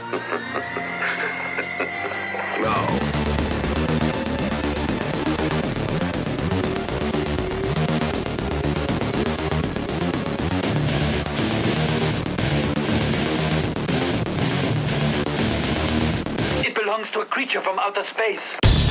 No. It belongs to a creature from outer space.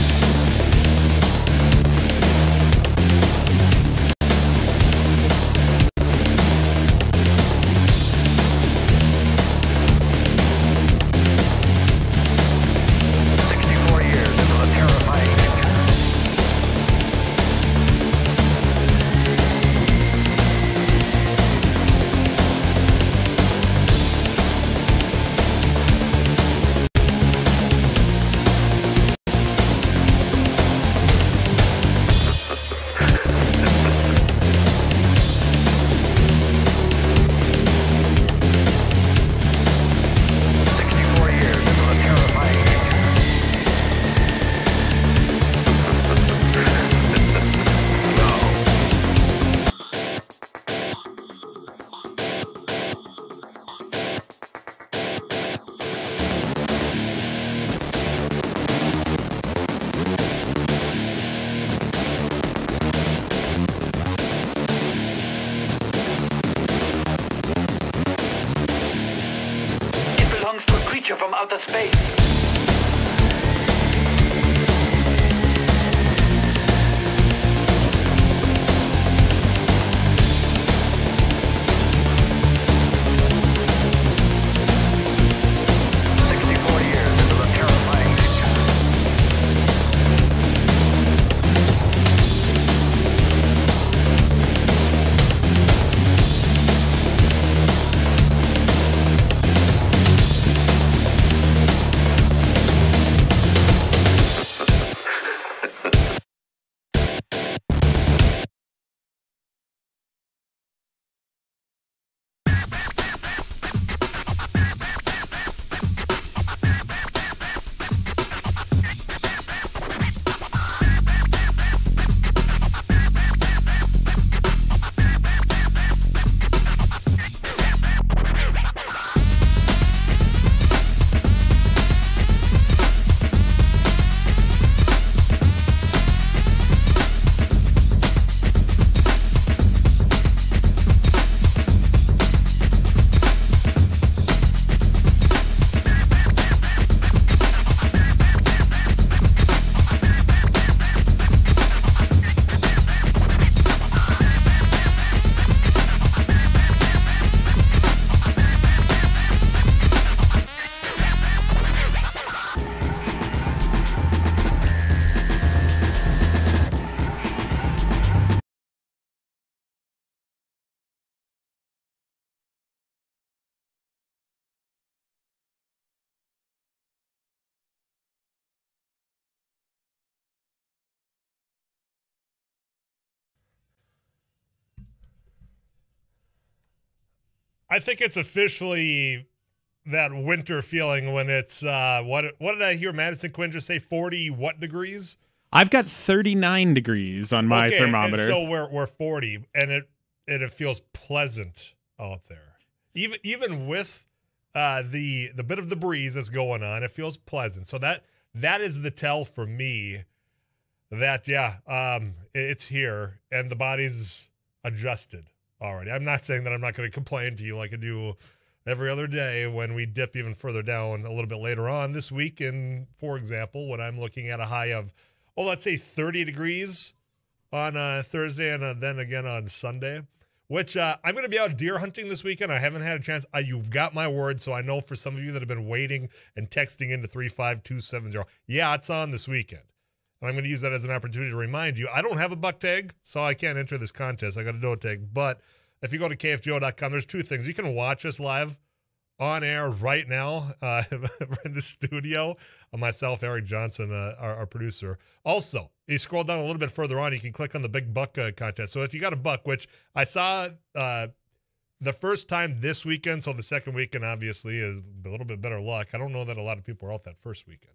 From outer space. I think it's officially that winter feeling when it's what did I hear Madison Quinn just say? 40 what degrees? I've got 39 degrees on my thermometer. And so we're 40, and it feels pleasant out there. Even with the bit of the breeze that's going on, it feels pleasant. So that is the tell for me that it's here and the body's adjusted already. I'm not saying that I'm not going to complain to you like I do every other day when we dip even further down a little bit later on this week. And for example, when I'm looking at a high of, let's say 30 degrees on Thursday and then again on Sunday, which I'm going to be out deer hunting this weekend. I haven't had a chance. You've got my word. So I know for some of you that have been waiting and texting into 35270, yeah, it's on this weekend. And I'm going to use that as an opportunity to remind you, I don't have a buck tag, so I can't enter this contest. I got a doe tag. But if you go to KFGO.com, there's two things. You can watch us live on air right now in the studio. Myself, Eric Johnson, our producer. Also, you scroll down a little bit further on, you can click on the big buck contest. So if you got a buck, which I saw the first time this weekend, so the second weekend obviously is a little bit better luck. I don't know that a lot of people are out that first weekend.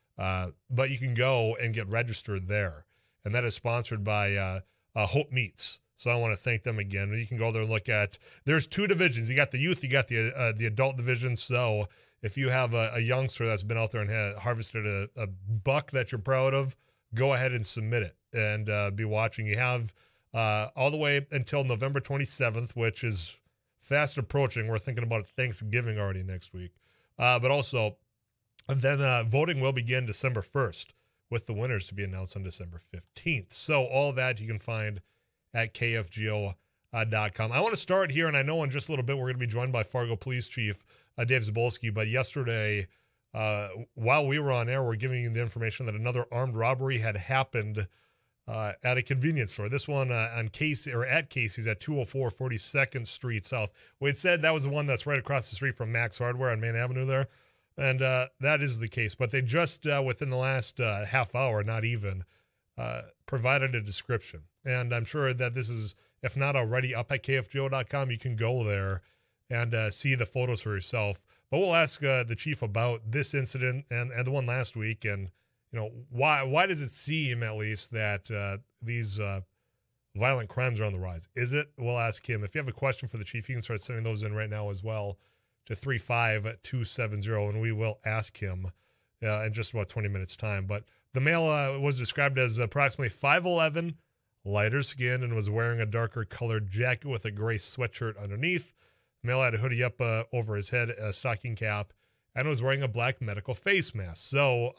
But you can go and get registered there. And that is sponsored by Hope Meats. So I want to thank them again. You can go there and look at, there's two divisions. You got the youth, you got the adult division. So if you have a youngster that's been out there and harvested a buck that you're proud of, go ahead and submit it and be watching. You have all the way until November 27th, which is fast approaching. We're thinking about Thanksgiving already next week. But also, then voting will begin December 1st, with the winners to be announced on December 15th. So all that you can find at KFGO.com. I want to start here, and I know in just a little bit we're going to be joined by Fargo Police Chief Dave Zabolski, but yesterday, while we were on air, we're giving you the information that another armed robbery had happened at a convenience store. This one on Casey, or at Casey's at 204 42nd Street South. We had said that was the one that's right across the street from Max Hardware on Main Avenue there, and that is the case. But they just, within the last half hour, not even, provided a description. And I'm sure that this is, if not already up at KFGO.com, you can go there and see the photos for yourself. But we'll ask the chief about this incident and the one last week, and why does it seem, at least, that these violent crimes are on the rise? Is it? We'll ask him. If you have a question for the chief, you can start sending those in right now as well to 35270, and we will ask him in just about 20 minutes' time. But the male was described as approximately 5'11", lighter skinned, and was wearing a darker colored jacket with a gray sweatshirt underneath. The male had a hoodie up over his head, a stocking cap, and was wearing a black medical face mask. So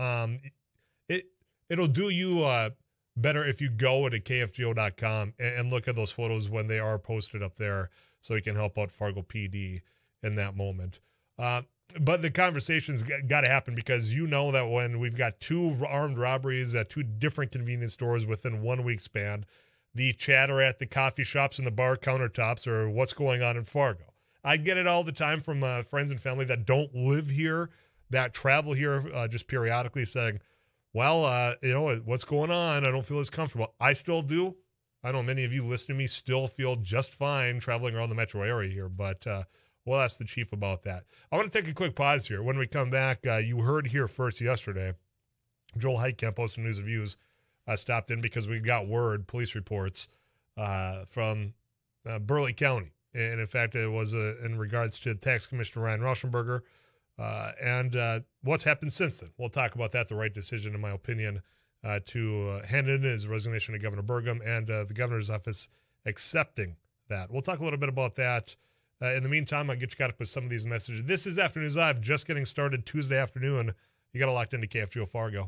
it'll do you better if you go to KFGO.com and look at those photos when they are posted up there, so you can help out Fargo PD in that moment. But the conversation's got to happen, because you know that when we've got two armed robberies at two different convenience stores within 1 week span, the chatter at the coffee shops and the bar countertops are what's going on in Fargo. I get it all the time from friends and family that don't live here, that travel here just periodically, saying, well, what's going on? I don't feel as comfortable. I still do. I know many of you listening to me still feel just fine traveling around the metro area here, but we'll ask the chief about that. I want to take a quick pause here. When we come back, you heard here first yesterday, Joel Heitkamp, host of News and Views, stopped in because we got police reports from Burleigh County. And in fact, it was in regards to Tax Commissioner Ryan Rauschenberger and what's happened since then. We'll talk about that, the right decision, in my opinion, to hand in his resignation to Governor Burgum, and the governor's office accepting that. We'll talk a little bit about that. In the meantime, I'll get you caught up with some of these messages. This is Afternoons Live, just getting started Tuesday afternoon. You got it locked into KFGO Fargo.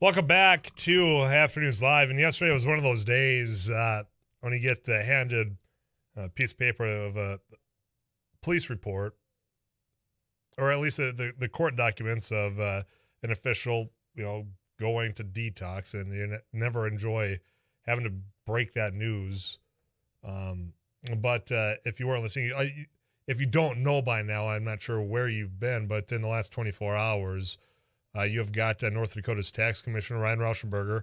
Welcome back to Afternoons Live. And yesterday was one of those days when you get handed a piece of paper of a police report, or at least the court documents of an official, going to detox, and you never enjoy having to break that news. But if you weren't listening, if you don't know by now, I'm not sure where you've been, but in the last 24 hours, you have got North Dakota's tax commissioner, Ryan Rauschenberger,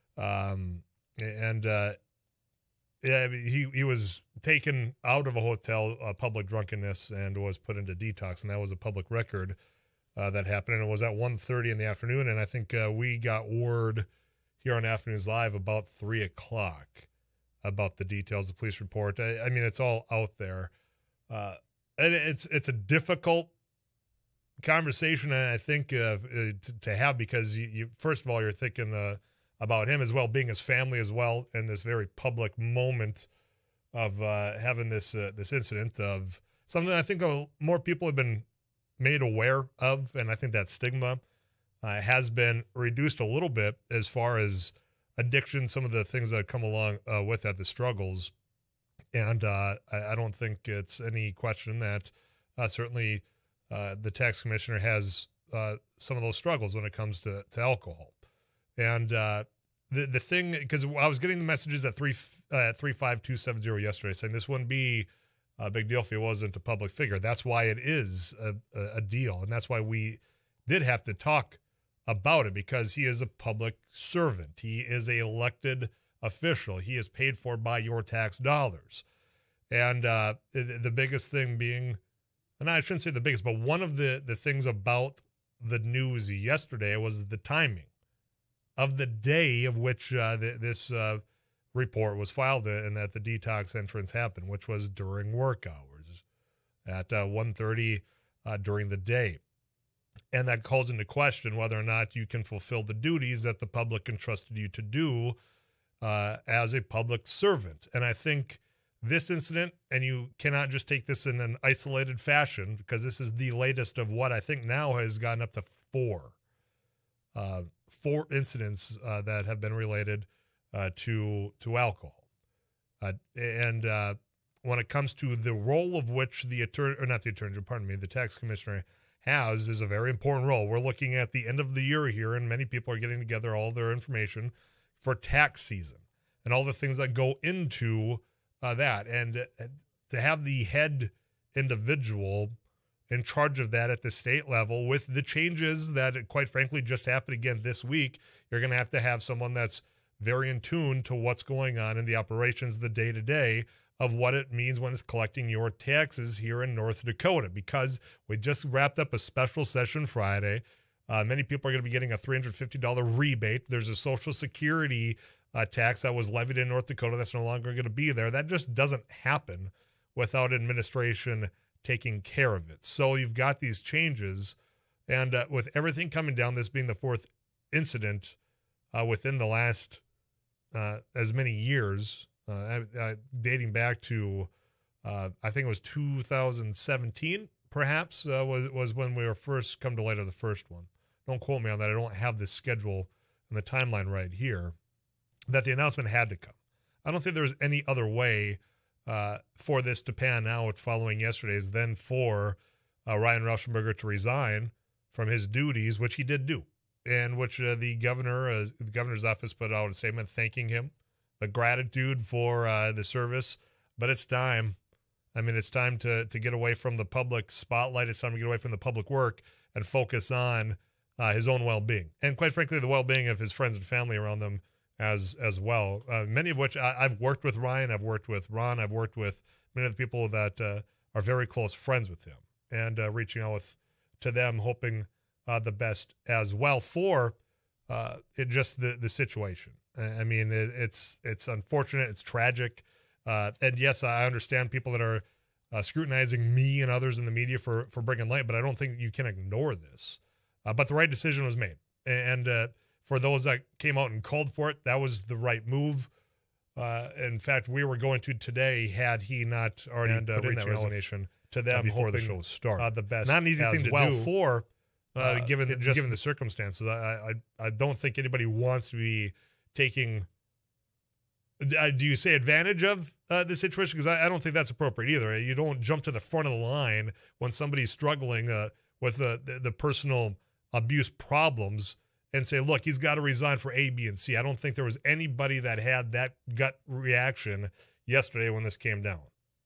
he was taken out of a hotel, public drunkenness, and was put into detox, and that was a public record that happened, and it was at 1:30 in the afternoon, and I think we got word here on Afternoons Live about 3 o'clock about the details of the police report. I mean, it's all out there. And it's a difficult conversation, I think, to have, because you first of all, you're thinking about him as well, being his family as well, in this very public moment of having this incident of something I think more people have been made aware of, and I think that stigma has been reduced a little bit as far as addiction, some of the things that come along with that, the struggles. And I don't think it's any question that certainly the tax commissioner has some of those struggles when it comes to alcohol. And the thing, because I was getting the messages at 35270 yesterday saying this wouldn't be a big deal if he wasn't a public figure. That's why it is a deal, and that's why we did have to talk about it, because he is a public servant. He is an elected official. He is paid for by your tax dollars. And the biggest thing being, and I shouldn't say the biggest, but one of the things about the news yesterday was the timing of the day of which this report was filed and that the detox entrance happened, which was during work hours at 1:30 during the day. And that calls into question whether or not you can fulfill the duties that the public entrusted you to do as a public servant. And I think this incident, and you cannot just take this in an isolated fashion, because this is the latest of what I think now has gotten up to four incidents that have been related to alcohol. And when it comes to the role of which the tax commissioner has, is a very important role. We're looking at the end of the year here, and many people are getting together all their information for tax season and all the things that go into that. And to have the head individual in charge of that at the state level, with the changes that, quite frankly, just happened again this week, you're going to have someone that's very in tune to what's going on in the operations, the day-to-day of what it means when it's collecting your taxes here in North Dakota, because we just wrapped up a special session Friday. Many people are going to be getting a $350 rebate. There's a Social Security tax that was levied in North Dakota that's no longer going to be there. That just doesn't happen without administration taking care of it. So you've got these changes, and with everything coming down, this being the fourth incident within the last as many years, dating back to I think it was 2017, perhaps, was when we were first come to light of the first one. Don't quote me on that. I don't have the schedule and the timeline right here, that the announcement had to come. I don't think there was any other way for this to pan out following yesterday's, then for Ryan Rauschenberger to resign from his duties, which he did do, and which the governor's office put out a statement thanking him, the gratitude for the service. But it's time. I mean, it's time to get away from the public spotlight. It's time to get away from the public work and focus on his own well-being, and quite frankly, the well-being of his friends and family around them as well. Many of which I've worked with Ryan, I've worked with Ron, I've worked with many of the people that are very close friends with him, and reaching out to them, hoping the best as well for just the situation. I mean, it's unfortunate, it's tragic, and yes, I understand people that are scrutinizing me and others in the media for bringing light, but I don't think you can ignore this. But the right decision was made, and for those that came out and called for it, that was the right move. In fact, we were going to today, had he not already put in that resignation to them before the show started. The best, not an easy thing to do for given the circumstances. I don't think anybody wants to be taking. Do you say advantage of the situation? Because I don't think that's appropriate either. You don't jump to the front of the line when somebody's struggling with the personal abuse problems and say, look, he's got to resign for A, B, and C. I don't think there was anybody that had that gut reaction yesterday when this came down.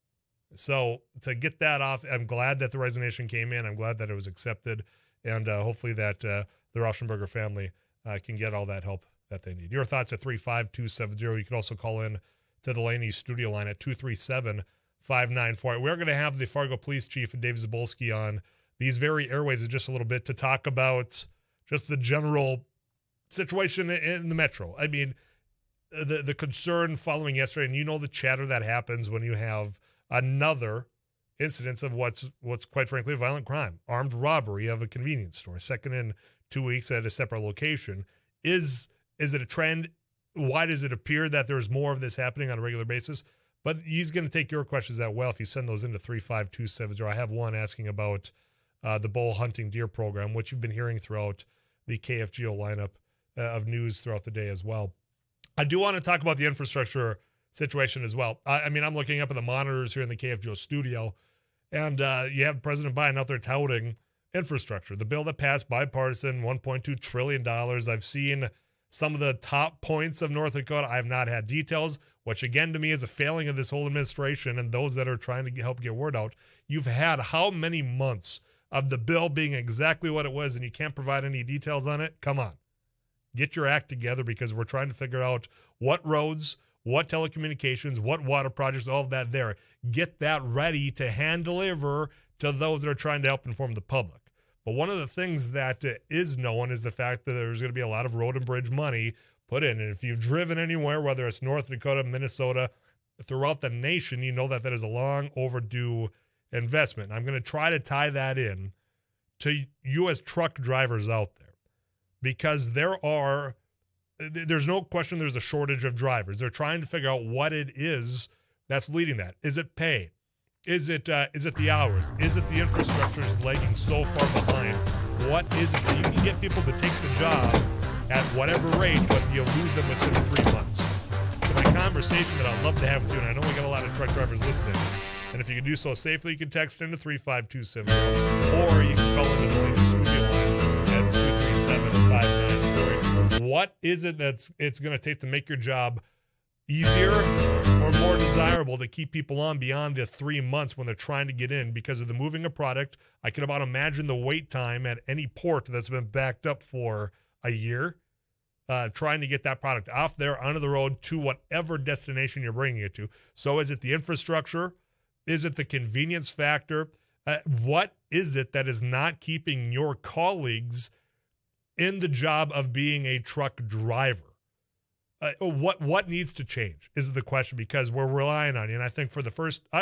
So to get that off, I'm glad that the resignation came in. I'm glad that it was accepted. And hopefully that the Rauschenberger family can get all that help that they need. Your thoughts at 35270. You can also call in to the Laney studio line at 237-5948. We're going to have the Fargo Police Chief, Dave Zabolski, on these very airways in just a little bit to talk about just the general situation in the metro. I mean, the concern following yesterday, and you know the chatter that happens when you have another incidence of what's quite frankly a violent crime, armed robbery of a convenience store, second in 2 weeks at a separate location. Is it a trend? Why does it appear that there's more of this happening on a regular basis? But he's going to take your questions as well if you send those into 35270. I have one asking about the bow hunting deer program, which you've been hearing throughout the KFGO lineup of news throughout the day as well. I do want to talk about the infrastructure situation as well. I mean, I'm looking up at the monitors here in the KFGO studio, and you have President Biden out there touting infrastructure. The bill that passed bipartisan, $1.2 trillion. I've seen some of the top points of North Dakota. I have not had details, which again to me is a failing of this whole administration and those that are trying to help get word out. You've had how many months of the bill being exactly what it was and you can't provide any details on it? Come on. Get your act together, because we're trying to figure out what roads, what telecommunications, what water projects, all of that there. Get that ready to hand deliver to those that are trying to help inform the public. But one of the things that is known is the fact that there's going to be a lot of road and bridge money put in. And if you've driven anywhere, whether it's North Dakota, Minnesota, throughout the nation, you know that that is a long overdue investment. And I'm going to try to tie that in to you as truck drivers out there, because there's no question there's a shortage of drivers. They're trying to figure out what it is that's leading that. Is it pay? Is it the hours? Is it the infrastructure is lagging so far behind? What is it that you can get people to take the job at whatever rate, but you lose them within 3 months? So my conversation that I'd love to have with you, and I know we got a lot of truck drivers listening, and if you can do so safely, you can text into 35270, or you can call into the latest studio line at 237-5948. What is it it's going to take to make your job easier or more desirable to keep people on beyond the 3 months when they're trying to get in because of the moving a product? I can about imagine the wait time at any port that's been backed up for a year, trying to get that product off there, onto the road, to whatever destination you're bringing it to. So is it the infrastructure? Is it the convenience factor? What is it that is not keeping your colleagues in the job of being a truck driver? What needs to change is the question, because we're relying on you. And I think for the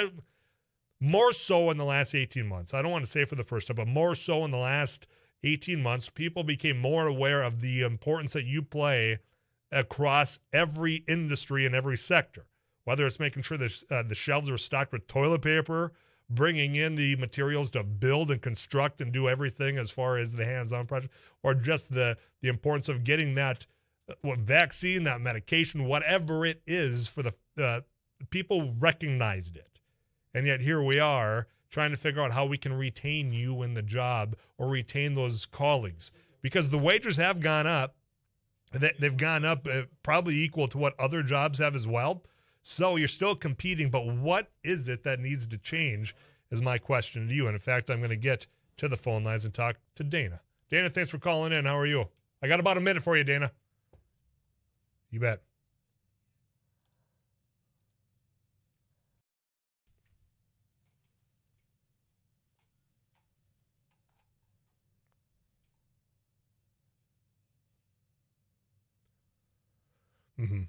more so in the last 18 months, I don't want to say for the first time, but more so in the last 18 months, people became more aware of the importance that you play across every industry and every sector, whether it's making sure the shelves are stocked with toilet paper, bringing in the materials to build and construct and do everything as far as the hands-on project, or just the importance of getting that vaccine, that medication, whatever it is, for the people recognized it. And yet here we are trying to figure out how we can retain you in the job or retain those colleagues, because the wages have gone up. They've gone up probably equal to what other jobs have as well. So you're still competing, but what is it that needs to change is my question to you. And in fact, I'm going to get to the phone lines and talk to Dana. Dana, thanks for calling in. How are you? I got about a minute for you, Dana. You bet. Mm-hmm.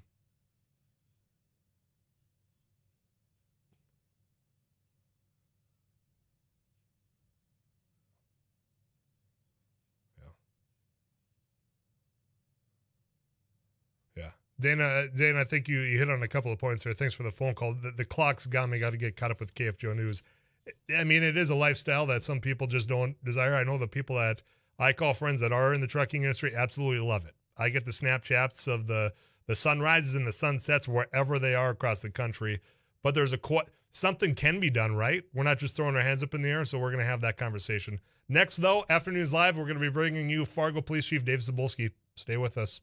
Yeah. Dana, I think you hit on a couple of points there. Thanks for the phone call. The clock's got me. Got to get caught up with KFGO News. I mean, it is a lifestyle that some people just don't desire. I know the people that I call friends that are in the trucking industry, absolutely love it. I get the Snapchats of the sunrises and the sunsets wherever they are across the country. But there's something can be done, right? We're not just throwing our hands up in the air, so we're going to have that conversation. Next, though, Afternoons Live, we're going to be bringing you Fargo Police Chief Dave Zabulski. Stay with us.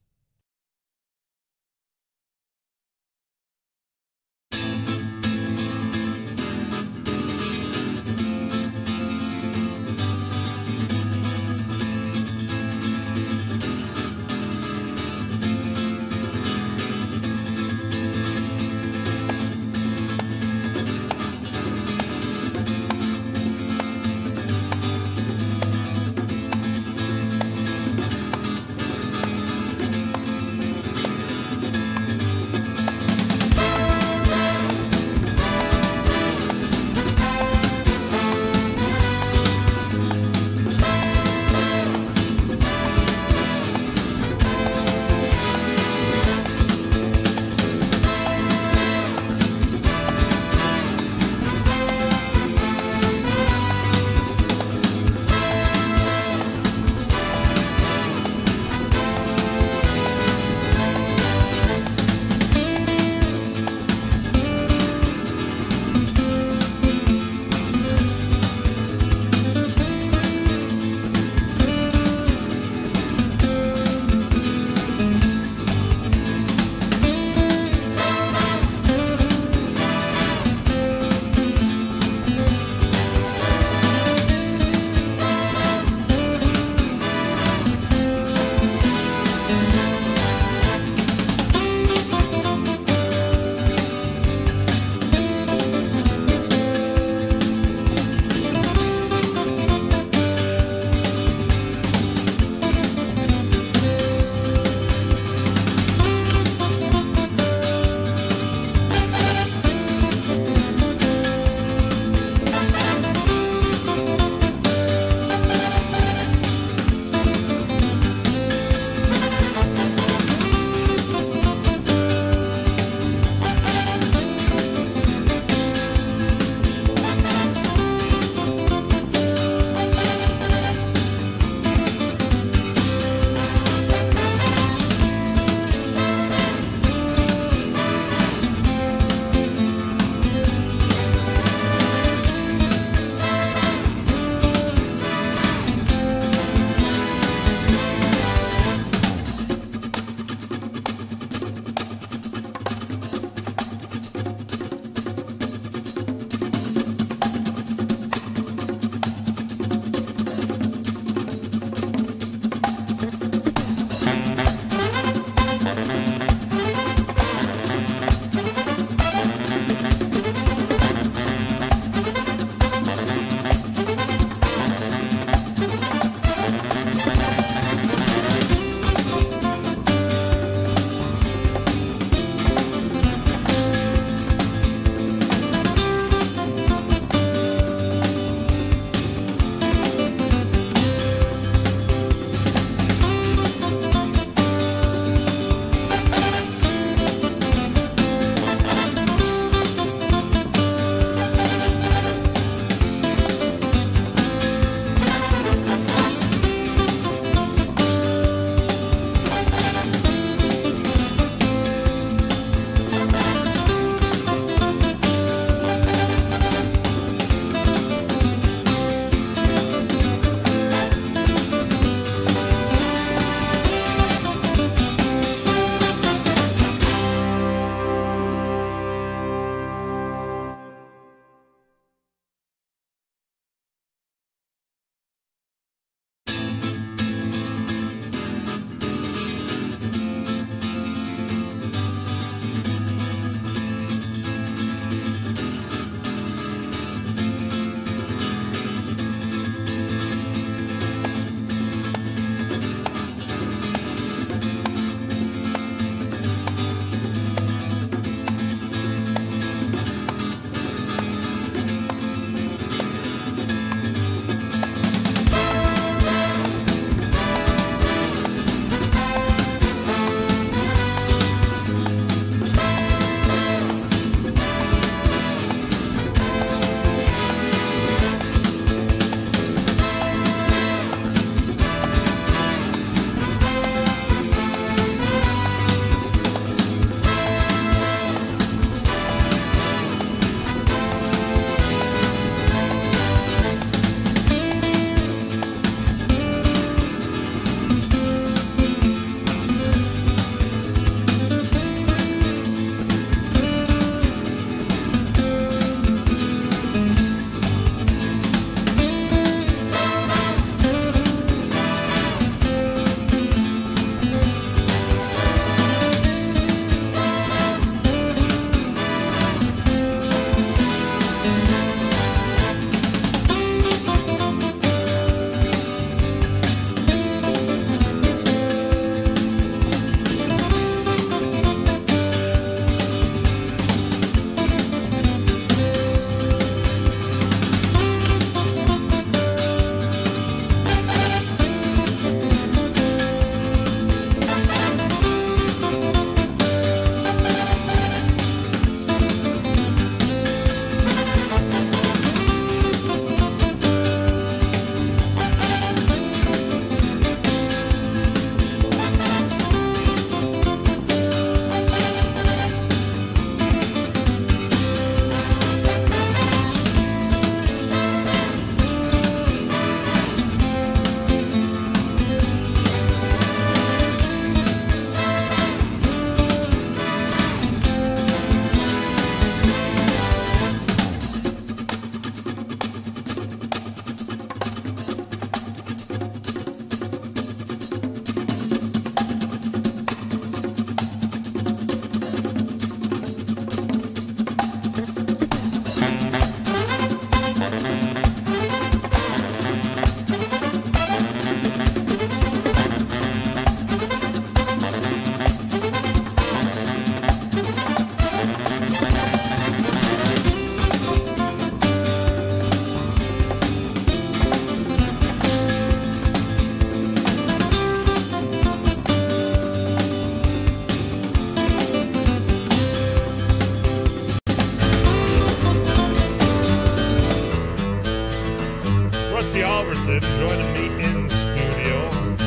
Wilson joining me in studio.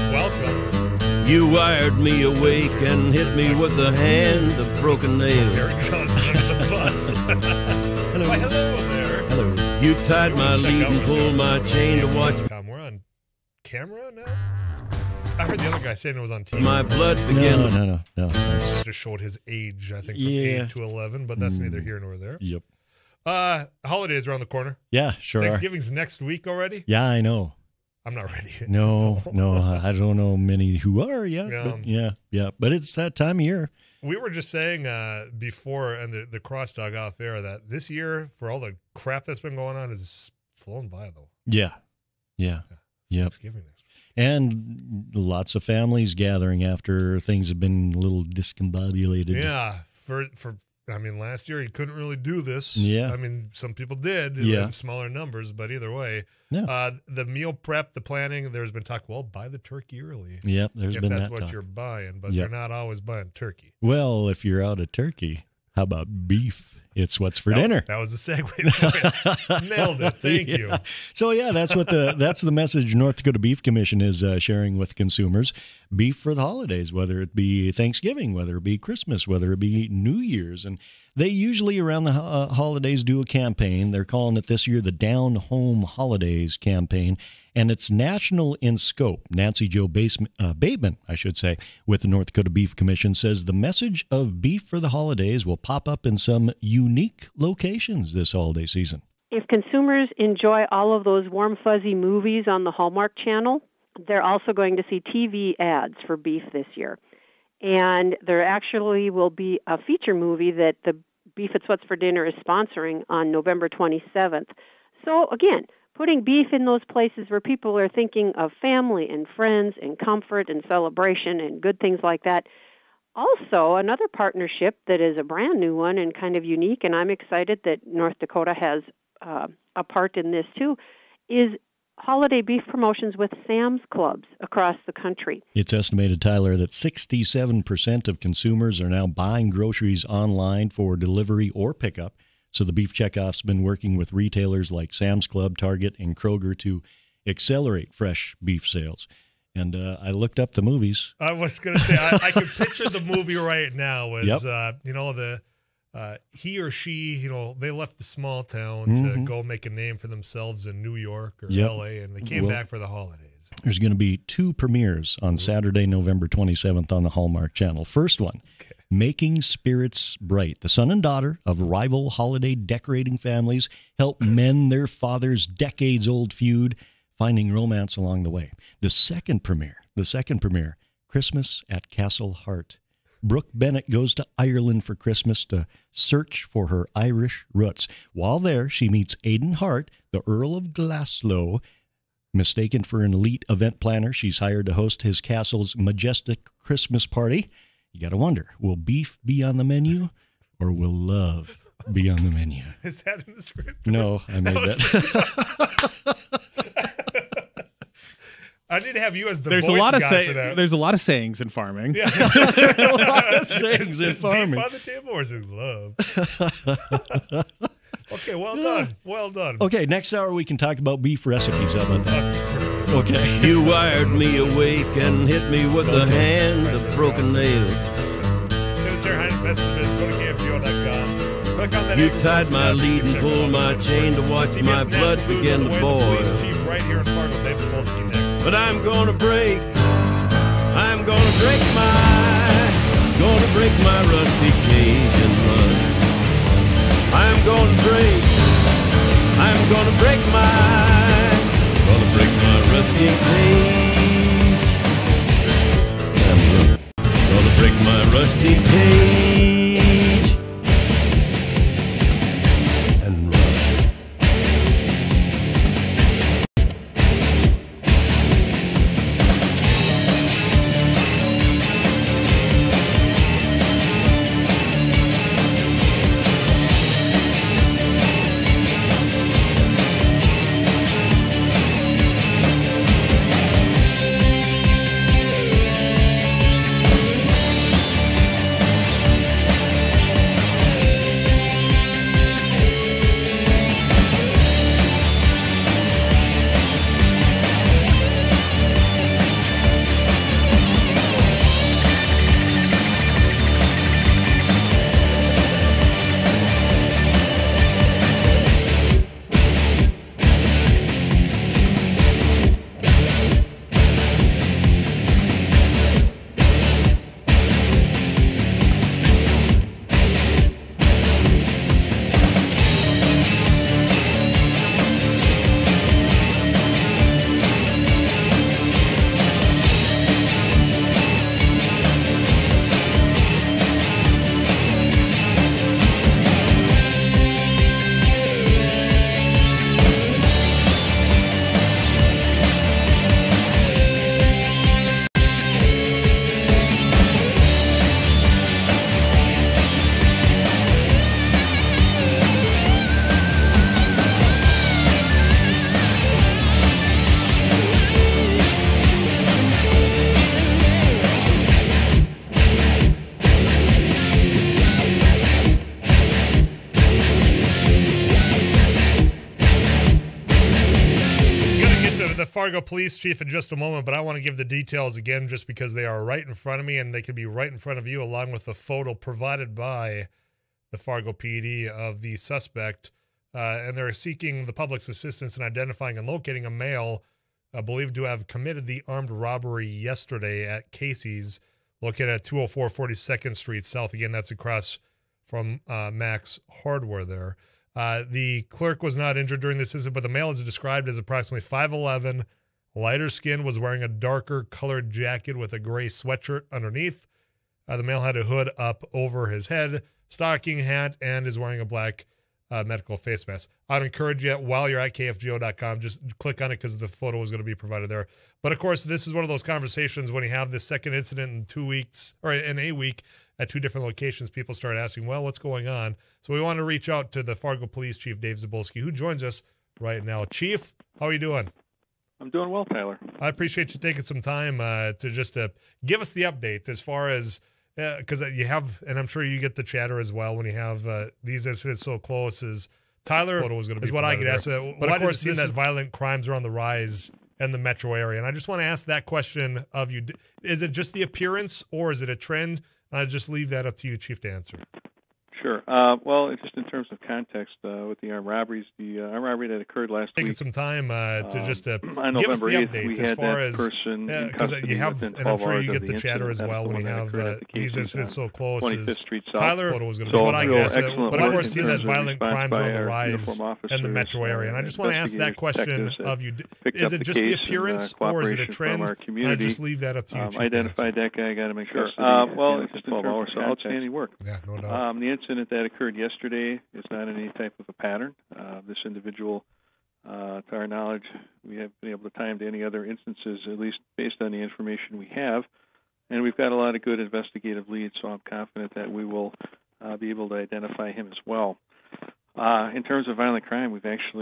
Welcome. You wired me awake and hit me with the hand of broken nails. Eric Johnson under the bus. Hello. Why, hello there. Hello. You tied my Check lead out and what's pulled going my on. chain to watch We're on camera now? I heard the other guy saying it was on TV. my blood begin. No. That's, Just showed his age, I think, from Yeah. 8 to 11, but that's neither here nor there. yep. Holidays around the corner. Yeah, sure are. Thanksgiving's next week already. Yeah, I know. I'm not ready. No, I don't know many who are yet. Yeah. But yeah. But it's that time of year. We were just saying before, and the cross dog off air, that this year, for all the crap that's been going on, is flown by, though. Yeah. It's Yep. Thanksgiving next week. And lots of families gathering after things have been a little discombobulated. Yeah, I mean, last year you couldn't really do this. Yeah. I mean, some people did Yeah. in smaller numbers, but either way, Yeah. the meal prep, the planning, there's been talk, well, buy the turkey early. Yep, there's if been that's that what talk. you're buying, but Yep. you're not always buying turkey. Well, if you're out of turkey, how about beef? It's what's for dinner. That was the segue for you. Nailed it. Thank you. Yeah. So yeah, that's the message North Dakota Beef Commission is sharing with consumers. Beef for the holidays, whether it be Thanksgiving, whether it be Christmas, whether it be New Year's, and they usually around the holidays do a campaign. They're calling it this year the Down Home Holidays campaign, and it's national in scope. Nancy Jo Bateman, I should say, with the North Dakota Beef Commission says the message of beef for the holidays will pop up in some unique locations this holiday season. If consumers enjoy all of those warm, fuzzy movies on the Hallmark Channel, they're also going to see TV ads for beef this year. And there actually will be a feature movie that the Beef It's What's for Dinner is sponsoring on November 27th. So, again, putting beef in those places where people are thinking of family and friends and comfort and celebration and good things like that. Also, another partnership that is a brand new one and kind of unique, and I'm excited that North Dakota has a part in this too, is holiday beef promotions with Sam's Clubs across the country. It's estimated, Tyler, that 67% of consumers are now buying groceries online for delivery or pickup. So the Beef Checkoff's been working with retailers like Sam's Club, Target, and Kroger to accelerate fresh beef sales. And I looked up the movies. I was going to say, I can picture the movie right now as, Yep. he or she, they left the small town to go make a name for themselves in New York or Yep. L.A., and they came back for the holidays. There's going to be 2 premieres on Saturday, November 27th on the Hallmark Channel. First one, Making Spirits Bright. The son and daughter of rival holiday decorating families help mend their father's decades-old feud, finding romance along the way. The second premiere, Christmas at Castle Hart. Brooke Bennett goes to Ireland for Christmas to search for her Irish roots. While there, she meets Aidan Hart, the Earl of Glasgow. Mistaken for an elite event planner, she's hired to host his castle's majestic Christmas party. You got to wonder, will beef be on the menu or will love be on the menu? Is that in the script? No, I made that. I need to have you as the There's voice a lot of guy for that. there's a lot of sayings in farming. Yeah. A lot of sayings in Is farming. beef on the table or is it love? Okay, well done. Okay, next hour we can talk about beef recipes. How about that? Perfect. Okay. You wired me awake and hit me with the hand of broken nails. It's Sarah Hines, Best in the Biz. Go to KFGO.com. Click on that You anchor tied button my tab. lead and Check pulled out my the chain to watch CBS my National blood News begin on the to way. boil. The police chief right here in Fargo, Dave Sapolsky, next. But I'm gonna break my rusty cage and run. I'm gonna break my rusty cage. I'm gonna break my rusty cage and run. Fargo Police Chief in just a moment, but I want to give the details again just because they are right in front of me and they could be right in front of you, along with the photo provided by the Fargo PD of the suspect. And they're seeking the public's assistance in identifying and locating a male believed to have committed the armed robbery yesterday at Casey's, located at 204 42nd Street South. Again, that's across from Max Hardware there. The clerk was not injured during this incident, but the male is described as approximately 5'11", lighter skin, was wearing a darker colored jacket with a gray sweatshirt underneath. The male had a hood up over his head, stocking hat, and is wearing a black medical face mask. I'd encourage you, while you're at KFGO.com, just click on it because the photo is going to be provided there. But, of course, this is one of those conversations when you have this second incident in 2 weeks, or in a week, at two different locations, people start asking, well, what's going on? So we want to reach out to the Fargo Police Chief, Dave Zabulski, who joins us right now. Chief, how are you doing? I'm doing well, Tyler. I appreciate you taking some time to just give us the update as far as, because you have, and I'm sure you get the chatter as well when you have these incidents so close as Tyler is going to be what I get asked. But of course, seeing that violent crimes are on the rise in the metro area. And I just want to ask that question of you. Is it just the appearance or is it a trend? I'll just leave that up to you, Chief, to answer. Sure. Well, just in terms of context, with the armed robberies, the armed robbery that occurred last week. Taking some time to just on give us the November 8th, update we as had far that as person because you have, and I'm sure you get the chatter as well when you have these incidents so close. As Tyler was going to be what I guess, but of course, seeing that violent crimes are on the rise in the metro area, and I just want to ask that question of you: is it just the appearance, or is it a trend? I just leave that up to you, Chief. Identified that guy, got him in custody. Well, it's just 12 hours, so outstanding work. Yeah, no doubt. The incident that occurred yesterday is not in any type of a pattern. This individual, to our knowledge, we haven't been able to tie him to any other instances, at least based on the information we have. And we've got a lot of good investigative leads, so I'm confident that we will be able to identify him as well. In terms of violent crime,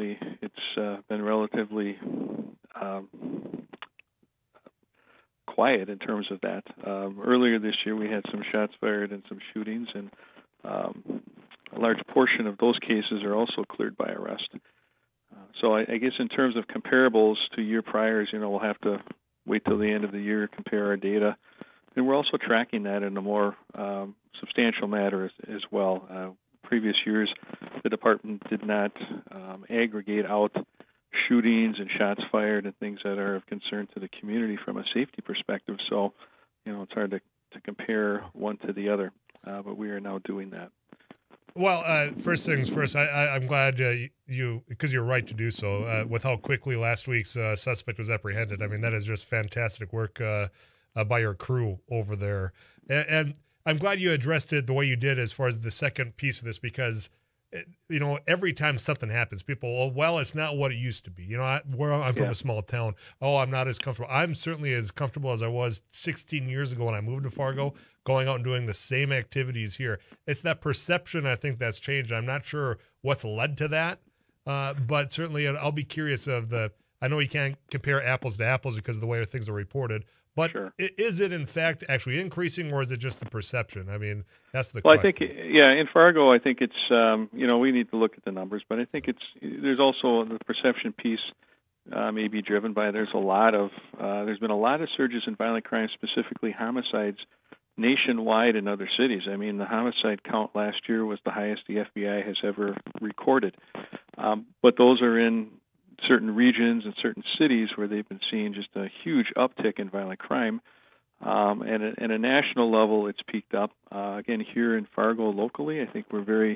it's been relatively quiet in terms of that. Earlier this year, we had some shots fired and some shootings, and a large portion of those cases are also cleared by arrest. So I guess in terms of comparables to year priors, we'll have to wait till the end of the year, compare our data. And we're also tracking that in a more substantial manner as well. Previous years, the department did not aggregate out shootings and shots fired and things that are of concern to the community from a safety perspective. So, it's hard to compare one to the other. But we are now doing that. Well, first things first, I'm glad you, because you're right to do so, with how quickly last week's suspect was apprehended. I mean, that is just fantastic work by your crew over there. And I'm glad you addressed it the way you did as far as the second piece of this, because, every time something happens, people, well, it's not what it used to be. I'm from a small town. Oh, I'm not as comfortable. I'm certainly as comfortable as I was 16 years ago when I moved to Fargo, going out and doing the same activities here. It's that perception, I think, that's changed. I'm not sure what's led to that, but certainly I'll be curious I know you can't compare apples to apples because of the way things are reported, but sure. Is it in fact actually increasing, or is it just the perception? I mean, that's the question. I think, in Fargo, I think it's, we need to look at the numbers, but I think there's also the perception piece may be driven by there's been a lot of surges in violent crime, specifically homicides, nationwide in other cities. I mean, the homicide count last year was the highest the FBI has ever recorded. But those are in certain regions and certain cities where they've been seeing just a huge uptick in violent crime. And at a national level, it's peaked up. Again, here in Fargo locally, I think we're very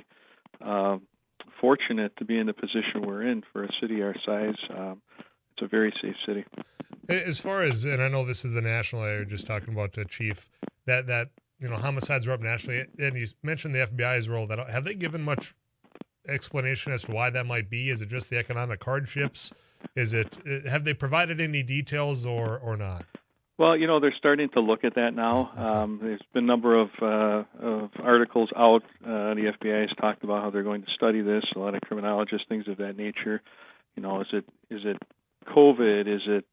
fortunate to be in the position we're in for a city our size. It's a very safe city. As far as, and I know this is the national area, just talking about the chief, that homicides are up nationally, and you mentioned the FBI's role. Have they given much explanation as to why that might be? Is it just the economic hardships? Have they provided any details or not? Well, they're starting to look at that now. There's been a number of articles out. The FBI has talked about how they're going to study this. A lot of criminologists, things of that nature. Is it COVID? Is it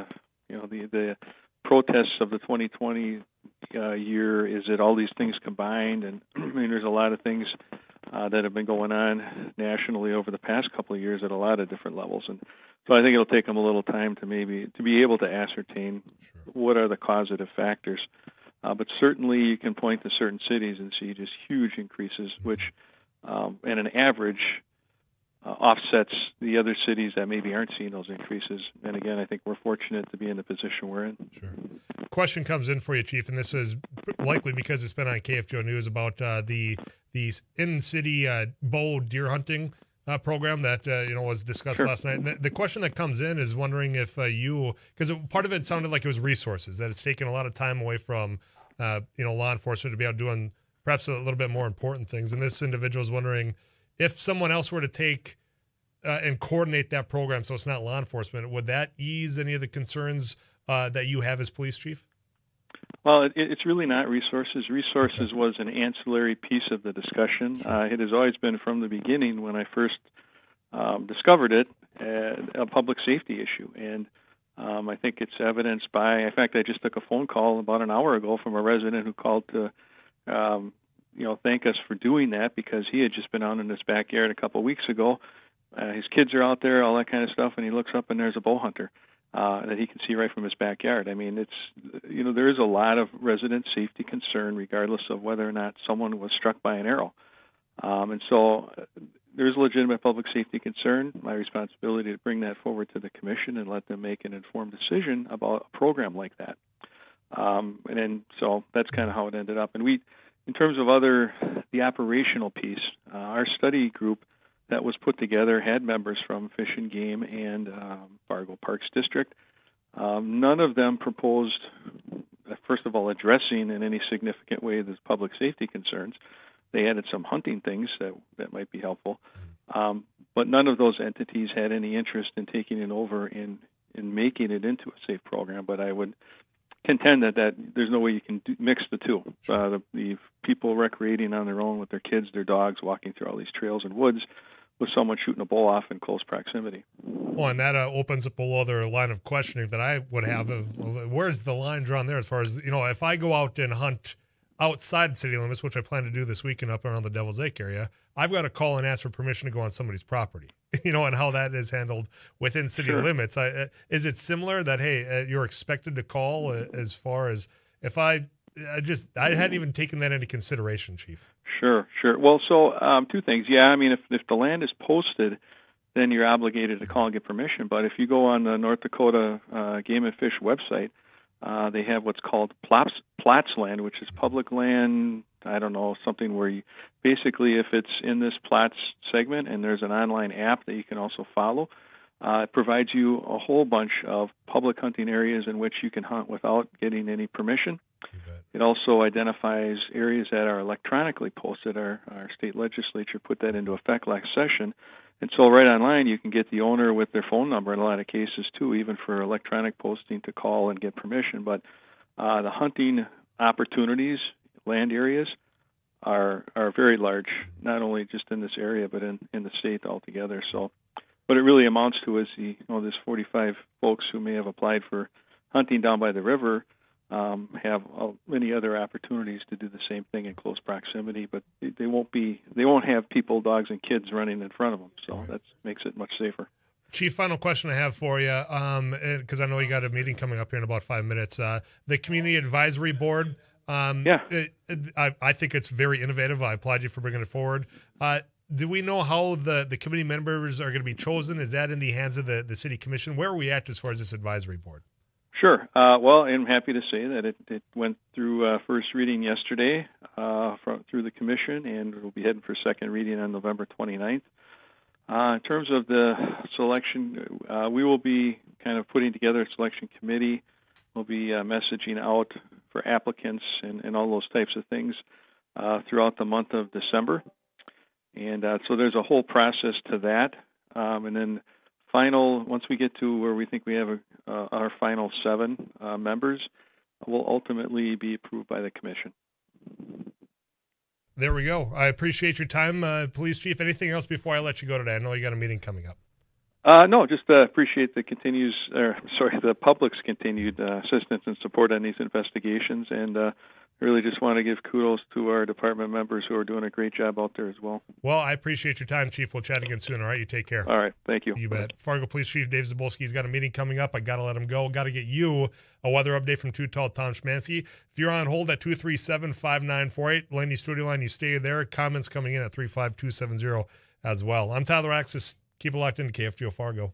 the protests of the 2020 year? Is it all these things combined? And I mean, there's a lot of things that have been going on nationally over the past couple of years at a lot of different levels. And so I think it'll take them a little time to be able to ascertain what are the causative factors. But certainly you can point to certain cities and see just huge increases, which, and an average, offsets the other cities that maybe aren't seeing those increases. And again, I think we're fortunate to be in the position we're in. Sure. Question comes in for you, Chief, and this is likely because it's been on KFGO News about the in-city bow deer hunting program that was discussed last night. And the question that comes in is wondering if because part of it sounded like it was resources, that it's taken a lot of time away from law enforcement to be out doing perhaps a little bit more important things. And this individual is wondering if someone else were to take and coordinate that program so it's not law enforcement, would that ease any of the concerns that you have as police chief? Well, it's really not resources. Resources was an ancillary piece of the discussion. It has always been from the beginning when I first discovered it a public safety issue. And I think it's evidenced by, in fact, I just took a phone call about an hour ago from a resident who called to thank us for doing that because he had just been out in his backyard a couple of weeks ago. His kids are out there, all that kind of stuff, and he looks up and there's a bow hunter that he can see right from his backyard. I mean, it's there is a lot of resident safety concern regardless of whether or not someone was struck by an arrow. And so there's a legitimate public safety concern. My responsibility to bring that forward to the commission and let them make an informed decision about a program like that. And then so that's kind of how it ended up. And we, in terms of the operational piece, our study group that was put together had members from Fish and Game and Fargo Parks District. None of them proposed, first of all, addressing in any significant way the public safety concerns. They added some hunting things that might be helpful. But none of those entities had any interest in taking it over in making it into a safe program. But I would contend that there's no way you can mix the two. The people recreating on their own with their kids, their dogs, walking through all these trails and woods, with someone shooting a bow off in close proximity. Well, and that opens up a whole other line of questioning that I would have. Where's the line drawn there as far as, if I go out and hunt outside city limits, which I plan to do this weekend up around the Devil's Lake area, I've got to call and ask for permission to go on somebody's property, and how that is handled within city limits. Is it similar that, hey, you're expected to call as far as if I hadn't even taken that into consideration, Chief. Sure. Well, so two things. Yeah, I mean, if the land is posted, then you're obligated to call and get permission. But if you go on the North Dakota Game and Fish website, they have what's called Platts land, which is public land. I don't know, something where you basically, if it's in this Platts segment and there's an online app that you can also follow, it provides you a whole bunch of public hunting areas in which you can hunt without getting any permission. It also identifies areas that are electronically posted. Our state legislature put that into effect last session. And so right online you can get the owner with their phone number in a lot of cases too, even for electronic posting to call and get permission. But the hunting opportunities, land areas, are very large, not only just in this area but in the state altogether. So what it really amounts to is this 45 folks who may have applied for hunting down by the river have many other opportunities to do the same thing in close proximity, but they won't have people, dogs, and kids running in front of them. So that makes it much safer. Chief, final question I have for you, because I know you got a meeting coming up here in about 5 minutes. The Community Advisory Board. I think it's very innovative. I applaud you for bringing it forward. Do we know how the committee members are going to be chosen? Is that in the hands of the city commission? Where are we at as far as this advisory board? Sure. Well, I'm happy to say that it went through first reading yesterday through the commission, and we'll be heading for second reading on November 29th. In terms of the selection, we will be kind of putting together a selection committee. We'll be messaging out for applicants and all those types of things throughout the month of December. And so there's a whole process to that. And then once we get to where we think we have our final 7 members, will ultimately be approved by the commission. There we go. I appreciate your time, Police Chief. Anything else before I let you go today? I know you got a meeting coming up. No, just appreciate the public's continued assistance and support on these investigations, and really just want to give kudos to our department members who are doing a great job out there as well. Well, I appreciate your time, Chief. We'll chat again soon, all right? You take care. All right, thank you. You bet. Fargo Police Chief Dave Zabolski's got a meeting coming up. I got to let him go. Got to get you a weather update from Too Tall Tom Schmansky. If you're on hold at 237-5948, Laney Studio Line, you stay there. Comments coming in at 35270 as well. I'm Tyler Axness. Keep it locked into KFGO Fargo.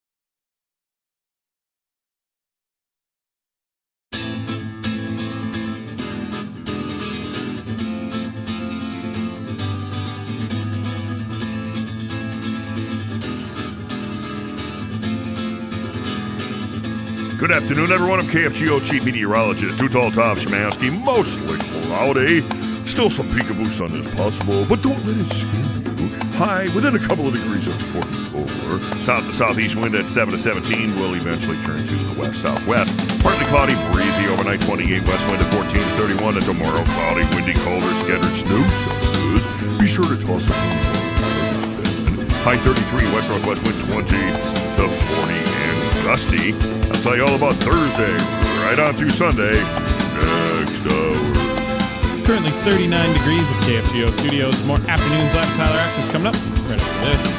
Good afternoon, everyone. I'm KFGO Chief Meteorologist Too Tall Tom Schmansky. Mostly cloudy. Still some peekaboo sun is possible, but don't let it scare you. High within a couple of degrees of 44. South to southeast wind at 7 to 17 will eventually turn to the west-southwest. Partly cloudy, breezy overnight 28 west wind at 14 to 31. And tomorrow cloudy, windy, colder, scattered snow showers. Be sure to toss up. High 33 west-northwest wind 20 to 40 and gusty. I'll tell you all about Thursday, right on through Sunday, next hour. Currently 39 degrees at KFGO Studios. More afternoons left. Tyler Axness coming up right after this.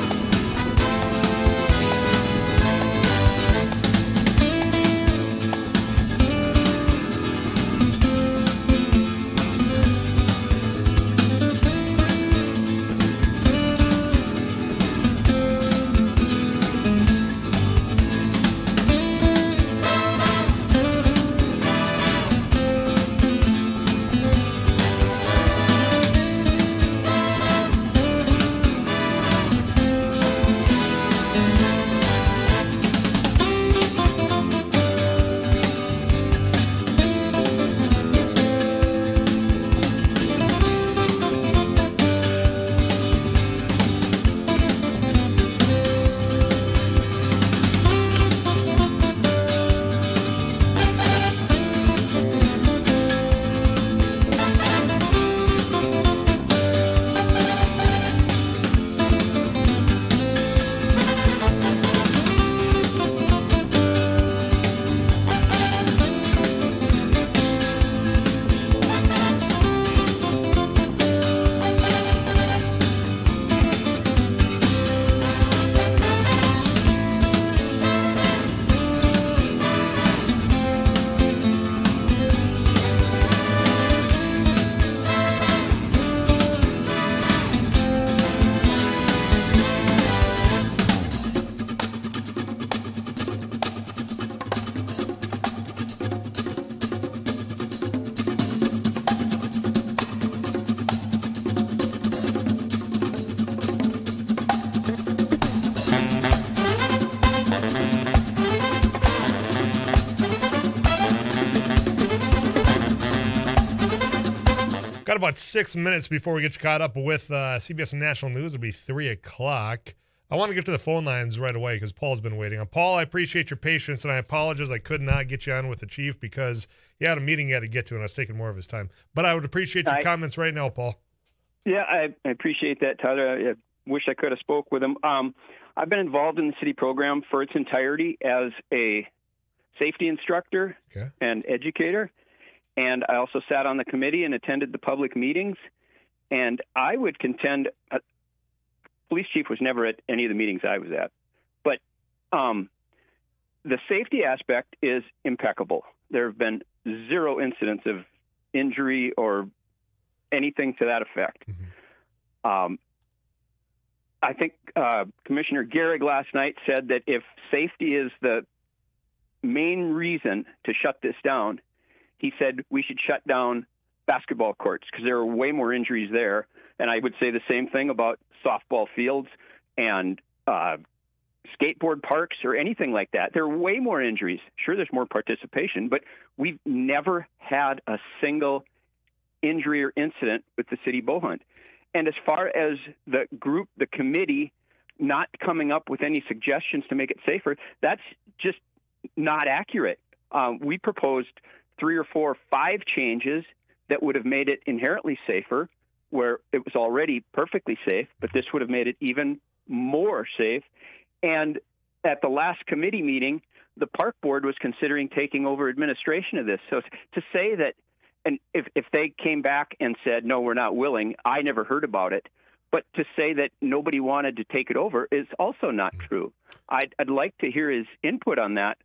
Got about 6 minutes before we get you caught up with CBS National News. It'll be 3 o'clock. I want to get to the phone lines right away because Paul's been waiting. Paul, I appreciate your patience, and I apologize I could not get you on with the chief because he had a meeting he had to get to, and I was taking more of his time. But I would appreciate your comments right now, Paul. Yeah, I appreciate that, Tyler. I wish I could have spoke with him. I've been involved in the city program for its entirety as a safety instructor and educator. And I also sat on the committee and attended the public meetings. And I would contend, police chief was never at any of the meetings I was at. But the safety aspect is impeccable. There have been 0 incidents of injury or anything to that effect. Mm-hmm. I think Commissioner Gehrig last night said that if safety is the main reason to shut this down, he said we should shut down basketball courts because there are way more injuries there. And I would say the same thing about softball fields and skateboard parks or anything like that. There are way more injuries. Sure, there's more participation, but we've never had a single injury or incident with the city bow hunt. And as far as the group, the committee, not coming up with any suggestions to make it safer, that's just not accurate. We proposed 3 or 4 or 5 changes that would have made it inherently safer, where it was already perfectly safe, but this would have made it even more safe. And at the last committee meeting, the park board was considering taking over administration of this. So to say that, and if they came back and said, no, we're not willing, I never heard about it. But to say that nobody wanted to take it over is also not true. I'd like to hear his input on that.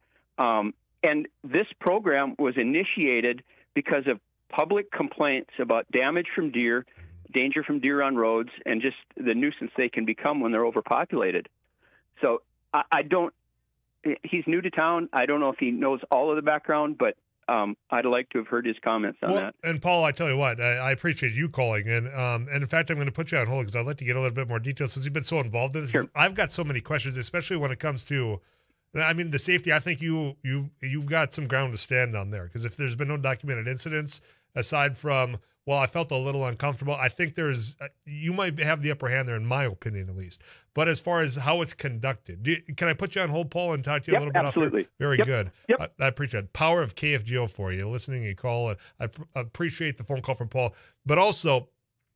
And this program was initiated because of public complaints about damage from deer, danger from deer on roads, and just the nuisance they can become when they're overpopulated. So I don't, he's new to town. I don't know if he knows all of the background, but I'd like to have heard his comments on that. And Paul, I tell you what, I appreciate you calling in. And in fact, I'm going to put you on hold because I'd like to get a little bit more detail since you've been so involved in this. Sure. I've got so many questions, especially when it comes to, I mean, the safety. I think you've got some ground to stand on there, because if there's been no documented incidents aside from, well, I felt a little uncomfortable, I think you might have the upper hand there, in my opinion, at least. But as far as how it's conducted, can I put you on hold, Paul, and talk to you a little bit? Absolutely. Very good. Yep. I appreciate it. Power of KFGO for you, listening and call. I appreciate the phone call from Paul, but also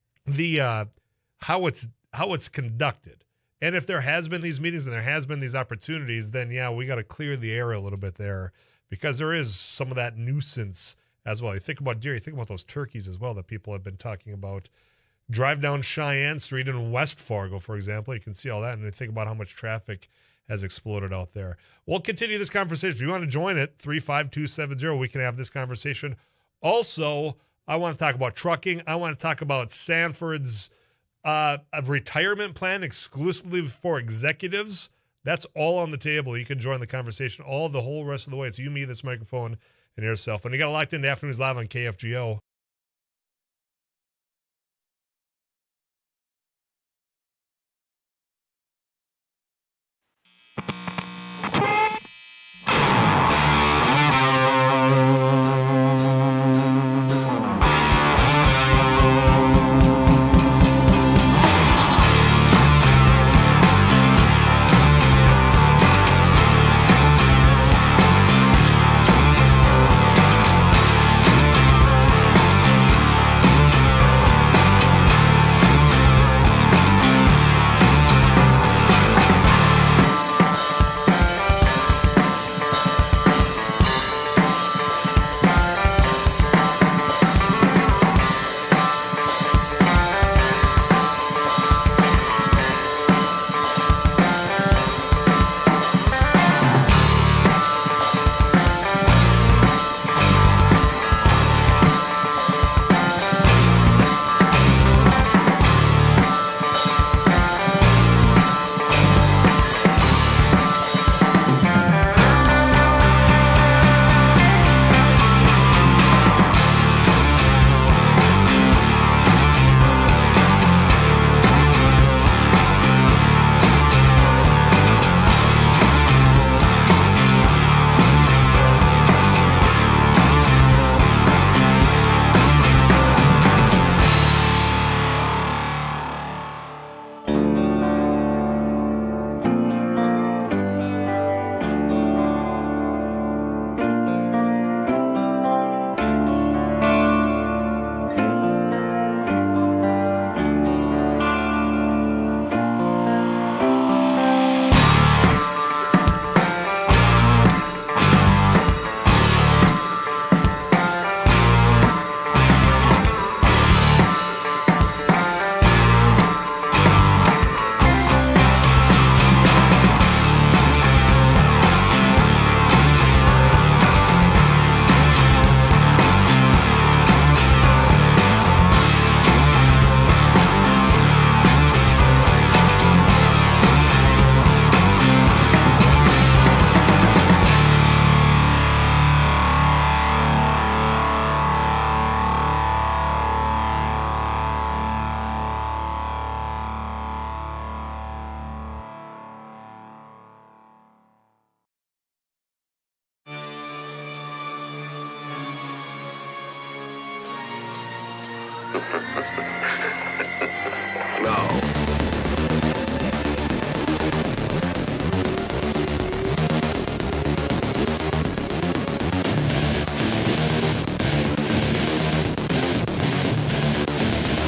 the how it's conducted. And if there has been these meetings and there has been these opportunities, then yeah, we got to clear the air a little bit there, because there is some of that nuisance as well. You think about deer, you think about those turkeys as well that people have been talking about. Drive down Cheyenne Street in West Fargo, for example, you can see all that, and you think about how much traffic has exploded out there. We'll continue this conversation. If you want to join it, 35270, we can have this conversation. Also, I want to talk about trucking. I want to talk about Sanford's a retirement plan exclusively for executives. That's all on the table. You can join the conversation the whole rest of the way. It's you, me, this microphone, and yourself. And you got locked into Afternoons Live on KFGO.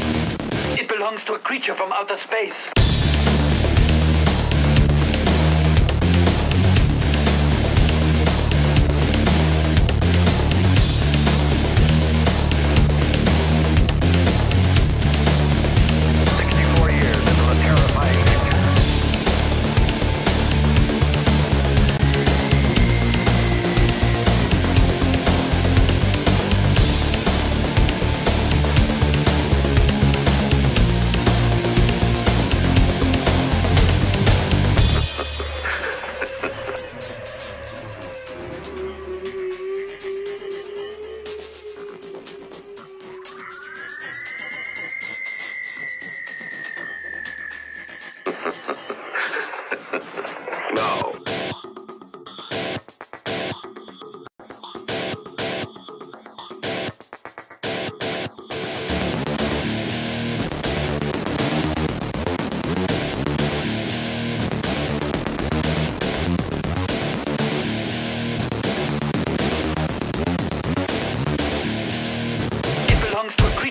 It belongs to a creature from outer space.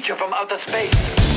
creature from outer space.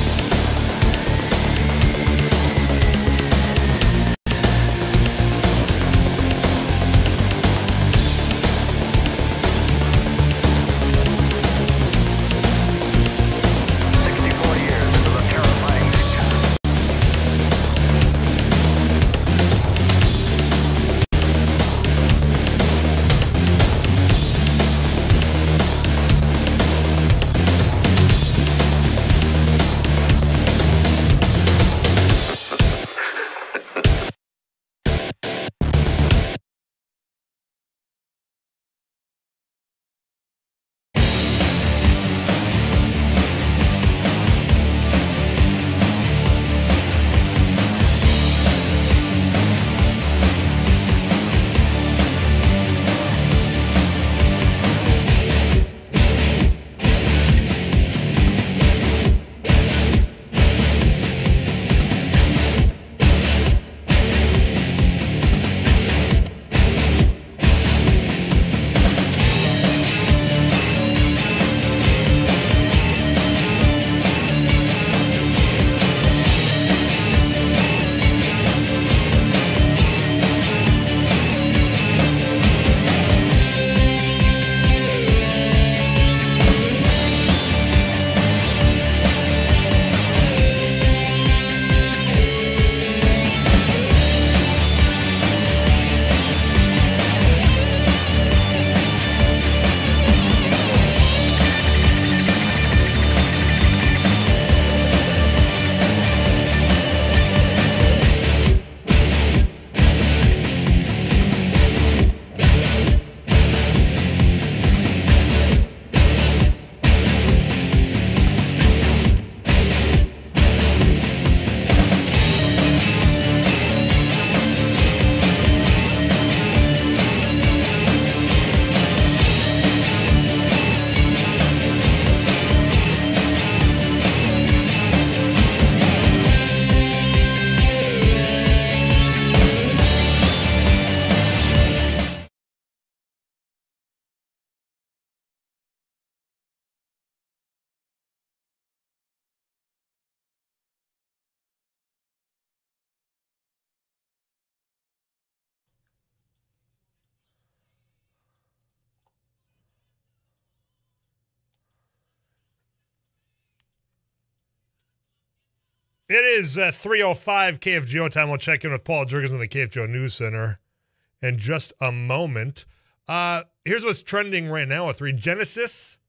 It is 3:05 KFGO time. We'll check in with Paul Jurgens in the KFGO News Center in just a moment. Here's what's trending right now with Genesis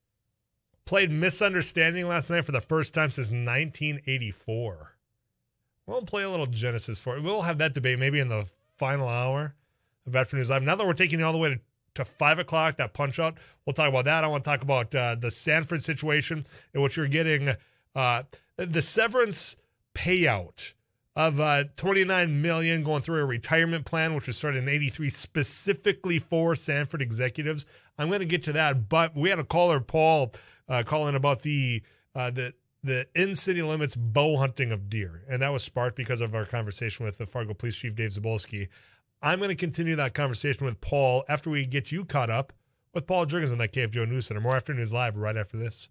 played Misunderstanding last night for the first time since 1984. We'll play a little Genesis for it. We'll have that debate maybe in the final hour of Afternoons Live. Now that we're taking you all the way to 5 o'clock, that punch out, we'll talk about that. I want to talk about the Sanford situation in which you're getting the severance payout of $29 million going through a retirement plan, which was started in '83 specifically for Sanford executives. I'm going to get to that, but we had a caller, Paul, call in about the in-city limits bow hunting of deer, and that was sparked because of our conversation with the Fargo Police Chief Dave Zabolski. I'm going to continue that conversation with Paul after we get you caught up with Paul Jurgens on that KFGO News Center. More Afternoons Live right after this.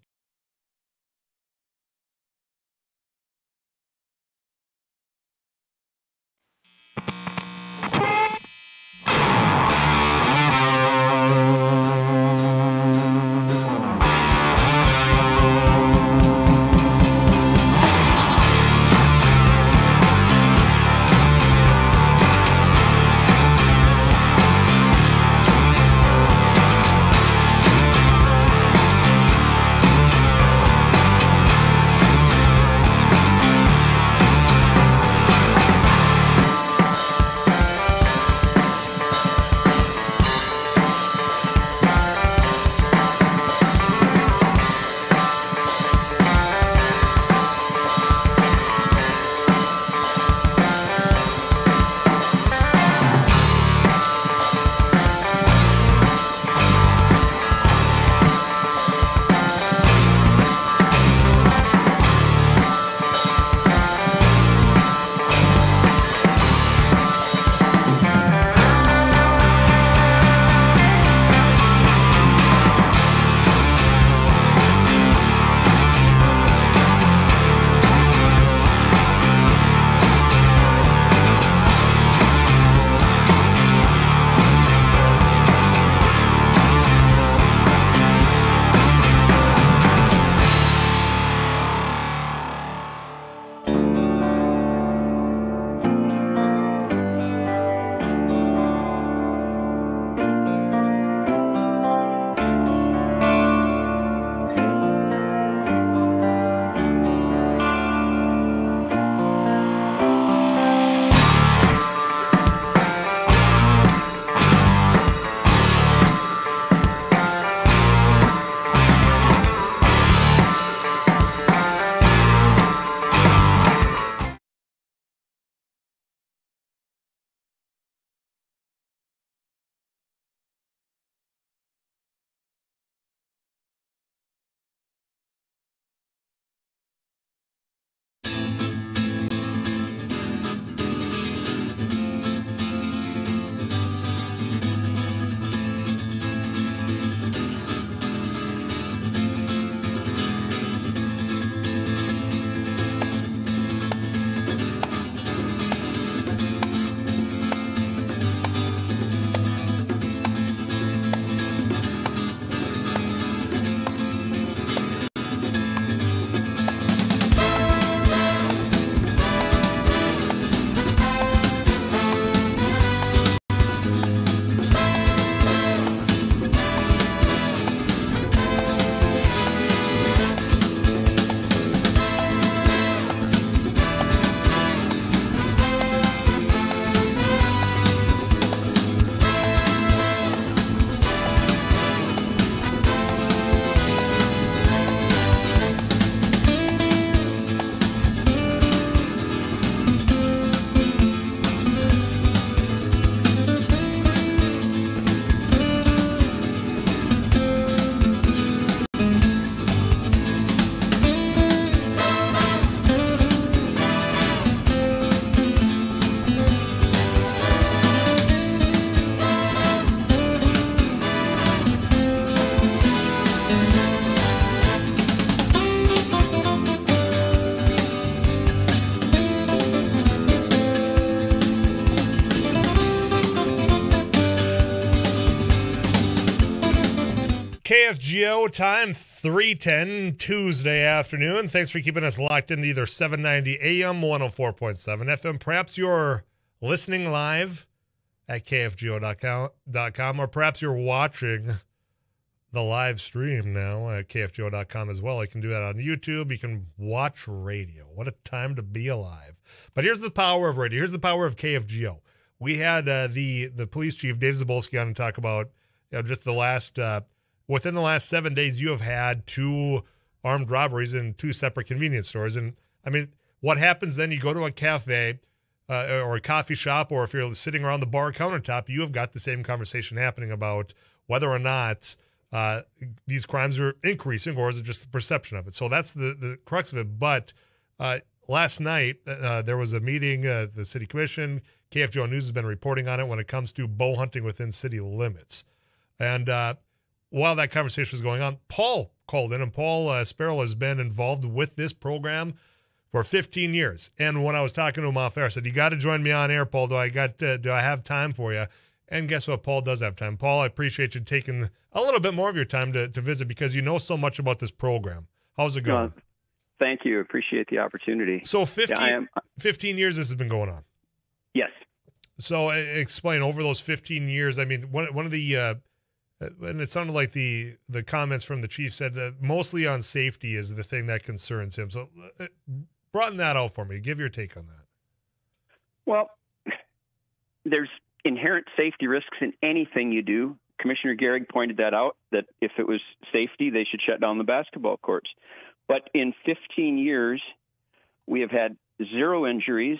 KFGO time, 3:10 Tuesday afternoon. Thanks for keeping us locked into either 790 AM, 104.7 FM. Perhaps you're listening live at KFGO.com, or perhaps you're watching the live stream now at KFGO.com as well. You can do that on YouTube. You can watch radio. What a time to be alive. But here's the power of radio. Here's the power of KFGO. We had the police chief, Dave Zabolski, on to talk about just the last... within the last 7 days, you have had 2 armed robberies in 2 separate convenience stores. And, I mean, what happens then? You go to a cafe or a coffee shop, or if you're sitting around the bar countertop, you have got the same conversation happening about whether or not these crimes are increasing, or is it just the perception of it? So that's the crux of it. But last night, there was a meeting, the city commission. KFGO News has been reporting on it when it comes to bow hunting within city limits. And while that conversation was going on, Paul called in, and Paul Sparrow has been involved with this program for 15 years. And when I was talking to him off air, I said, "You got to join me on air, Paul. Do I have time for you?" And guess what? Paul does have time. Paul, I appreciate you taking a little bit more of your time to visit, because you know so much about this program. How's it going? Thank you. Appreciate the opportunity. So 15 years this has been going on. Yes. So explain, over those 15 years, I mean, one of the and it sounded like the comments from the chief said that mostly on safety is the thing that concerns him. So broaden that out for me. Give your take on that. Well, there's inherent safety risks in anything you do. Commissioner Gehrig pointed that out, that if it was safety, they should shut down the basketball courts. But in 15 years, we have had 0 injuries,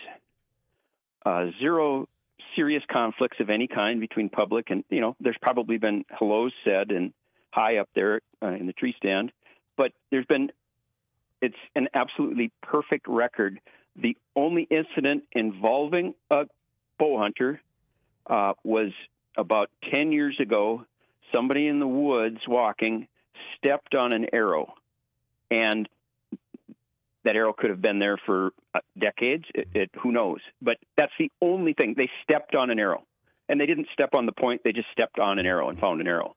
0 serious conflicts of any kind between public and, there's probably been hellos said and high up there in the tree stand, but it's an absolutely perfect record. The only incident involving a bow hunter was about 10 years ago. Somebody in the woods walking stepped on an arrow, and that arrow could have been there for decades. Who knows? But that's the only thing. They stepped on an arrow, and they didn't step on the point. They just stepped on an arrow and found an arrow.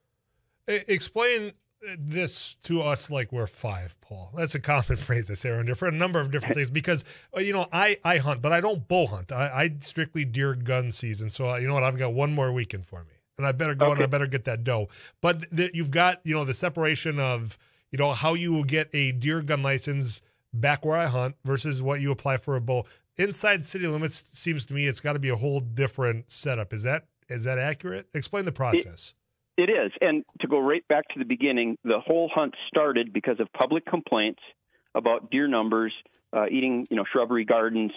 Explain this to us like we're 5, Paul. That's a common phrase I say around here for a number of different things, because, I hunt, but I don't bow hunt. I strictly deer gun season. So, you know what? I've got one more weekend for me, and I better go and I better get that doe. But you've got, the separation of, how you will get a deer gun license back where I hunt versus what you apply for a bow. Inside city limits, seems to me it's got to be a whole different setup. Is that accurate? Explain the process. It is. And to go right back to the beginning, the whole hunt started because of public complaints about deer numbers, eating, shrubbery gardens,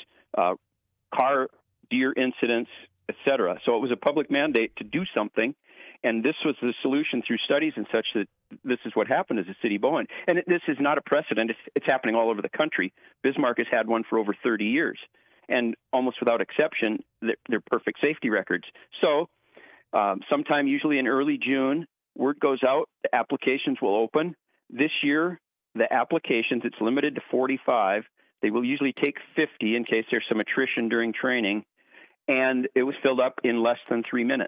car deer incidents, etc. So it was a public mandate to do something. And this was the solution through studies and such, that this is what happened as a city bow hunt. And this is not a precedent. It's happening all over the country. Bismarck has had one for over 30 years. And almost without exception, they're perfect safety records. So sometime usually in early June, word goes out, the applications will open. This year, the applications, it's limited to 45. They will usually take 50 in case there's some attrition during training. And it was filled up in less than 3 minutes.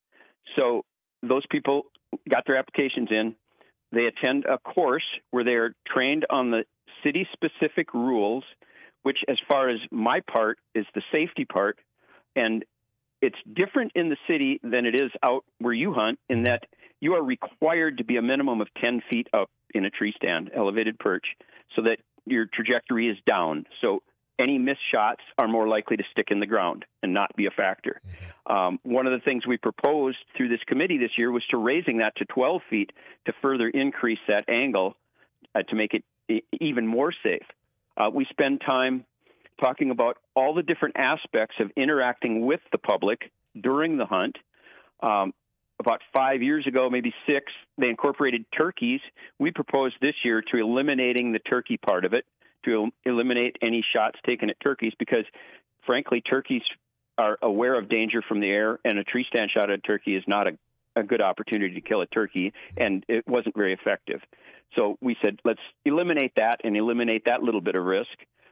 So those people got their applications in. They attend a course where they are trained on the city-specific rules, which, as far as my part, is the safety part. And it's different in the city than it is out where you hunt, in that you are required to be a minimum of 10 feet up in a tree stand, elevated perch, so that your trajectory is down. So any missed shots are more likely to stick in the ground and not be a factor. One of the things we proposed through this committee this year was to raising that to 12 feet to further increase that angle to make it even more safe. We spend time talking about all the different aspects of interacting with the public during the hunt. About 5 years ago, maybe 6, they incorporated turkeys. We proposed this year to eliminating the turkey part of it, to eliminate any shots taken at turkeys, because, frankly, turkeys are aware of danger from the air, and a tree stand shot at a turkey is not a good opportunity to kill a turkey, and it wasn't very effective. So we said, let's eliminate that and eliminate that little bit of risk.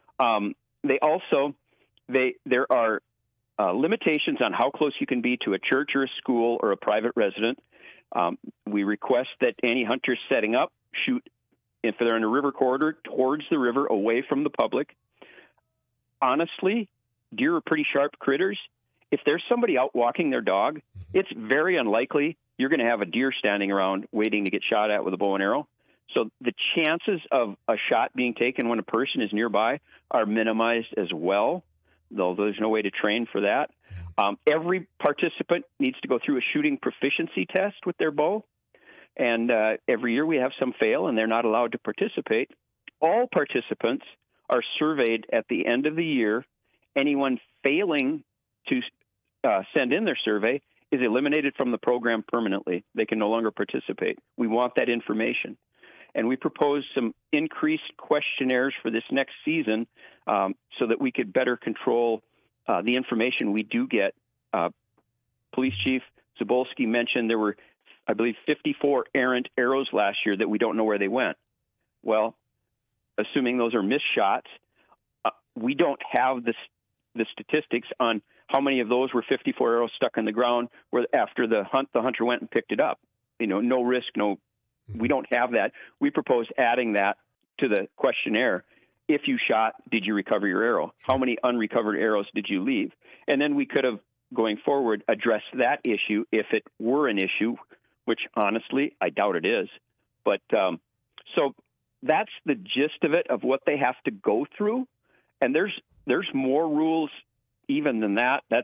There are limitations on how close you can be to a church or a school or a private resident. We request that any hunters setting up shoot, if they're in a river corridor, towards the river, away from the public. Honestly, deer are pretty sharp critters. If there's somebody out walking their dog, it's very unlikely you're going to have a deer standing around waiting to get shot at with a bow and arrow. So the chances of a shot being taken when a person is nearby are minimized as well, though there's no way to train for that. Every participant needs to go through a shooting proficiency test with their bow, and every year we have some fail, and they're not allowed to participate. All participants are surveyed at the end of the year. Anyone failing to send in their survey is eliminated from the program permanently. They can no longer participate. We want that information. And we propose some increased questionnaires for this next season so that we could better control the information we do get. Police Chief Zabolski mentioned there were, I believe, 54 errant arrows last year that we don't know where they went. Well, assuming those are missed shots, we don't have the statistics on how many of those were 54 arrows stuck in the ground where after the hunter went and picked it up. No risk, we don't have that. We propose adding that to the questionnaire. If you shot, did you recover your arrow? How many unrecovered arrows did you leave? And then we could have, going forward, addressed that issue if it were an issue, which honestly, I doubt it is. But so that's the gist of it, of what they have to go through. And there's more rules even than that. That's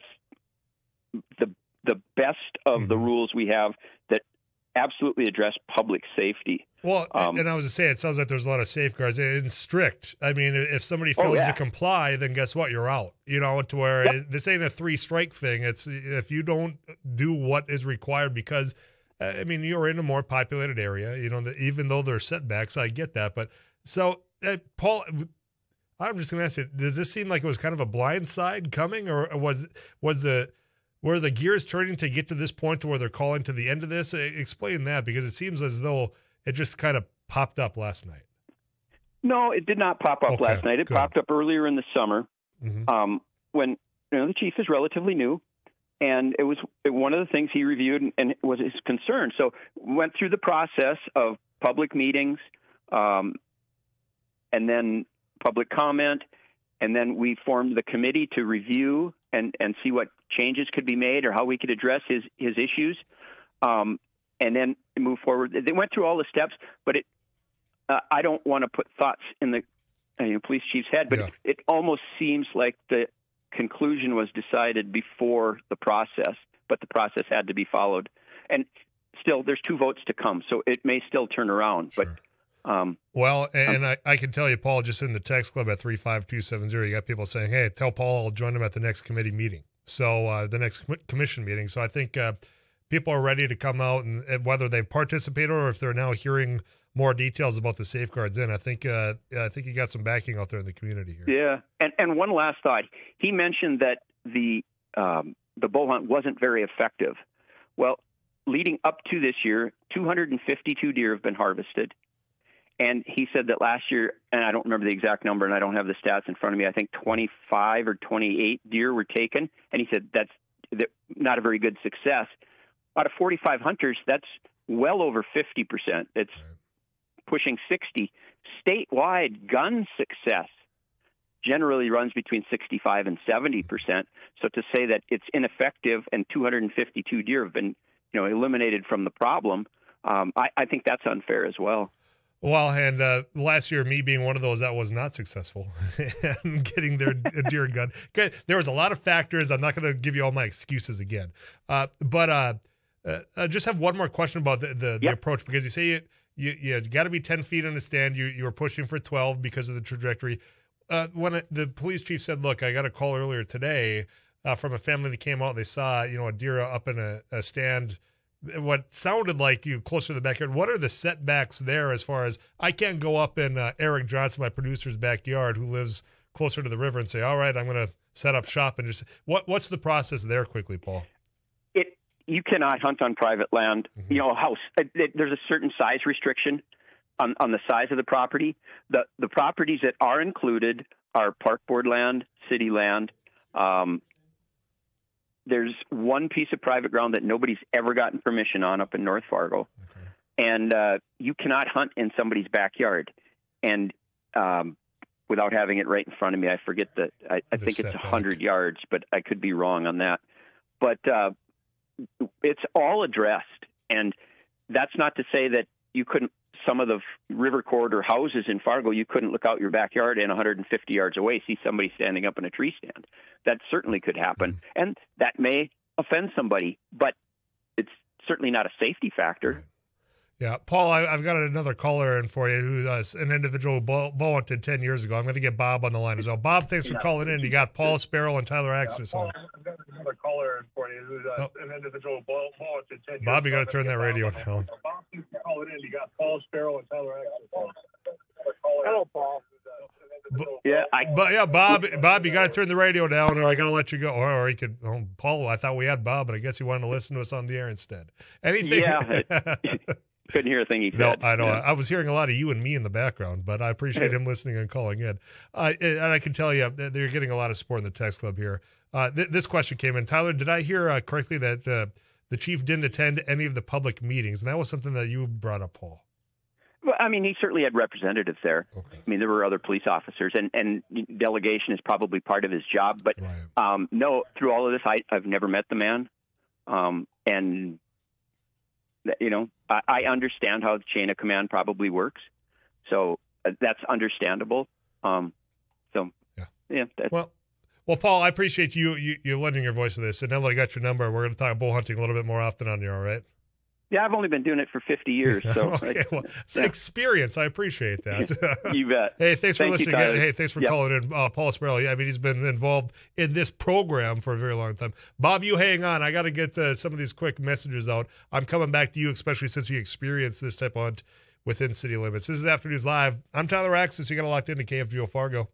the best of the rules we have that absolutely address public safety. Well, and I was to say, it sounds like there's a lot of safeguards. It's strict. I mean, if somebody fails to comply, then guess what? You're out. To where this ain't a 3-strike thing. It's if you don't do what is required, because you're in a more populated area. Even though there's setbacks, I get that. But so, Paul, I'm just going to ask you: does this seem like it was kind of a blind side coming, or were the gears turning to get to this point to where they're calling to the end of this? Explain that, because it seems as though it just kind of popped up last night. No, it did not pop up last night. It popped up earlier in the summer when the chief is relatively new, and it was one of the things he reviewed and was his concern. So went through the process of public meetings and then public comment, and then we formed the committee to review and see what changes could be made or how we could address his issues, and then move forward. They went through all the steps, but I don't want to put thoughts in the police chief's head, but it almost seems like the conclusion was decided before the process, but the process had to be followed. And still, there's 2 votes to come, so it may still turn around. Sure. But I can tell you, Paul, just in the text club at 35270, you got people saying, hey, tell Paul I'll join him at the next committee meeting. So the next commission meeting. So I think people are ready to come out, and whether they've participated or if they're now hearing more details about the safeguards in, I think you got some backing out there in the community here. Yeah. And one last thought. He mentioned that the bow hunt wasn't very effective. Well, leading up to this year, 252 deer have been harvested. And he said that last year, and I don't remember the exact number, and I don't have the stats in front of me, I think 25 or 28 deer were taken. And he said that's not a very good success. Out of 45 hunters, that's well over 50%. It's pushing 60. Statewide gun success generally runs between 65 and 70%. So to say that it's ineffective and 252 deer have been eliminated from the problem, I think that's unfair as well. Well, and last year, me being one of those that was not successful and getting their deer gun. There was a lot of factors. I'm not going to give you all my excuses again. But I just have one more question about the approach, because you say you got to be 10 feet in the stand. You were pushing for 12 because of the trajectory. When the police chief said, look, I got a call earlier today from a family that came out and they saw a deer up in a stand, what sounded like you closer to the backyard. What are the setbacks there as far as I can't go up in Eric Johnson, my producer's backyard, who lives closer to the river, and say, all right, I'm going to set up shop, and just what's the process there quickly, Paul? You cannot hunt on private land. A house, there's a certain size restriction on the size of the property. The properties that are included are park board land, city land, there's one piece of private ground that nobody's ever gotten permission on up in North Fargo. Okay. And you cannot hunt in somebody's backyard. And without having it right in front of me, I forget that. I think it's 100 yards, but I could be wrong on that. But it's all addressed. And that's not to say that you couldn't, some of the river corridor houses in Fargo, you couldn't look out your backyard and 150 yards away see somebody standing up in a tree stand. That certainly could happen. Mm-hmm. And that may offend somebody, but it's certainly not a safety factor. Right. Yeah, Paul, I've got another caller in for you who's an individual who bow hunted 10 years ago. I'm going to get Bob on the line as well. Bob, thanks for calling in. You got Paul Sparrow and Tyler Axness on. I've got another caller in for you who's an individual who bow hunted 10 years ago. Bob, you got to turn that radio down. Bob, thanks for calling in. You got Paul Sparrow and Tyler Axness on. Hello, Paul. Bob, you got to turn the radio down, or I got to let you go. Or you could, Paul. I thought we had Bob, but I guess he wanted to listen to us on the air instead. Anything? Yeah. Couldn't hear a thing he said. No, I know. Yeah. I was hearing a lot of you and me in the background, but I appreciate him listening and calling in. And I can tell you, they're getting a lot of support in the text club here. This question came in. Tyler, did I hear correctly that the chief didn't attend any of the public meetings? And that was something that you brought up, Paul. Well, I mean, he certainly had representatives there. Okay. I mean, there were other police officers, and delegation is probably part of his job. But right. No, through all of this, I've never met the man. And you know, I understand how the chain of command probably works, so that's understandable. Yeah. Well, Paul, I appreciate you lending your voice to this. And now that I got your number, we're going to talk bull hunting a little bit more often on here. All right? Yeah, I've only been doing it for 50 years. So okay, well, it's experience. I appreciate that. You bet. Hey, thanks for listening. Hey, thanks for calling in, Paul Sparrow. I mean, he's been involved in this program for a very long time. Bob, you hang on. I got to get some of these quick messages out. I'm coming back to you, especially since you experienced this type of hunt within city limits. This is Afternoons Live. I'm Tyler Axness. You got locked into KFGO Fargo.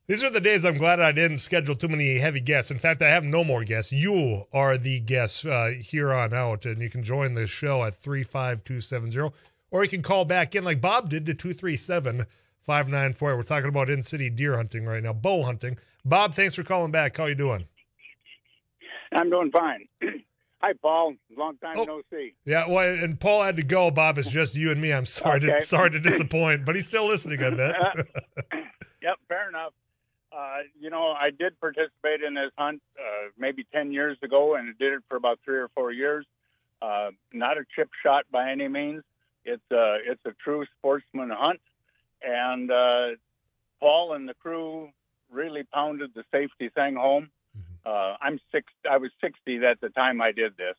These are the days I'm glad I didn't schedule too many heavy guests. In fact, I have no more guests. You are the guests here on out, and you can join the show at 35270, or you can call back in like Bob did to 237-5948. We're talking about in-city deer hunting right now, bow hunting. Bob, thanks for calling back. How you doing? I'm doing fine. Hi, Paul. Long time no see. Yeah, well, and Paul had to go. Bob, it's just you and me. I'm sorry to disappoint, but he's still listening, I bet. Yep, fair enough. I did participate in this hunt maybe 10 years ago, and I did it for about 3 or 4 years. Not a chip shot by any means. It's a true sportsman hunt, and Paul and the crew really pounded the safety thing home. I was 60 at the time I did this,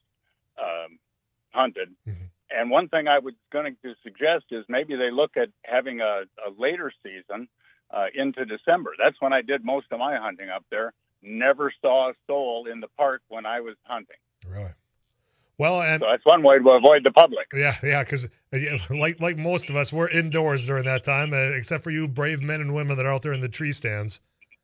hunted. And one thing I was going to suggest is maybe they look at having a later season into December. That's when I did most of my hunting up there. Never saw a soul in the park when I was hunting. Really? Well, and so that's one way to avoid the public. Yeah, because like most of us, we're indoors during that time, except for you brave men and women that are out there in the tree stands.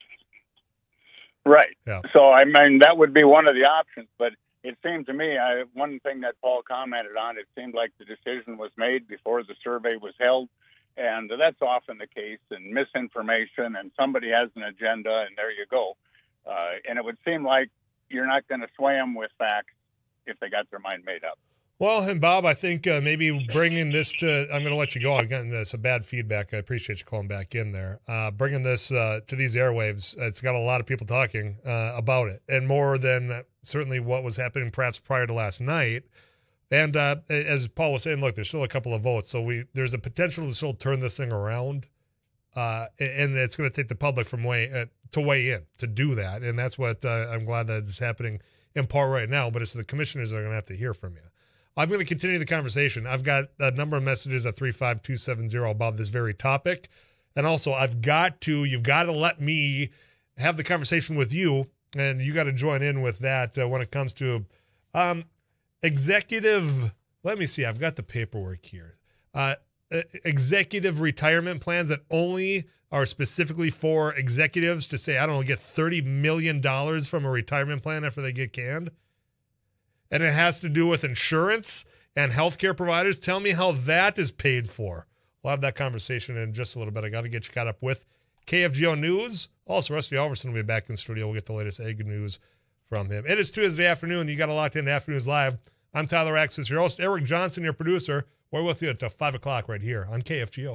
Right. Yeah. So, I mean, that would be one of the options. But it seemed to me, one thing that Paul commented on, it seemed like the decision was made before the survey was held. And that's often the case, and misinformation, and somebody has an agenda, and there you go. And it would seem like you're not going to sway them with facts if they got their mind made up. Well, and Bob, I think maybe bringing this to, I'm going to let you go. Again, that's some bad feedback. I appreciate you calling back in there. Bringing this to these airwaves, it's got a lot of people talking about it, and more than certainly what was happening perhaps prior to last night. And as Paul was saying, look, there's still a couple of votes, so there's a potential to still turn this thing around, and it's going to take the public to weigh in to do that, and that's what I'm glad that is happening in part right now. But it's the commissioners that are going to have to hear from you. I'm going to continue the conversation. I've got a number of messages at 35270 about this very topic, and also you've got to let me have the conversation with you, and you got to join in with that when it comes to executive, let me see, I've got the paperwork here. Executive retirement plans that only are specifically for executives to say, I don't know, get $30 million from a retirement plan after they get canned. And it has to do with insurance and healthcare providers. Tell me how that is paid for. We'll have that conversation in just a little bit. I got to get you caught up with KFGO News. Also, Rusty Alverson will be back in the studio. We'll get the latest egg news from him. It is Tuesday afternoon. You got a locked in Afternoons Live. I'm Tyler Axness, your host. Eric Johnson, your producer. We're with you until 5 o'clock right here on KFGO.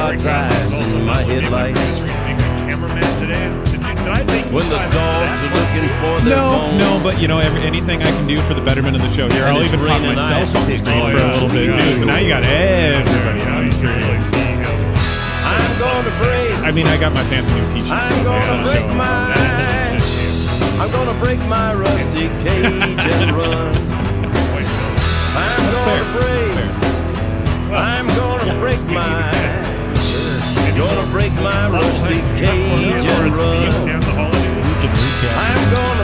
outside also my headlights. Cameraman today. Did I think when the dogs are looking for their bones? No, but anything I can do for the betterment of the show here, I'll even pop myself on screen for a little bit too. So now you got everybody on screen. I'm gonna break. I mean, I got my fancy new T-shirt. I'm gonna break my rusty cage and run. I'm gonna break my. Gonna break my rusty cage and run. I'm gonna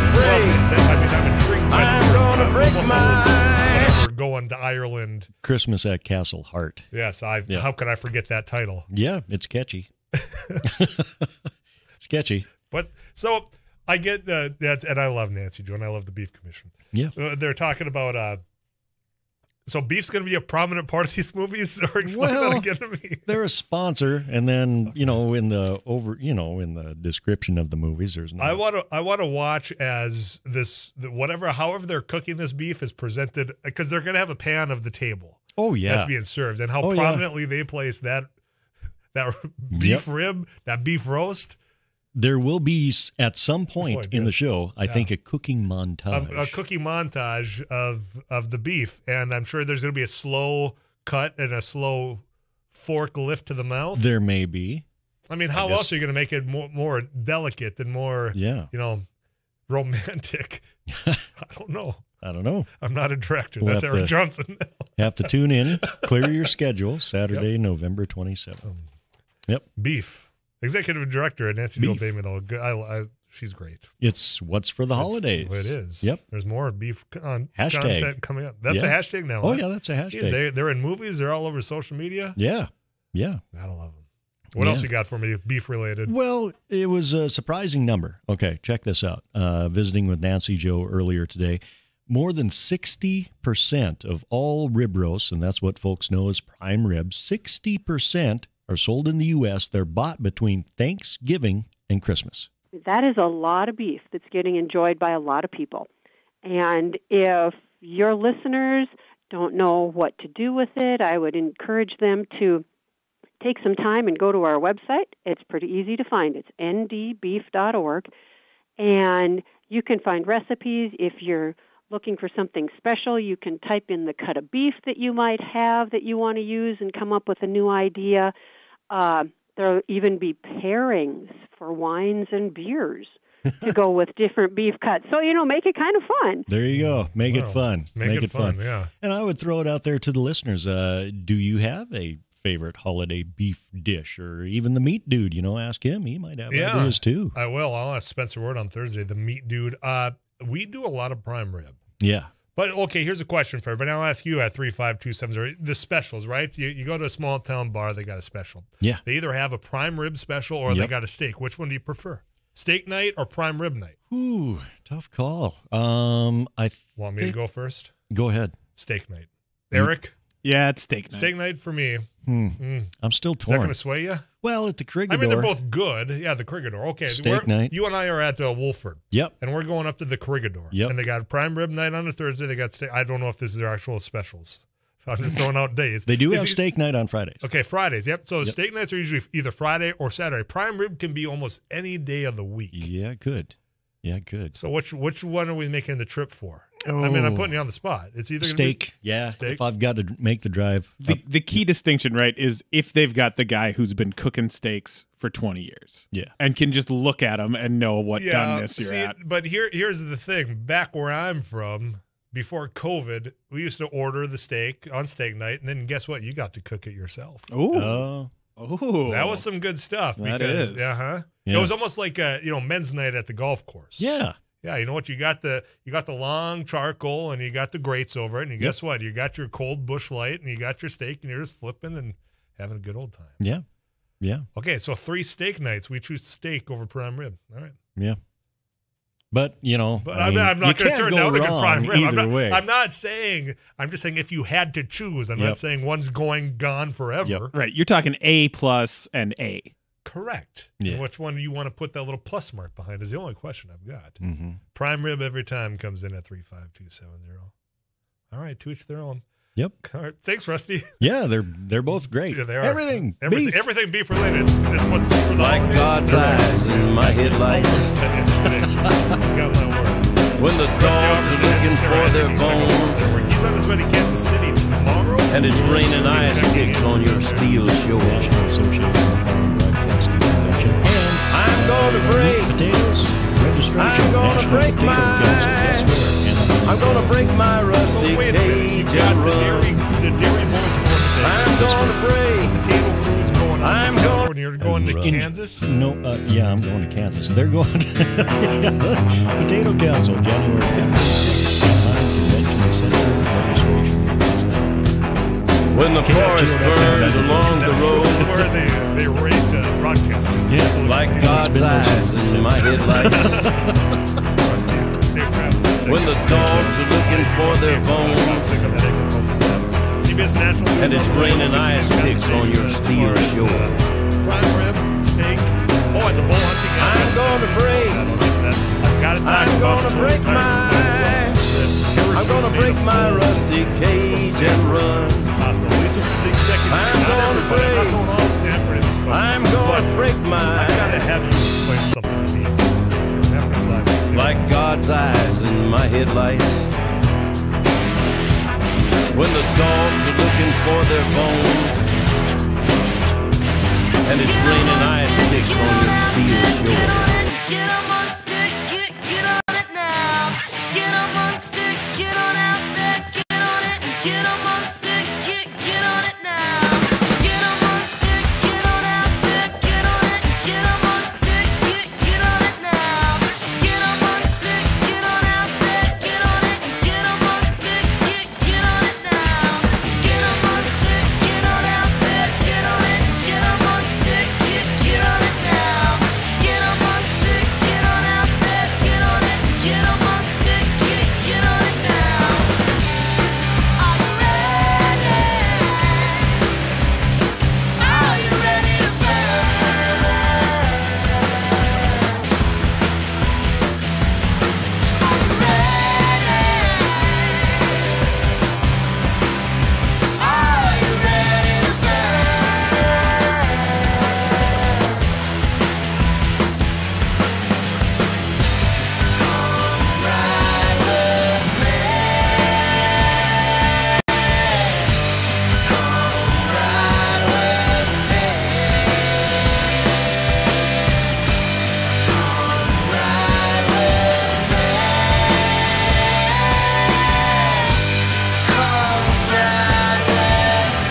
break my. Whatever, going to Ireland. Christmas at Castle Hart. Yes, how could I forget that title? Yeah, it's catchy. It's catchy. But so I get that, and I love Nancy Joe, and I love the Beef Commission. Yeah, they're talking about. So beef's going to be a prominent part of these movies, or explain that again to me. They're a sponsor, and then in the description of the movies, there's no. I want to watch as however they're cooking this beef is presented, because they're going to have a pan of the table. Oh yeah, that's being served, and how prominently they place that beef rib, that beef roast. There will be at some point in the show, I think, a cooking montage. A cooking montage of the beef, and I'm sure there's going to be a slow cut and a slow fork lift to the mouth. There may be. I mean, how else are you going to make it more delicate and more, romantic? I don't know. I'm not a director. That's Eric Johnson. Have to tune in. Clear your schedule. Saturday, November 27th. Beef. Executive director at Nancy Joe Bateman, though. She's great. It's what's for the holidays. It is. Yep. There's more beef content coming up. That's a hashtag now. Oh, yeah, that's a hashtag. Jeez, they're in movies. They're all over social media. Yeah. Gotta love them. What else you got for me, beef related? Well, it was a surprising number. Okay, check this out. Visiting with Nancy Joe earlier today, more than 60% of all rib roasts, and that's what folks know as prime ribs, 60% are sold in the U.S. They're bought between Thanksgiving and Christmas. That is a lot of beef that's getting enjoyed by a lot of people. And if your listeners don't know what to do with it, I would encourage them to take some time and go to our website. It's pretty easy to find. It's ndbeef.org. And you can find recipes. If you're looking for something special, you can type in the cut of beef that you might have that you want to use and come up with a new idea. There'll even be pairings for wines and beers to go with different beef cuts. So, make it kind of fun. There you go. Make it fun. Make it fun, yeah. And I would throw it out there to the listeners. Do you have a favorite holiday beef dish, or even the meat dude? Ask him. He might have ideas too. I will. I'll ask Spencer Ward on Thursday, the meat dude. We do a lot of prime rib. Yeah. But, okay, here's a question for everybody. I'll ask you at 35270. The specials, right? You go to a small town bar, they got a special. Yeah. They either have a prime rib special or they got a steak. Which one do you prefer? Steak night or prime rib night? Ooh, tough call. Want me to go first? Go ahead. Steak night. Eric? Yeah, it's steak night. Steak night for me. I'm still torn. Is that going to sway you? Well, at the Corregidor. I mean, they're both good. Yeah, the Corregidor. Okay. Steak night. You and I are at Wolford. Yep. And we're going up to the Corregidor. Yep. And they got prime rib night on a Thursday. They got steak. I don't know if this is their actual specials. I'm just throwing out days. They do have steak night on Fridays. Okay, Fridays. Yep. So steak nights are usually either Friday or Saturday. Prime rib can be almost any day of the week. Yeah, good. Yeah, good. So which one are we making the trip for? Oh. I mean, I'm putting you on the spot. It's either steak. Steak. If I've got to make the drive. The key distinction, right, is if they've got the guy who's been cooking steaks for 20 years. Yeah. And can just look at them and know what doneness you're at. But here's the thing. Back where I'm from, before COVID, we used to order the steak on steak night, and then guess what? You got to cook it yourself. Oh. That was some good stuff. Because, Yeah. It was almost like men's night at the golf course. Yeah. Yeah, you know what? You got the long charcoal and you got the grates over it, and guess what? You got your cold bush light and you got your steak, and you're just flipping and having a good old time. Yeah. Yeah. Okay, so 3 steak nights. We choose steak over prime rib. All right. Yeah. But, I'm not going to turn down to get prime rib. I'm not saying, I'm just saying if you had to choose, I'm not saying one's gone forever. Yep. Right. You're talking A plus and A. Correct. Yeah. And which one you want to put that little plus mark behind is the only question I've got. Mm-hmm. Prime rib every time comes in at 35270. All right, to each their own. Yep. All right. Thanks, Rusty. Yeah, they're both great. Yeah, they are. Everything beef related. It's what's for the Like holidays. God's eyes in my headlights. Got my word. When the dogs are looking for their bones. He's on his way to Kansas City tomorrow. And it's raining ice picks on your steel shore. National Association of Farm Broadcasting Convention. And I'm gonna break potatoes registration. I'm gonna National break Potato Council. Yes, we are. I'm gonna break my rusty Wait a minute. You've cage got and the run. dairy boys going today. I'm gonna break. Potato crew's going on. I'm going. You're going to Kansas? No, yeah, I'm going to Kansas. They're going to Potato Council, January 5th and 6th. Convention Center registration. When the forest burns along the road. Where they rate broadcasters. Yes. Like God's eyes in my headlights. Safe travels. When the dogs are looking for their bones. CBS National News And it's raining ice picks on your steel shore. Prime rib, steak. Oh, at the bull hunting. I'm gonna break. I've got to talk I'm about gonna break I'm gonna break my rusty cage and run. Hospital. Lisa was the executive. I'm Not gonna everybody. I'm not going all Sanford in this question. I'm gonna break I gotta have you explain something to me. Like God's eyes in my headlights. When the dogs are looking for their bones. And it's raining ice picks on your steel shore. Get amongst it, get on it now. Get amongst it, get on out there, get on it, get amongst it, get on it now. Get amongst it, get on out there, get on it, get amongst it, get on it now. Get amongst it, get on out there, get on it, get amongst it, get on it now. Get amongst it, get on out there, get on it, get amongst it, get on it now. Get amongst it, get on out there, get on it, get amongst it, get on it now. Are you ready? Are you ready to burn? Are you ready? Are you ready to burn? Ride with me. Ride with me. Ride with me. Come ride with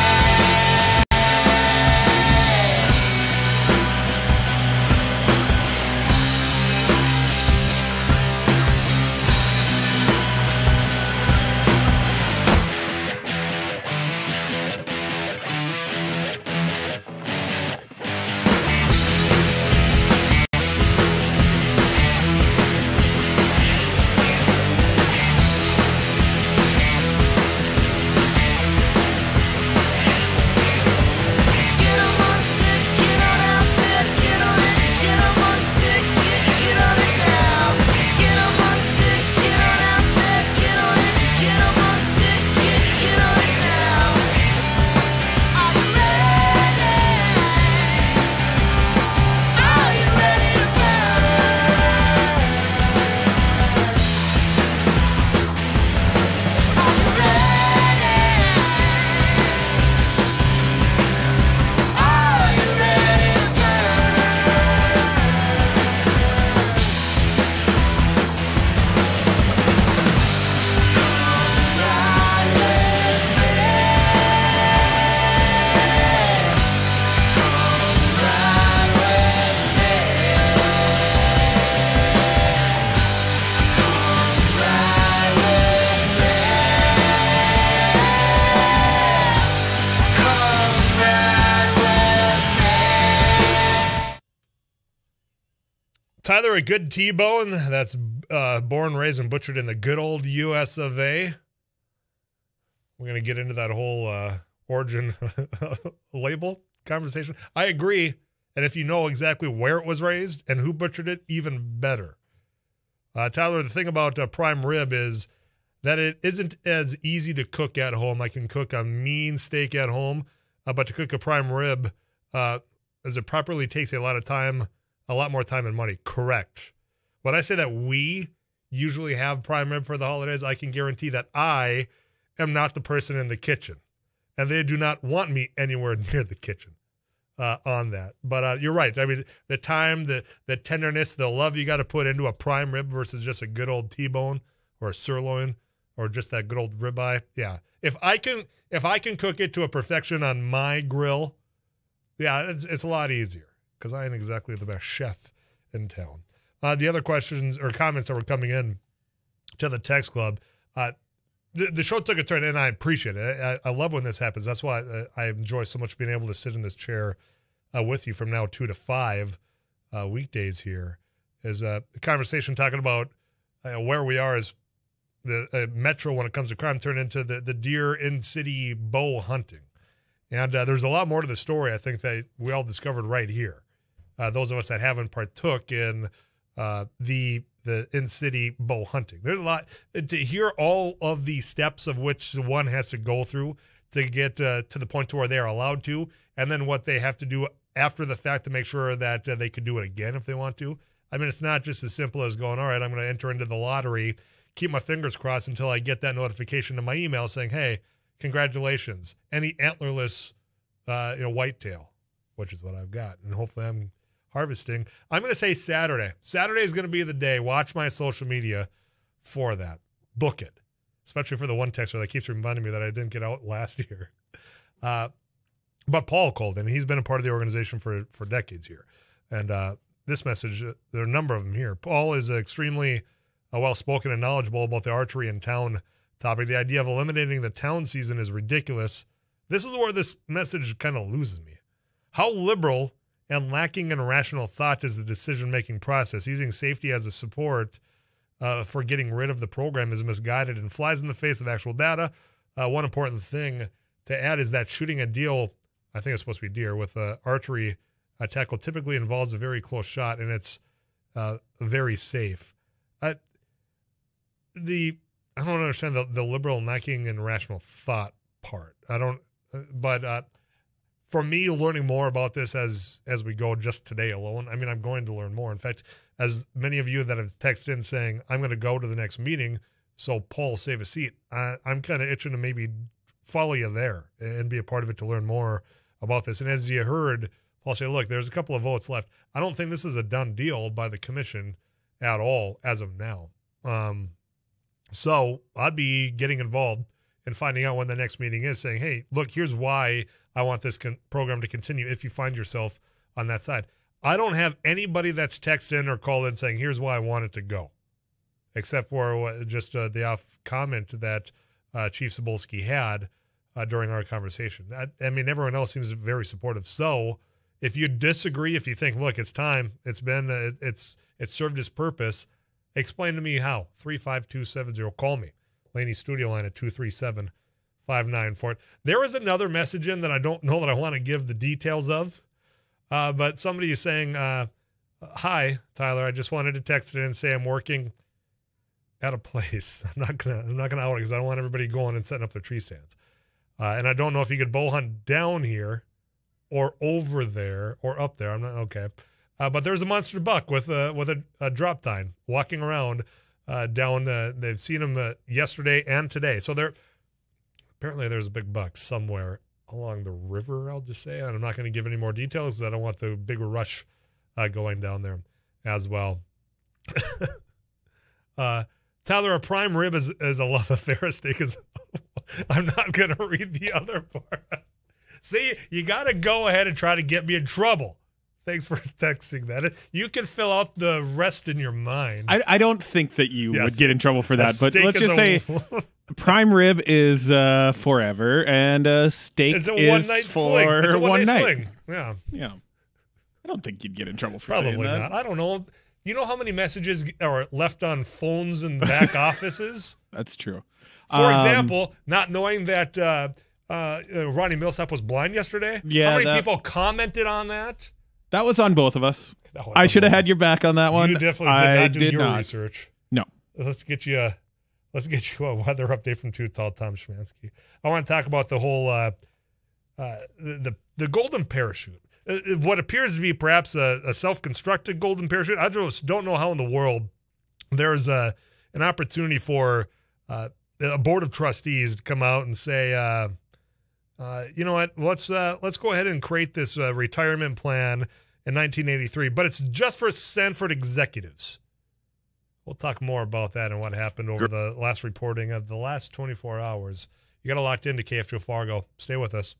Get amongst it, get on out there, get on it, get amongst it, get on it now. Get amongst it, get on out there, get on it, get amongst it, get on it now. Are you ready? Are you ready to burn? Are you ready? Are you ready to Tyler, a good T-bone that's born, raised, and butchered in the good old U.S. of A. We're going to get into that whole origin label conversation. I agree. And if you know exactly where it was raised and who butchered it, even better. Tyler, the thing about prime rib is that it isn't as easy to cook at home. I can cook a mean steak at home, but to cook a prime rib, as it properly takes a lot more time and money. Correct. When I say that we usually have prime rib for the holidays, I can guarantee that I am not the person in the kitchen, and they do not want me anywhere near the kitchen on that. But you're right. I mean, the time, the tenderness, the love you got to put into a prime rib versus just a good old T-bone or a sirloin or just that good old ribeye. Yeah. If I can cook it to a perfection on my grill, yeah, it's a lot easier because I ain't exactly the best chef in town. The other questions or comments that were coming in to the text club, the show took a turn, and I appreciate it. I love when this happens. That's why I enjoy so much being able to sit in this chair with you from now 2 to 5 weekdays here. Is a conversation talking about where we are as the metro when it comes to crime turned into the deer in-city bow hunting. And there's a lot more to the story, I think, that we all discovered right here. Those of us that haven't partook in the in-city bow hunting. There's a lot to hear all of the steps of which one has to go through to get to the point to where they are allowed to, and then what they have to do after the fact to make sure that they could do it again if they want to. I mean, it's not just as simple as going, all right, I'm going to enter into the lottery, keep my fingers crossed until I get that notification in my email saying, hey, congratulations, any antlerless whitetail, which is what I've got, and hopefully I'm harvesting. I'm going to say Saturday. Saturday is going to be the day. Watch my social media for that. Book it, especially for the one texter that keeps reminding me that I didn't get out last year. But Paul called in. He's been a part of the organization for decades here. And this message, there are a number of them here. Paul is extremely well-spoken and knowledgeable about the archery in town topic. The idea of eliminating the town season is ridiculous. This is where this message kind of loses me. How liberal and lacking in rational thought is the decision-making process. Using safety as a support for getting rid of the program is misguided and flies in the face of actual data. One important thing to add is that shooting a deal, I think it's supposed to be deer, with archery tackle typically involves a very close shot, and it's very safe. I don't understand the liberal lacking in rational thought part. I don't, but for me, learning more about this as we go just today alone, I mean, I'm going to learn more. In fact, as many of you that have texted in saying, I'm going to go to the next meeting, so Paul, save a seat, I'm kind of itching to maybe follow you there and be a part of it to learn more about this. And as you heard Paul say, look, there's a couple of votes left. I don't think this is a done deal by the commission at all as of now. So I'd be getting involved and finding out when the next meeting is, saying, hey, look, here's why I want this program to continue if you find yourself on that side. I don't have anybody that's texted in or called in saying, here's why I want it to go, except for just the off comment that Chief Cebulski had during our conversation. I mean, everyone else seems very supportive. So if you disagree, if you think, look, it's time, it's served its purpose, explain to me how. 35270. Call me. Laney's studio line at 237-5940. There is another message in that I don't know that I want to give the details of, but somebody is saying, hi, Tyler, I just wanted to text it in and say I'm working at a place. I'm not gonna out it because I don't want everybody going and setting up their tree stands. And I don't know if you could bow hunt down here or over there or up there. I'm not okay. But there's a monster buck with a drop tine walking around down. They've seen him yesterday and today. So apparently there's a big buck somewhere along the river, I'll just say. And I'm not going to give any more details because I don't want the big rush going down there as well. Tyler, a prime rib is a love affair. A steak is. I'm not going to read the other part. See, you got to go ahead and try to get me in trouble. Thanks for texting that. You can fill out the rest in your mind. I don't think that you would get in trouble for that, but let's just say prime rib is forever, and a steak is for one night. Fling. Yeah. I don't think you'd get in trouble for that. Probably not. I don't know. You know how many messages are left on phones in back offices? That's true. For example, not knowing that Ronnie Millsap was blind yesterday. Yeah, how many people commented on that? That was on both of us. I should have had your back on that one. You definitely did not do your research. No. Let's get you let's get you a weather update from Too Tall Tom Szymanski. I want to talk about the whole the golden parachute. What appears to be perhaps a self-constructed golden parachute. I just don't know how in the world there's an opportunity for a board of trustees to come out and say, you know what, let's go ahead and create this retirement plan in 1983, but it's just for Sanford executives. We'll talk more about that and what happened over the last reporting of the last 24 hours. You got it locked into KFGO Fargo. Stay with us.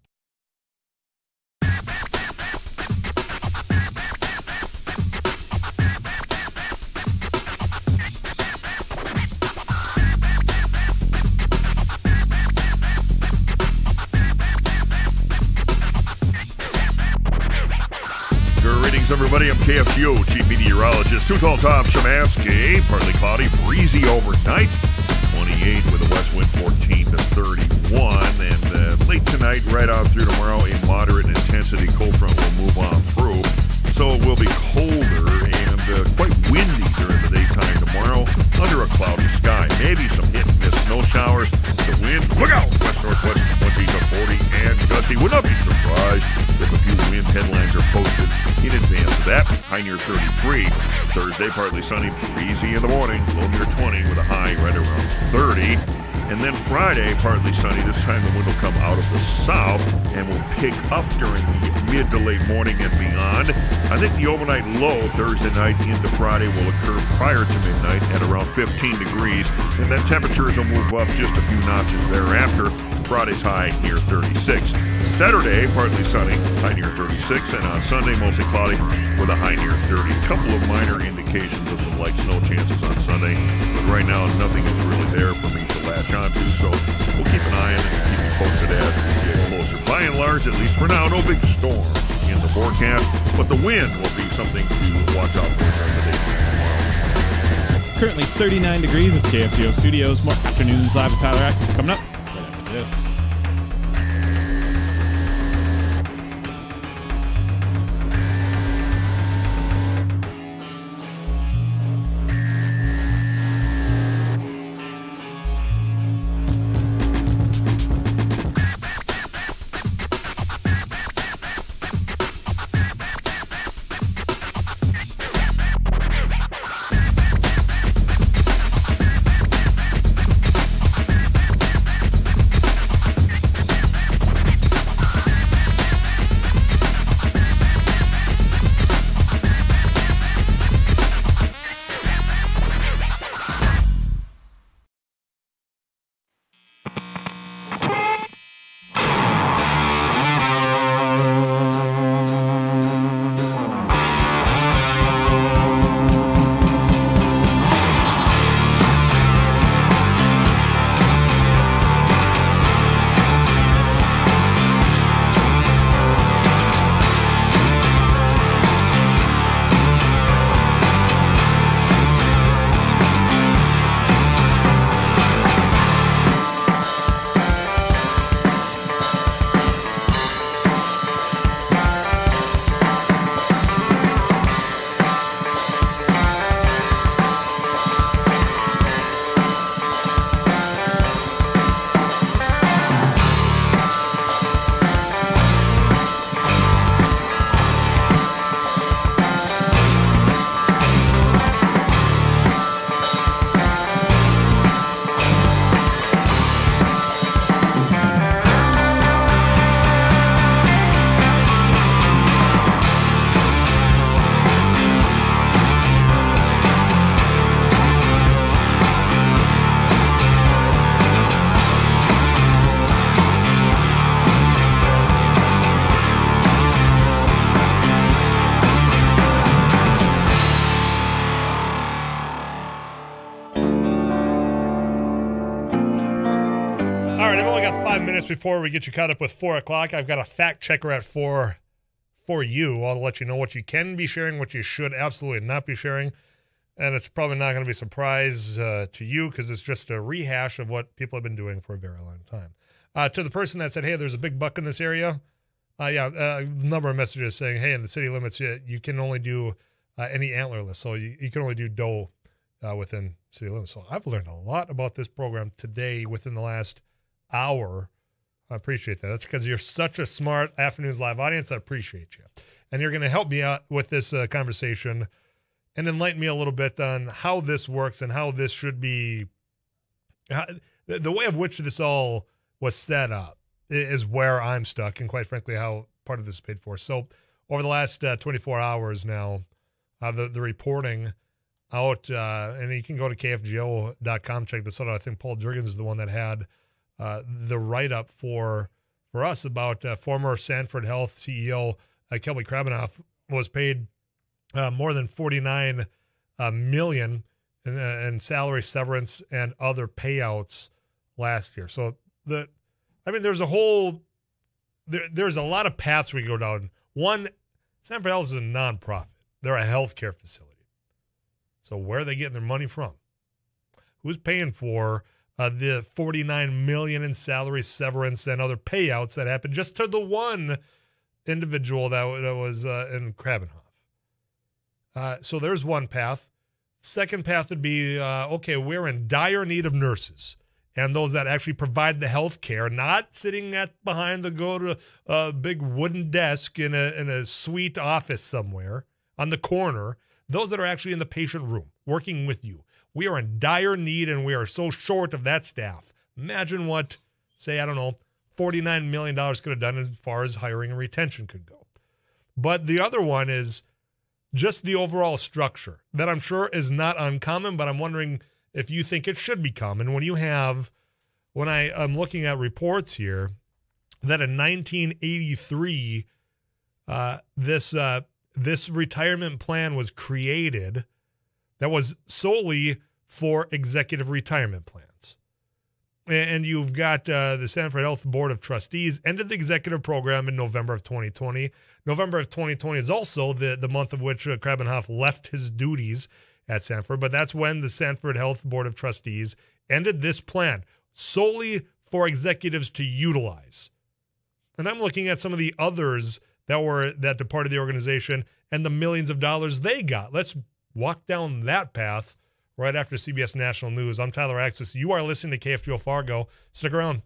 Greetings, everybody. I'm KFGO Chief Meteorologist Too Tall Tom Szymanski. Partly cloudy, breezy overnight. 28 with a west wind 14 to 31. And late tonight, right out through tomorrow, a moderate intensity cold front will move on through. So it will be colder and quite windy during the daytime tomorrow under a cloudy sky. Maybe some hit and miss snow showers. The wind, look out! West-northwest 20 to 40 and gusty. Would not be surprised if a few wind headlines are posted in advance of that. High near 33. Thursday, partly sunny, breezy in the morning. Low near 20 with a high right around 30. And then Friday, partly sunny. This time the wind will come out of the south and will pick up during the mid to late morning and beyond. I think the overnight low Thursday night into Friday will occur prior to midnight at around 15 degrees. And then temperatures will move up just a few notches thereafter. Friday's high near 36. Saturday, partly sunny, high near 36. And on Sunday, mostly cloudy with a high near 30. A couple of minor indications of some light snow chances on Sunday. But right now, nothing is really there for me to latch onto, so we'll keep an eye on it and keep you posted as we get closer. By and large, at least for now, no big storm in the forecast, but the wind will be something to watch out for during the day tomorrow. Currently 39 degrees at the KFGO studios. More afternoons live with Tyler Axness coming up right after this. Before we get you caught up with 4 o'clock, I've got a fact checker at 4 for you. I'll let you know what you can be sharing, what you should absolutely not be sharing. And it's probably not going to be a surprise to you because it's just a rehash of what people have been doing for a very long time. To the person that said, hey, there's a big buck in this area, a number of messages saying, hey, in the city limits, you can only do any antlerless. So you can only do doe within city limits. So I've learned a lot about this program today within the last hour. I appreciate that. That's because you're such a smart Afternoons Live audience. I appreciate you. And you're going to help me out with this conversation and enlighten me a little bit on how this works and how this should be, the way of which this all was set up is where I'm stuck, and quite frankly, how part of this is paid for. So over the last 24 hours now, the reporting out, and you can go to KFGO.com, check this out. I think Paul Jurgens is the one that had the write-up for us about former Sanford Health CEO Kelly Krabenoff was paid more than $49 million in salary, severance, and other payouts last year. So there's a whole there's a lot of paths we go down. One, Sanford Health is a nonprofit. They're a healthcare facility. So where are they getting their money from? Who's paying for the $49 million in salary, severance, and other payouts that happened just to the one individual that was in Krabenoff? So there's one path. Second path would be, okay, we're in dire need of nurses and those that actually provide the health care, not sitting behind the big wooden desk in a sweet office somewhere on the corner. Those that are actually in the patient room working with you. We are in dire need, and we are so short of that staff. Imagine what, say, I don't know, $49 million could have done as far as hiring and retention could go. But the other one is just the overall structure that I'm sure is not uncommon, but I'm wondering if you think it should be common when I'm looking at reports here that in 1983, this retirement plan was created that was solely for executive retirement plans. And you've got the Sanford Health Board of Trustees ended the executive program in November of 2020. November of 2020 is also the month of which Krabenoff left his duties at Sanford, but that's when the Sanford Health Board of Trustees ended this plan solely for executives to utilize. And I'm looking at some of the others that departed the organization and the millions of dollars they got. Let's walk down that path right after CBS National News. I'm Tyler Axness. You are listening to KFGO Fargo. Stick around.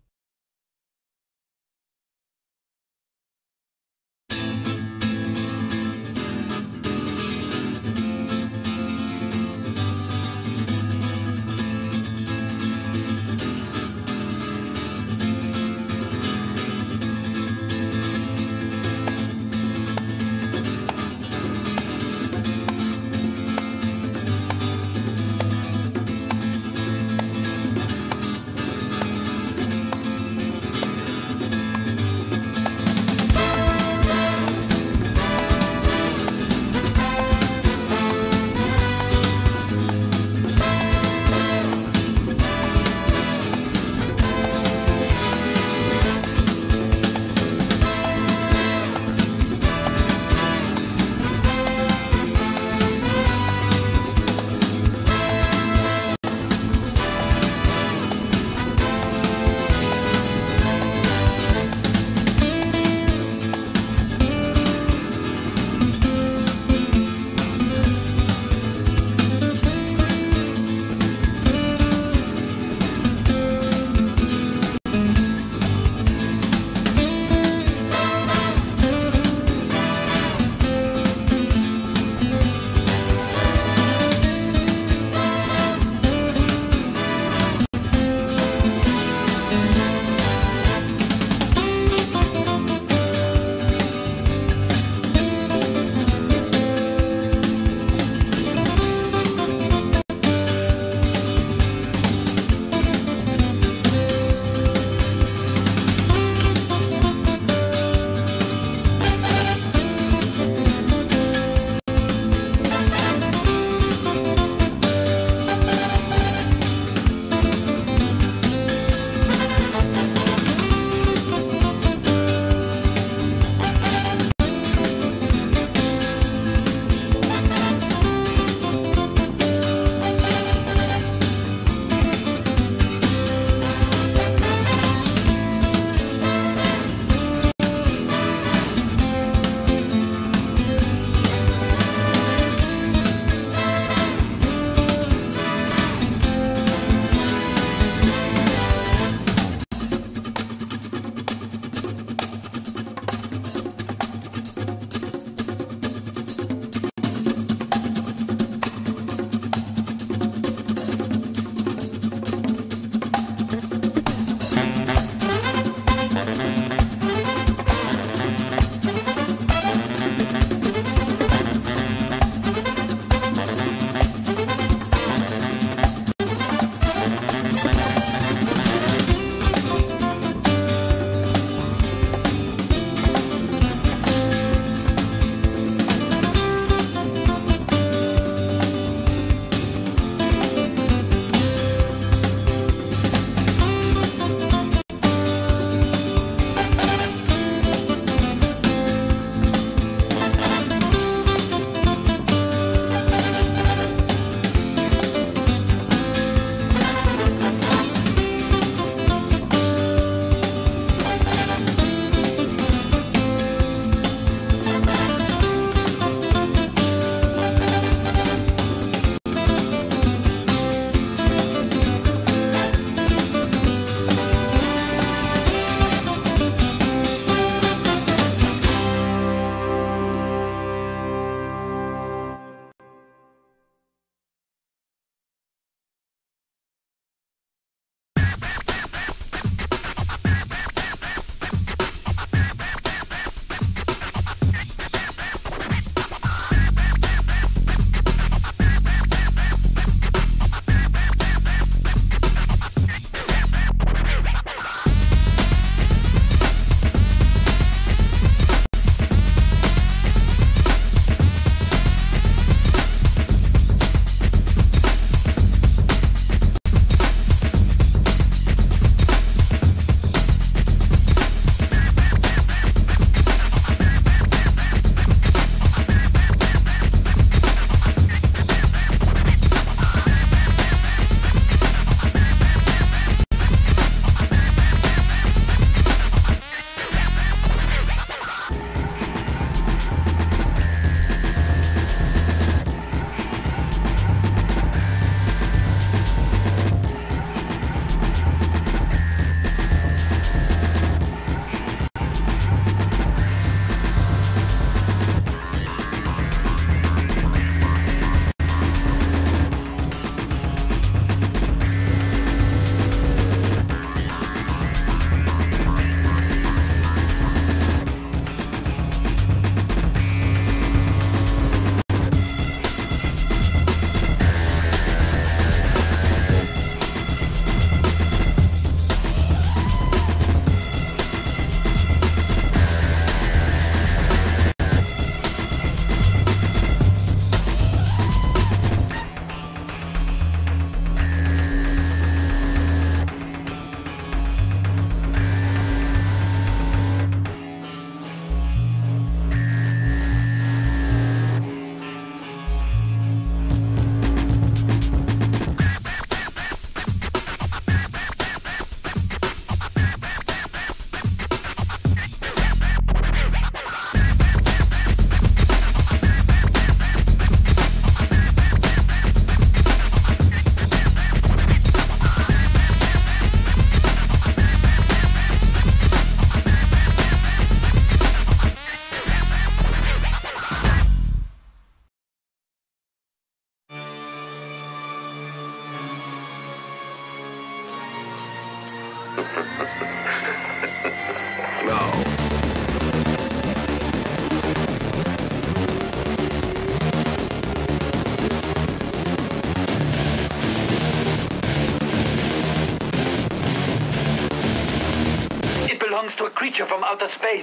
creature from outer space.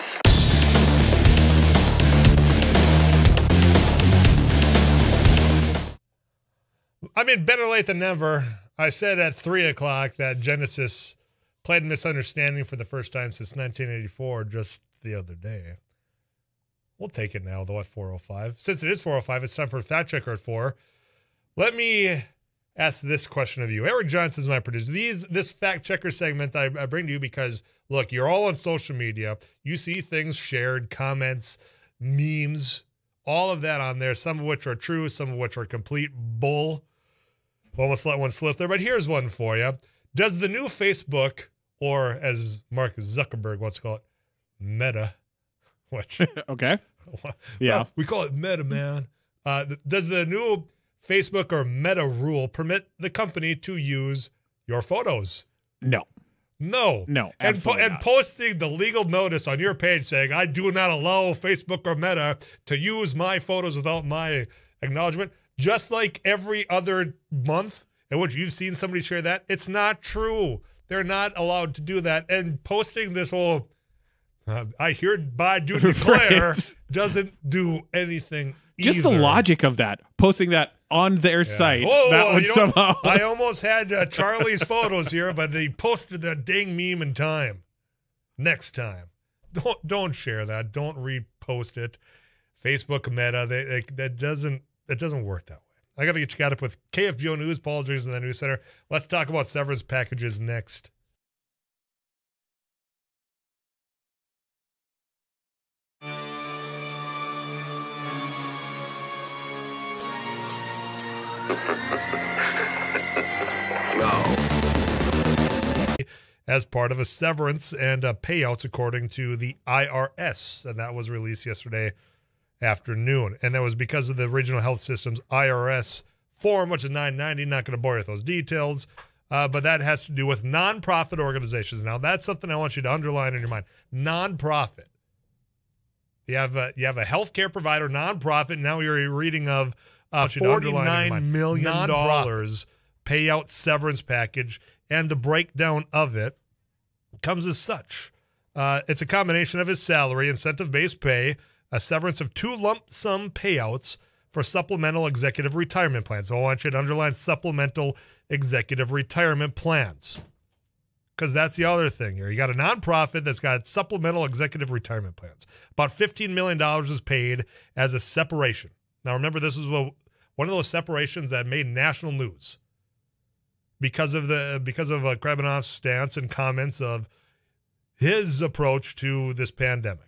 I mean, better late than never. I said at 3 o'clock that Genesis played Misunderstanding for the first time since 1984 just the other day. We'll take it now, though, at 4:05. Since it is 4:05, it's time for a fact checker at 4. Let me ask this question of you. Eric Johnson is my producer. This fact checker segment I bring to you because, look, you're all on social media. You see things shared, comments, memes, all of that on there, some of which are true, some of which are complete bull. Almost let one slip there, but here's one for you. Does the new Facebook, or as Mark Zuckerberg wants to call it, Meta, which okay, yeah, we call it Meta, man. Does the new Facebook or Meta rule permit the company to use your photos? No. And posting the legal notice on your page saying, I do not allow Facebook or Meta to use my photos without my acknowledgement, just like every other month in which you've seen somebody share that. It's not true. They're not allowed to do that. And posting this whole, I hereby do declare, doesn't do anything Just either. the logic of that, posting that on their site, that would somehow... I almost had Charlie's photos here, but they posted that dang meme in time. Next time. Don't share that. Don't repost it. Facebook, Meta, that doesn't work that way. I got to get you caught up with KFGO News, Paul J's in the News Center. Let's talk about severance packages next. As part of a severance and payouts according to the IRS, and that was released yesterday afternoon. And that was because of the Regional Health System's IRS form, which is $990. Not going to bore you with those details, but that has to do with nonprofit organizations. Now, that's something I want you to underline in your mind. Nonprofit. You have a healthcare provider, nonprofit. Now you're reading of $49 million payout severance package, and the breakdown of it comes as such. It's a combination of his salary, incentive-based pay, a severance of 2 lump sum payouts for supplemental executive retirement plans. So I want you to underline supplemental executive retirement plans, because that's the other thing here. You got a nonprofit that's got supplemental executive retirement plans. About $15 million is paid as a separation. Now, remember, this was one of those separations that made national news because of Krabanoff's stance and comments of his approach to this pandemic.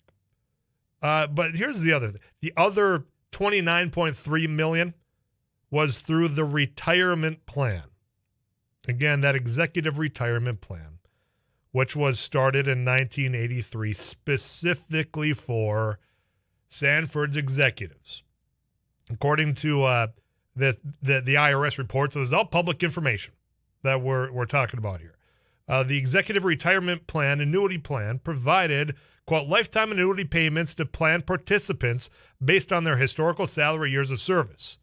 But here's the other thing. The other $29.3 million was through the retirement plan. Again, that executive retirement plan, which was started in 1983 specifically for Sanford's executives. According to the IRS reports, so this is all public information that we're talking about here. The executive retirement plan, annuity plan, provided, quote, lifetime annuity payments to plan participants based on their historical salary years of service.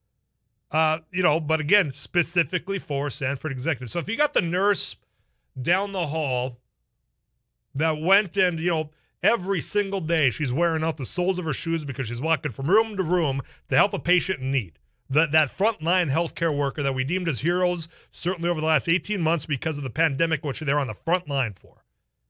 But again, specifically for Sanford executives. So if you got the nurse down the hall that went and, every single day she's wearing out the soles of her shoes because she's walking from room to room to help a patient in need. That frontline healthcare worker that we deemed as heroes, certainly over the last 18 months because of the pandemic, which they're on the front line for.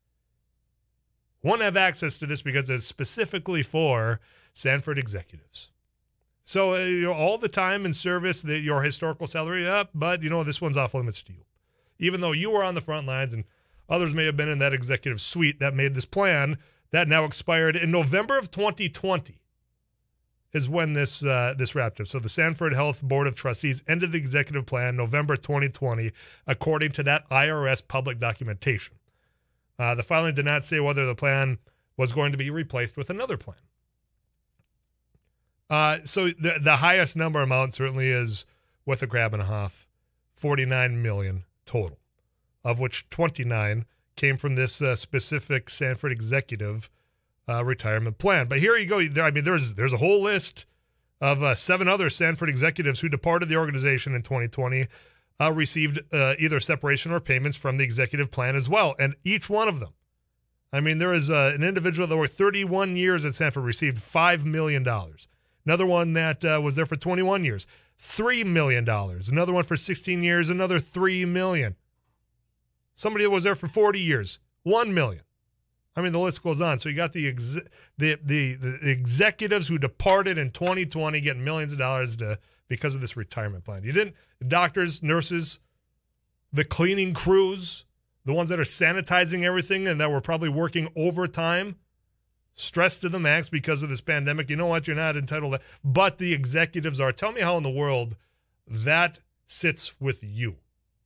Won't have access to this because it's specifically for Sanford executives. So all the time in service, your historical salary up, but this one's off limits to you. Even though you were on the front lines and others may have been in that executive suite that made this plan that now expired in November of 2020 is when this wrapped up. So the Sanford Health Board of Trustees ended the executive plan November 2020, according to that IRS public documentation. The filing did not say whether the plan was going to be replaced with another plan. So the highest number amount certainly is with a Krabanoff, $49 million total, of which 29 came from this specific Sanford executive retirement plan. But here you go. I mean, there's a whole list of 7 other Sanford executives who departed the organization in 2020, received either separation or payments from the executive plan as well. And each one of them I mean, there is an individual that worked 31 years at Sanford, received $5 million. Another one that was there for 21 years, $3 million. Another one for 16 years, another $3 million. Somebody that was there for 40 years, $1 million. I mean, the list goes on. So you got the executives who departed in 2020 getting millions of dollars because of this retirement plan. You didn't, doctors, nurses, the cleaning crews, the ones that are sanitizing everything and that were probably working overtime, stressed to the max because of this pandemic. You know what? You're not entitled to that. But the executives are. Tell me how in the world that sits with you.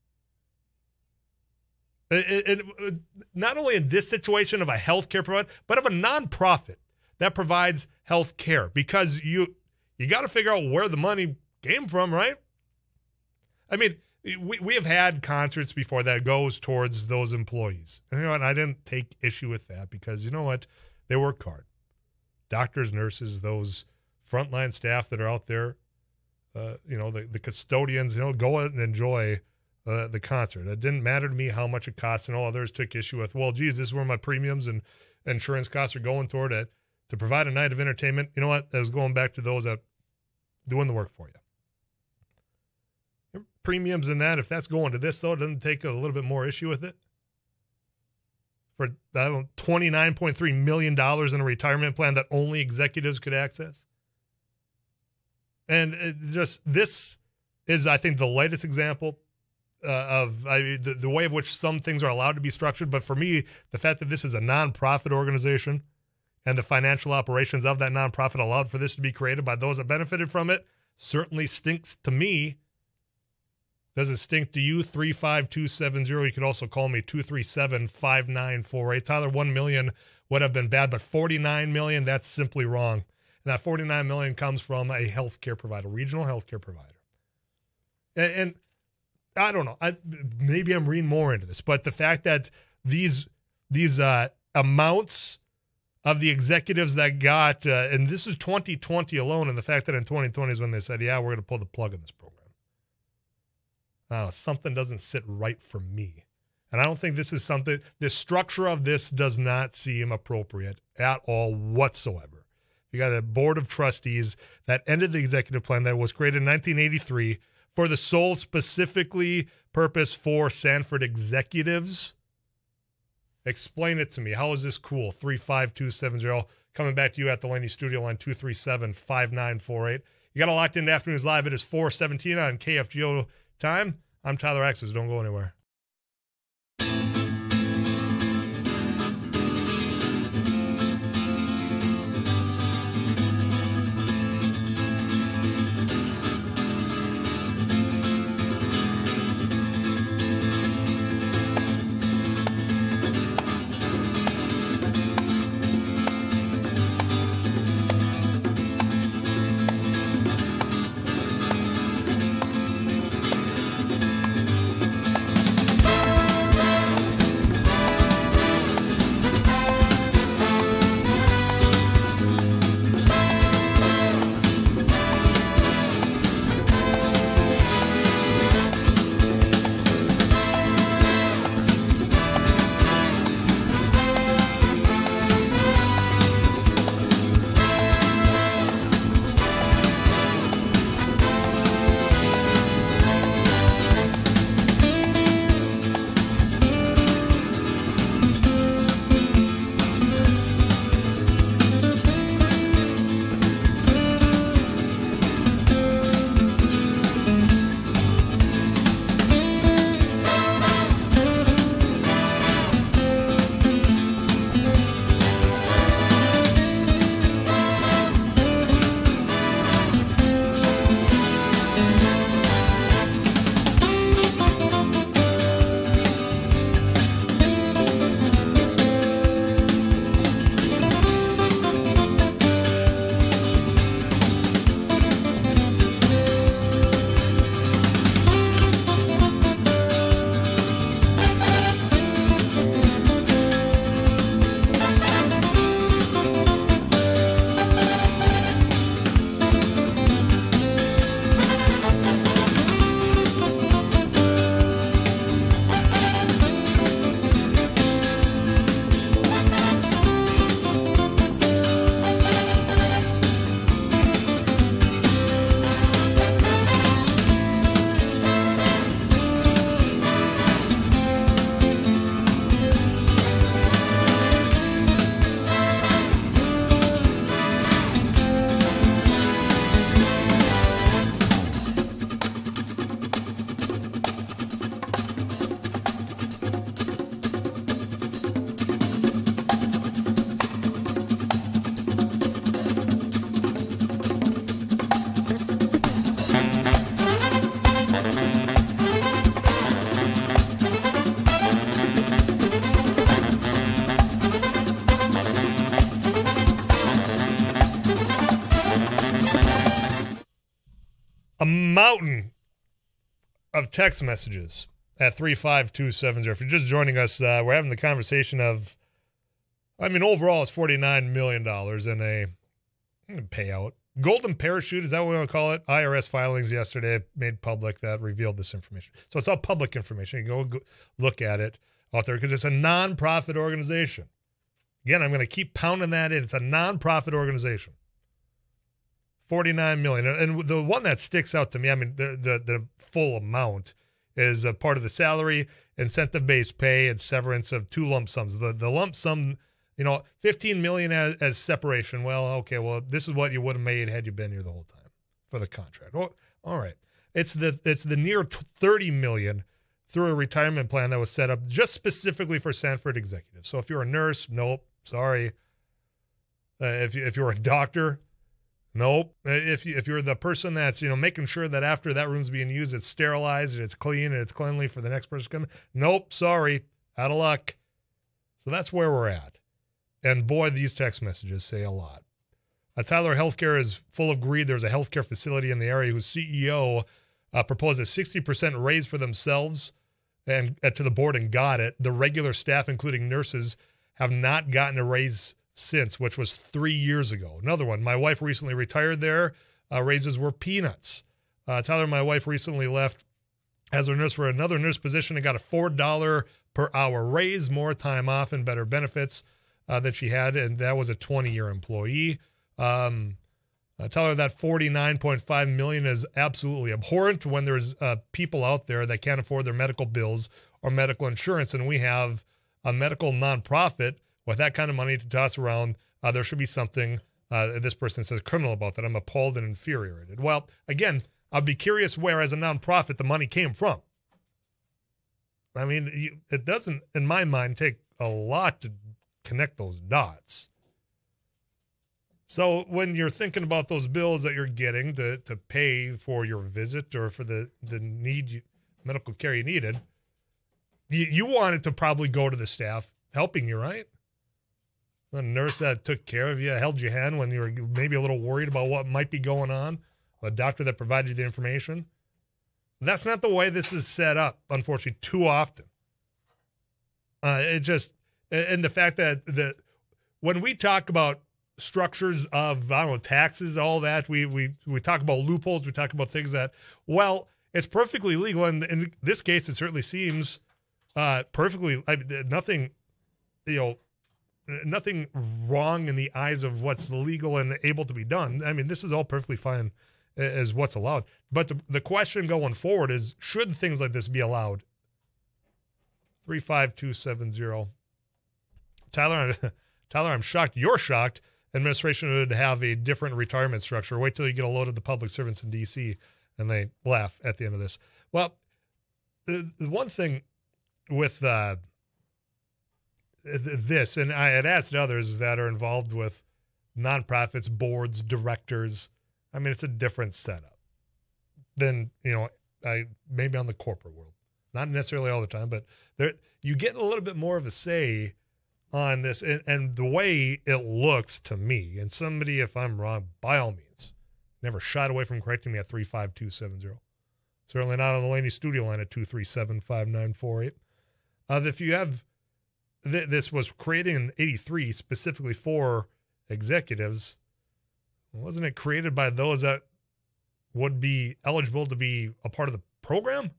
Not only in this situation of a healthcare provider, but of a nonprofit that provides health care, because you got to figure out where the money came from, right? I mean, we have had concerts before that goes towards those employees. And you know what? I didn't take issue with that because you know what? They work hard. Doctors, nurses, those frontline staff that are out there, the custodians, go out and enjoy the concert. It didn't matter to me how much it cost, and all others took issue with, well, geez, this is where my premiums and insurance costs are going toward it. To provide a night of entertainment, you know what? That was going back to those that doing the work for you. Your premiums in that, if that's going to this, though, it doesn't take a little bit more issue with it. For $29.3 million in a retirement plan that only executives could access. And this is, I think, the latest example of the way of which some things are allowed to be structured. But for me, the fact that this is a nonprofit organization and the financial operations of that nonprofit allowed for this to be created by those that benefited from it certainly stinks to me. Does it stink to you? 35270. You could also call me 237-5948. Tyler, $1 million would have been bad, but $49 million, that's simply wrong. And that $49 million comes from a healthcare provider, regional healthcare provider. And I don't know. Maybe I'm reading more into this, but the fact that these amounts of the executives that got, and this is 2020 alone, and the fact that in 2020 is when they said, yeah, we're going to pull the plug on this program. Something doesn't sit right for me. And I don't think this is something, the structure of this does not seem appropriate at all whatsoever. You got a board of trustees that ended the executive plan that was created in 1983 for the sole specifically purpose for Sanford executives. Explain it to me. How is this cool? 35270. Coming back to you at the Laney Studio line 237-5948. You got a Locked Into Afternoons Live. It is 4:17 on KFGO time. I'm Tyler Axness. Don't go anywhere. a mountain of text messages at 35270. If you're just joining us, we're having the conversation of, overall it's $49 million in a payout. Golden parachute, is that what we want to call it? IRS filings yesterday made public that revealed this information. So it's all public information. You can go look at it out there because it's a nonprofit organization. Again, I'm going to keep pounding that in. It's a nonprofit organization. $49 million. And the one that sticks out to me, the full amount is a part of the salary, incentive-based pay, and severance of 2 lump sums. The lump sum, $15 million as separation. Well, okay, this is what you would have made had you been here the whole time for the contract. Well, all right. It's the near $30 million through a retirement plan that was set up just specifically for Sanford executives. So if you're a nurse, nope, sorry. If you're a doctor, nope. If you're the person that's making sure that after that room's being used, it's sterilized and it's clean and it's cleanly for the next person to come, nope, sorry, out of luck. So that's where we're at. And boy, these text messages say a lot. Tyler Healthcare is full of greed. There's a healthcare facility in the area whose CEO proposed a 60% raise for themselves and to the board and got it. The regular staff, including nurses, have not gotten a raise since, which was 3 years ago. Another one, my wife recently retired there. Raises were peanuts. Tyler, my wife recently left as a nurse for another nurse position and got a $4 per hour raise, more time off and better benefits that she had, and that was a 20-year employee. Tell her that $49.5 million is absolutely abhorrent when there's people out there that can't afford their medical bills or medical insurance, and we have a medical nonprofit with that kind of money to toss around. There should be something, this person says, criminal about that. I'm appalled and infuriated. Well, again, I'd be curious where, as a nonprofit, the money came from. It doesn't, in my mind, take a lot to connect those dots. So when you're thinking about those bills that you're getting to pay for your visit or for the medical care you needed, you want it to probably go to the staff helping you, right? The nurse that took care of you, held your hand when you were maybe a little worried about what might be going on, a doctor that provided you the information. That's not the way this is set up, unfortunately, too often. And the fact that when we talk about structures of, taxes, all that, we talk about loopholes, we talk about things that, it's perfectly legal. And in this case, it certainly seems perfectly, nothing wrong in the eyes of what's legal and able to be done. This is all perfectly fine as what's allowed. But the question going forward is, should things like this be allowed? 35270. Tyler, I'm shocked. You're shocked. Administration would have a different retirement structure. Wait till you get a load of the public servants in D.C. and they laugh at the end of this. Well, the one thing with this, and I had asked others that are involved with nonprofits, boards, directors. It's a different setup than, maybe on the corporate world. Not necessarily all the time, but you get a little bit more of a say on this, and the way it looks to me, and somebody, if I'm wrong, by all means, never shied away from correcting me at 35270. Certainly not on the Laney studio line at 237-5948. If you have, this was created in 83 specifically for executives. Wasn't it created by those that would be eligible to be a part of the program?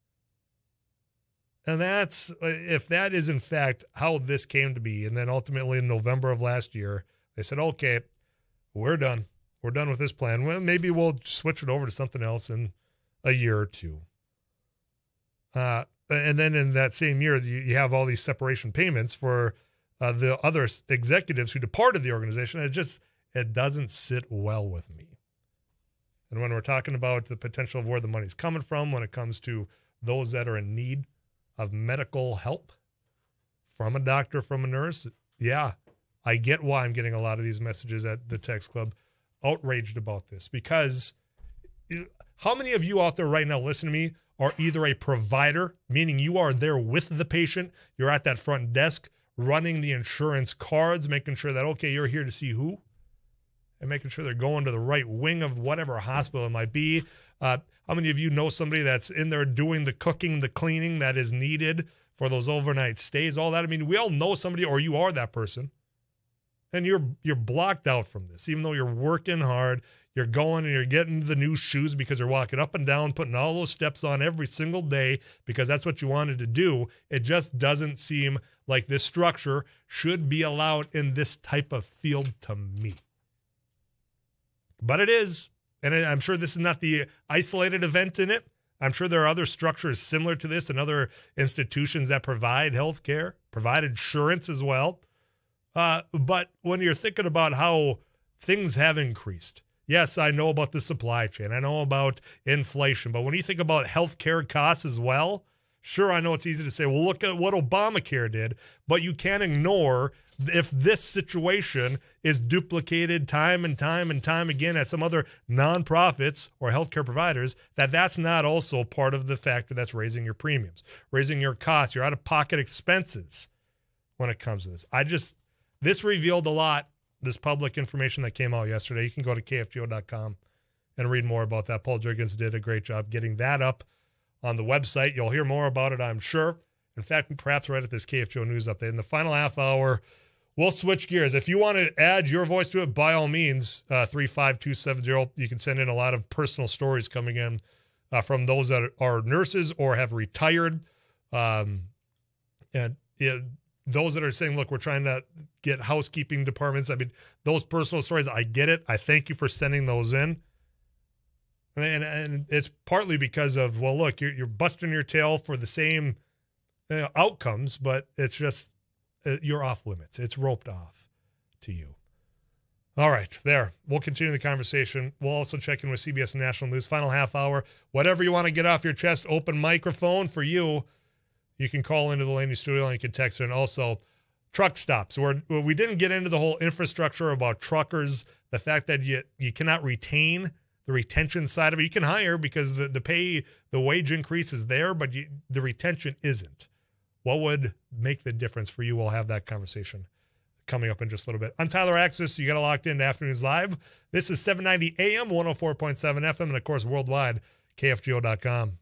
And that's, if that is in fact how this came to be, and then ultimately in November of last year, they said, okay, we're done. We're done with this plan. Well, maybe we'll switch it over to something else in a year or two. And then in that same year, you have all these separation payments for the other executives who departed the organization. It doesn't sit well with me. And when we're talking about the potential of where the money's coming from, when it comes to those that are in need of medical help from a doctor, from a nurse, yeah, I get why I'm getting a lot of these messages at the text club outraged about this, because how many of you out there right now listening to me are either a provider, meaning you are there with the patient, you're at that front desk running the insurance cards, making sure that, okay, you're here to see who? and making sure they're going to the right wing of whatever hospital it might be. How many of you know somebody that's in there doing the cooking, the cleaning that is needed for those overnight stays, all that? I mean, we all know somebody, or you are that person, and you're blocked out from this, even though you're working hard. You're going and you're getting the new shoes because you're walking up and down, putting all those steps on every single day because that's what you wanted to do. It just doesn't seem like this structure should be allowed in this type of field to me. But it is, and I'm sure this is not the isolated event in it. I'm sure there are other structures similar to this and other institutions that provide health care, provide insurance as well. But when you're thinking about how things have increased, yes, I know about the supply chain. I know about inflation. But when you think about healthcare costs as well, sure, I know it's easy to say, well, look at what Obamacare did. But you can't ignore if this situation is duplicated time and time and time again at some other nonprofits or healthcare providers, that's not also part of the factor that's raising your premiums, raising your costs, your out-of-pocket expenses when it comes to this. This revealed a lot. This public information that came out yesterday. You can go to KFGO.com and read more about that. Paul Jurgens did a great job getting that up on the website. You'll hear more about it, I'm sure. In fact, perhaps right at this KFGO News Update. In the final half hour, we'll switch gears. If you want to add your voice to it, by all means, 35270. You can send in a lot of personal stories coming in from those that are nurses or have retired. Those that are saying, look, we're trying to get housekeeping departments. I mean, those personal stories, I get it. I thank you for sending those in. And it's partly because of, well, look, you're busting your tail for the same outcomes, but it's just, you're off limits. It's roped off to you. All right, there. We'll continue the conversation. We'll also check in with CBS National News. Final half hour. Whatever you want to get off your chest, open microphone for you. You can call into the Laney studio and you can text in. Also, truck stops. We didn't get into the whole infrastructure about truckers, the fact that you cannot retain the retention side of it. You can hire because the wage increase is there, but the retention isn't. What would make the difference for you? We'll have that conversation coming up in just a little bit. I'm Tyler Axness. You got it locked into Afternoons Live. This is 790 AM, 104.7 FM, and of course, worldwide, KFGO.com.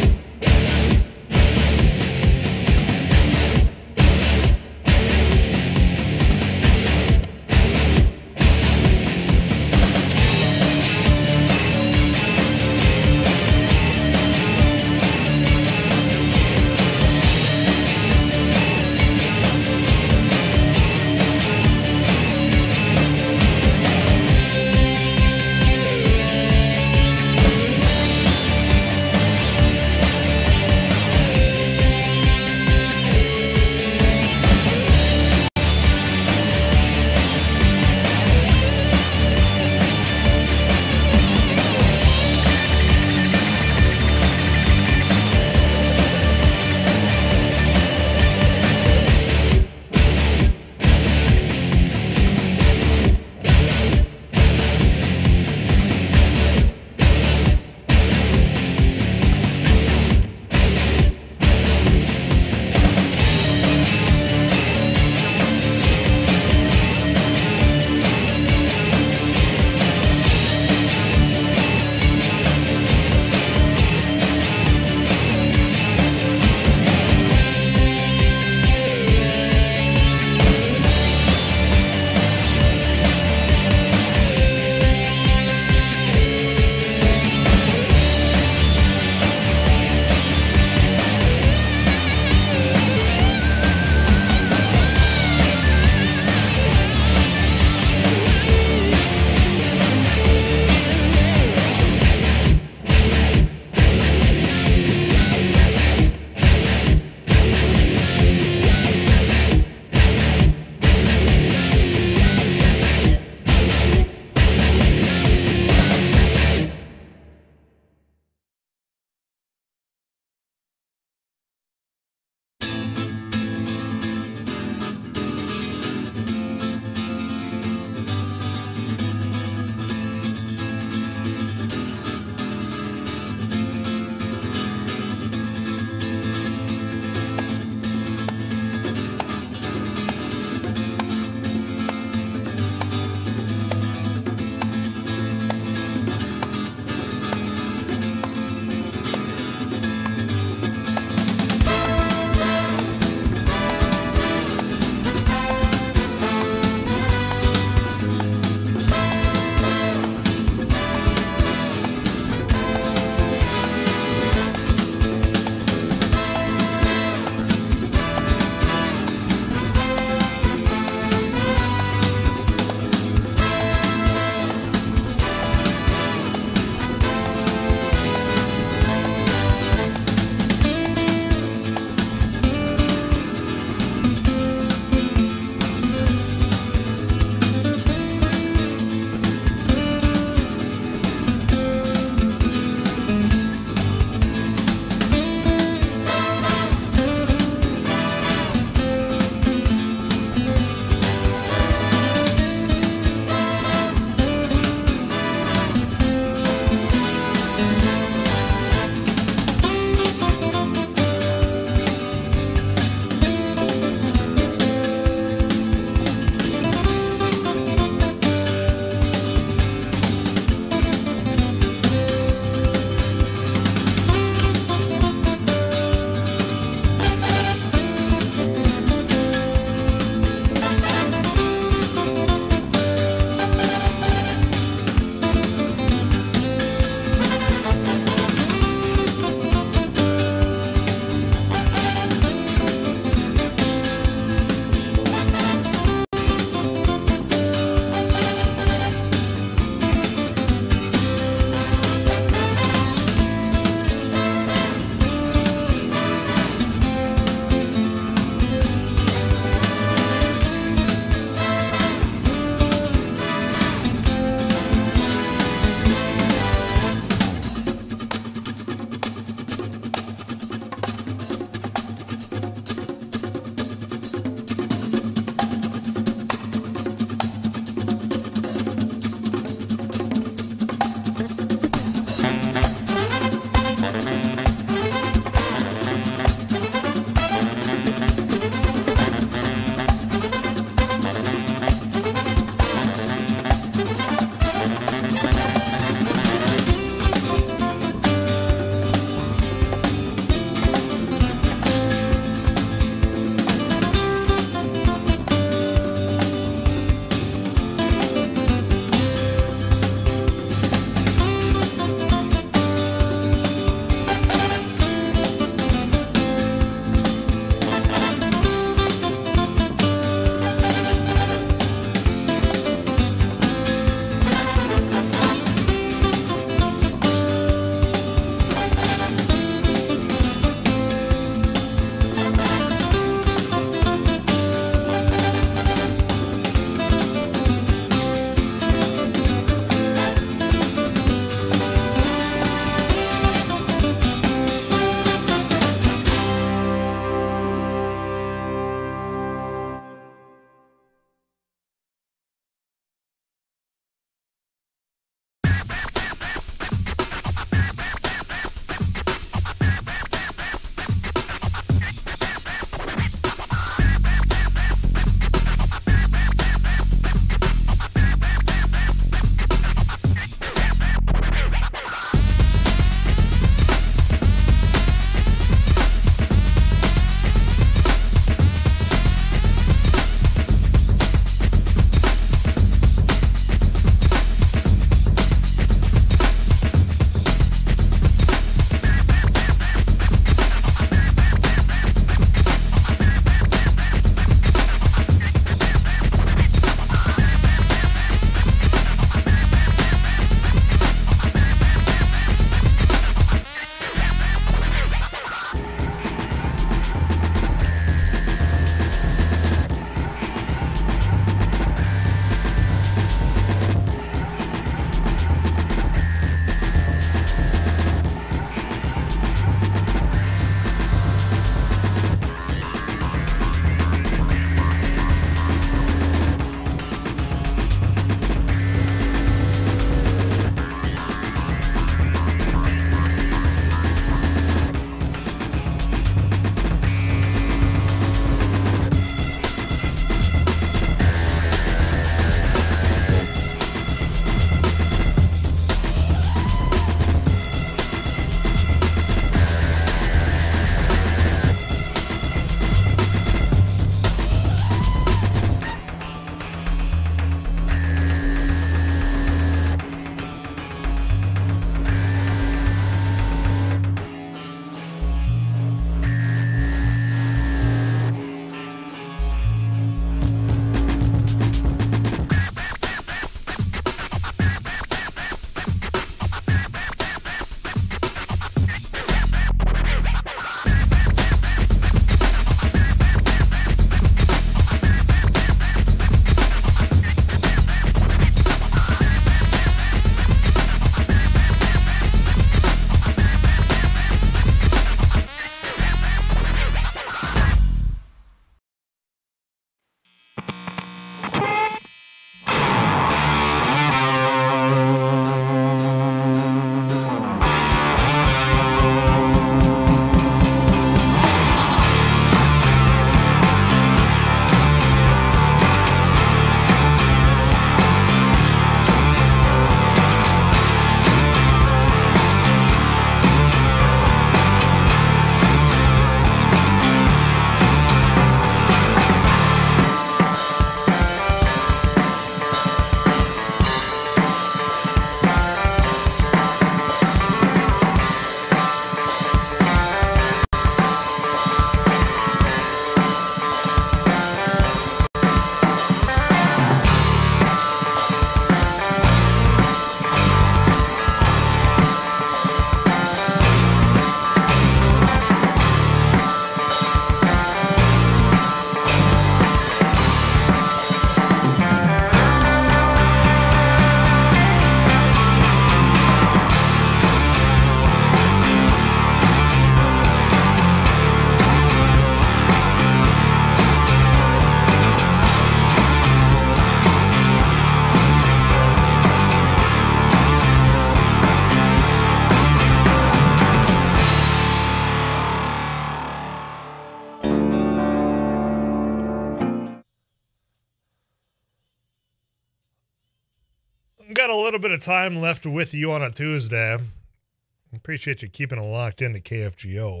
Well, a little bit of time left with you on a Tuesday. Appreciate you keeping it locked into KFGO.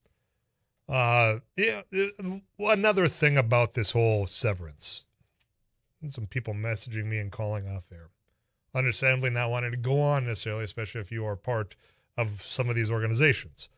Another thing about this whole severance. Some people messaging me and calling off air. Understandably not wanting to go on necessarily, especially if you are part of some of these organizations.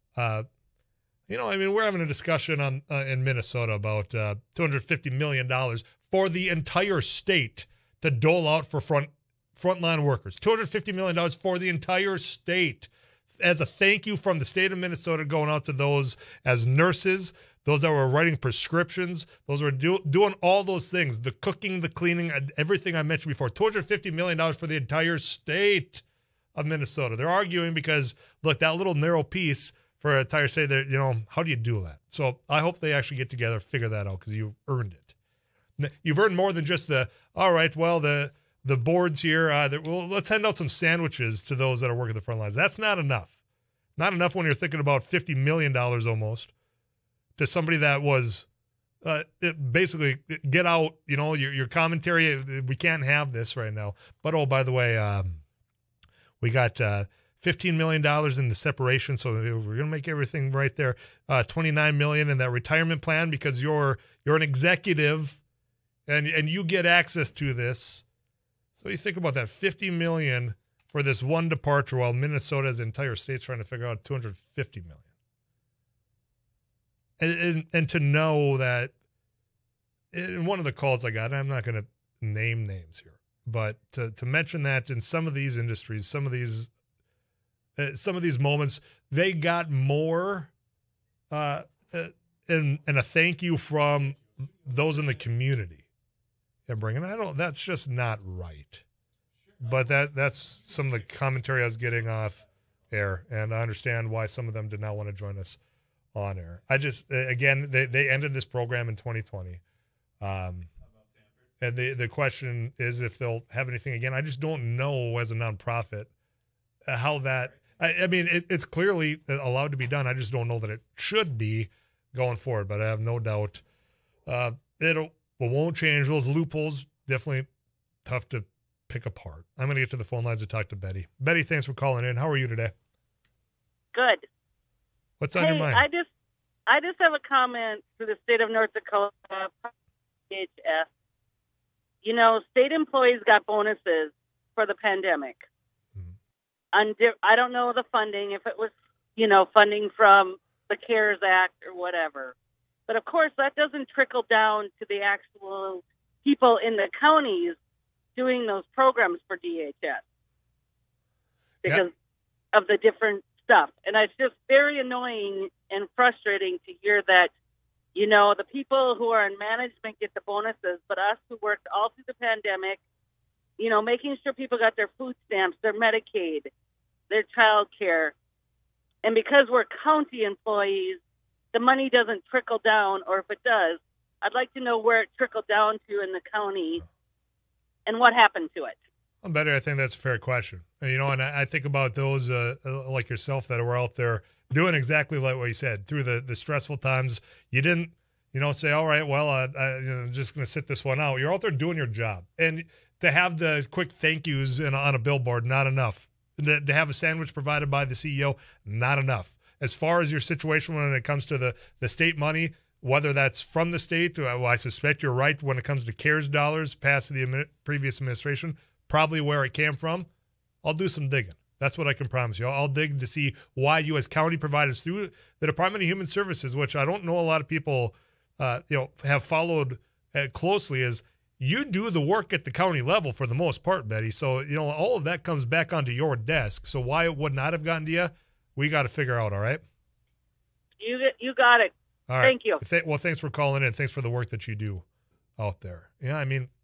We're having a discussion in Minnesota about $250 million for the entire state to dole out for frontline workers. $250 million for the entire state as a thank you from the state of Minnesota going out to those as nurses, those that were writing prescriptions, those were doing all those things, the cooking, the cleaning, everything I mentioned before. $250 million for the entire state of Minnesota. They're arguing because, look, that little narrow piece for an entire state, how do you do that? So I hope they actually get together, figure that out, because you've earned it. You've earned more than just the boards here. Let's hand out some sandwiches to those that are working the front lines. That's not enough. Not enough when you're thinking about $50 million almost to somebody that was basically get out, your commentary. We can't have this right now. But, oh, by the way, we got $15 million in the separation, so we're going to make everything right there. $29 million in that retirement plan because you're an executive and you get access to this. So you think about that, $50 million for this one departure while Minnesota's entire state's trying to figure out $250 million. And to know that in one of the calls I got, and I'm not going to name names here, but to mention that in some of these industries, some of these moments, they got more and a thank you from those in the community. And that's just not right. But that's some of the commentary I was getting off air, and I understand why some of them did not want to join us on air. They ended this program in 2020. And the question is if they'll have anything again. I just don't know as a nonprofit how that. It's clearly allowed to be done. I just don't know that it should be going forward. But I have no doubt it won't change. Those loopholes definitely tough to pick apart. I'm going to get to the phone lines to talk to Betty. Betty, thanks for calling in. How are you today? Good. What's on your mind? I just have a comment for the state of North Dakota, DHS. State employees got bonuses for the pandemic. I don't know the funding, if it was, funding from the CARES Act or whatever. But, of course, that doesn't trickle down to the actual people in the counties doing those programs for DHS because of the different stuff. And it's just very annoying and frustrating to hear that, the people who are in management get the bonuses, but us who worked all through the pandemic, making sure people got their food stamps, their Medicaid, their child care. And because we're county employees, the money doesn't trickle down, or if it does, I'd like to know where it trickled down to in the county and what happened to it. Well, Betty, I think that's a fair question. And I think about those like yourself that were out there doing exactly like what you said through the stressful times. You didn't, say, all right, well, I'm just going to sit this one out. You're out there doing your job. And to have the quick thank yous on a billboard, not enough. To have a sandwich provided by the CEO, not enough. As far as your situation when it comes to the state money, whether that's from the state, I suspect you're right when it comes to CARES dollars passed the previous administration, probably where it came from. I'll do some digging. That's what I can promise you. I'll dig to see why you as county providers through the Department of Human Services, which I don't know a lot of people have followed closely, is you do the work at the county level for the most part, Betty. So, all of that comes back onto your desk. So why it would not have gotten to you, we got to figure out, all right? You got it. All right. Thank you. Well, thanks for calling in. Thanks for the work that you do out there. Yeah,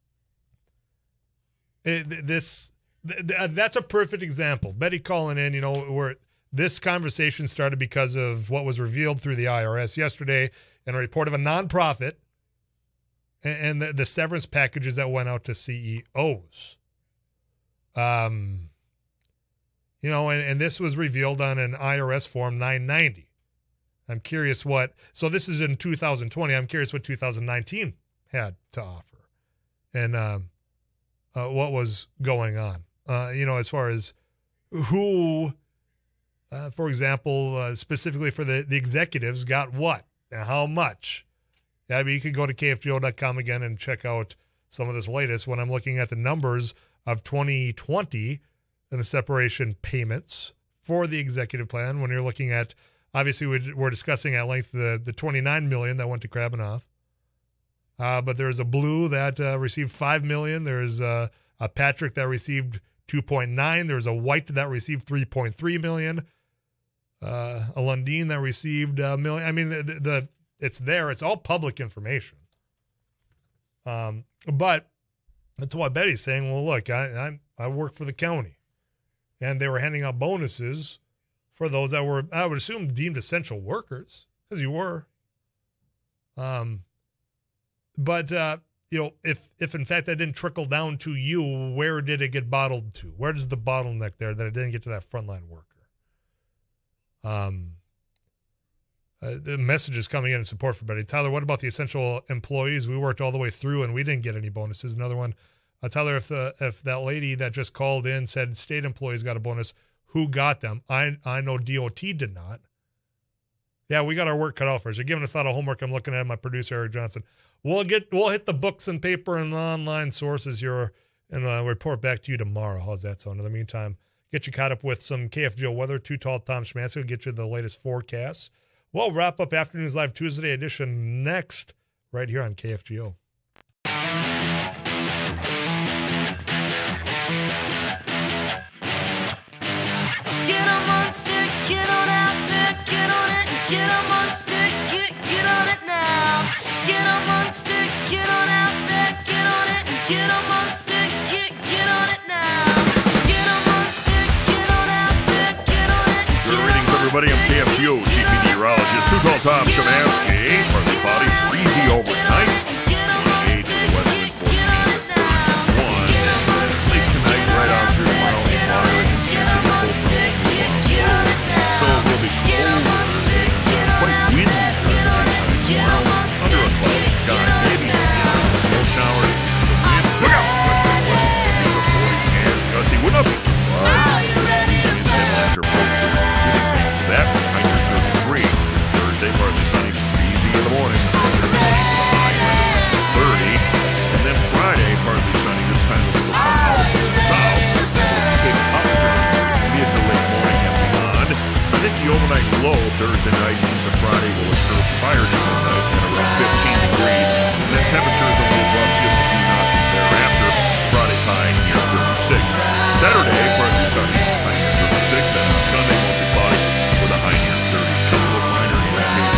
that's a perfect example. Betty calling in, where this conversation started because of what was revealed through the IRS yesterday in a report of a nonprofit and the severance packages that went out to CEOs. And this was revealed on an IRS Form 990. I'm curious so this is in 2020. I'm curious what 2019 had to offer and what was going on. as far as who, for example, specifically for the executives got what and how much. Yeah, I mean, you could go to KFGO.com again and check out some of this latest when I'm looking at the numbers of 2020 and the separation payments for the executive plan. When you're looking at, obviously, we're discussing at length the $29 million that went to Krabbenhoff. But there's a Blue that received $5 million. There's a Patrick that received $2.9. There's a White that received $3.3 million. A Lundin that received $1 million. I mean, it's there. It's all public information. But that's why Betty's saying, well, look, I work for the county. And they were handing out bonuses for those that were, I would assume, deemed essential workers, because you were. But, if in fact that didn't trickle down to you, where did it get bottled to? Where does the bottleneck there that it didn't get to that frontline worker? The messages coming in support for Betty. Tyler, what about the essential employees? We worked all the way through and we didn't get any bonuses. Another one. Tyler, if that lady that just called in said state employees got a bonus, who got them? I know DOT did not. Yeah, we got our work cut out for us. You're giving us a lot of homework. I'm looking at my producer, Eric Johnson. We'll hit the books and paper and online sources here and report back to you tomorrow. How's that sound? In the meantime, get you caught up with some KFGO weather. Too Tall Tom Schmansky will get you the latest forecasts. We'll wrap up Afternoons Live Tuesday edition next, right here on KFGO. Get amongst it, get on out there, get on it, get amongst it, get on it now. Get amongst it, get on out there, get on it, get amongst it, get on it now. Get amongst it, get on out there, get on it. Greetings, everybody. I'm KFGO Chief Meteorologist Too Tall Tom Schmansky. Partly cloudy, breezy overnight. 28 to the west wind, 14 to 31. Late tonight, right out through tomorrow, moderate intensity, both so it will be cold and quite windy tomorrow. Under a cloudy sky, maybe no showers. Look out! West wind 40 and gusty. Would not be surprised. That high 33. Thursday, partly sunny, breezy in the morning. High wind 30. And then Friday, partly sunny. This time it will come out of the south. Big upturn mid to late morning and beyond. I think the overnight low Thursday night into Friday will occur prior to midnight at around 15 degrees. And then temperatures will move up just a few notches thereafter. Friday high near 36. Saturday, partly sunny, high near 36. And Sunday, mostly cloudy with a high near 30. A little minor in that case.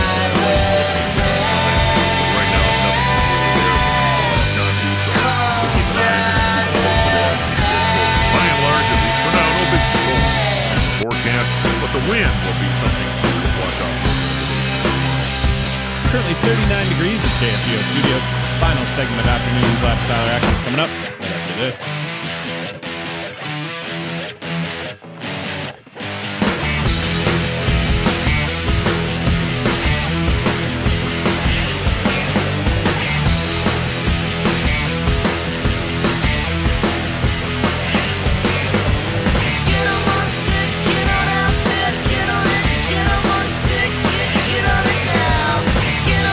But right now, nothing really there. John D. So keep an eye on it. By and large, at least for now, no big storm forecast, but the wind will be something to watch out for. Currently 39 degrees at KFGO Studio. Final segment of Afternoons Live. Tyler Axness coming up right after this.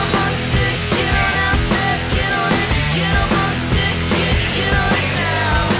Get on it now.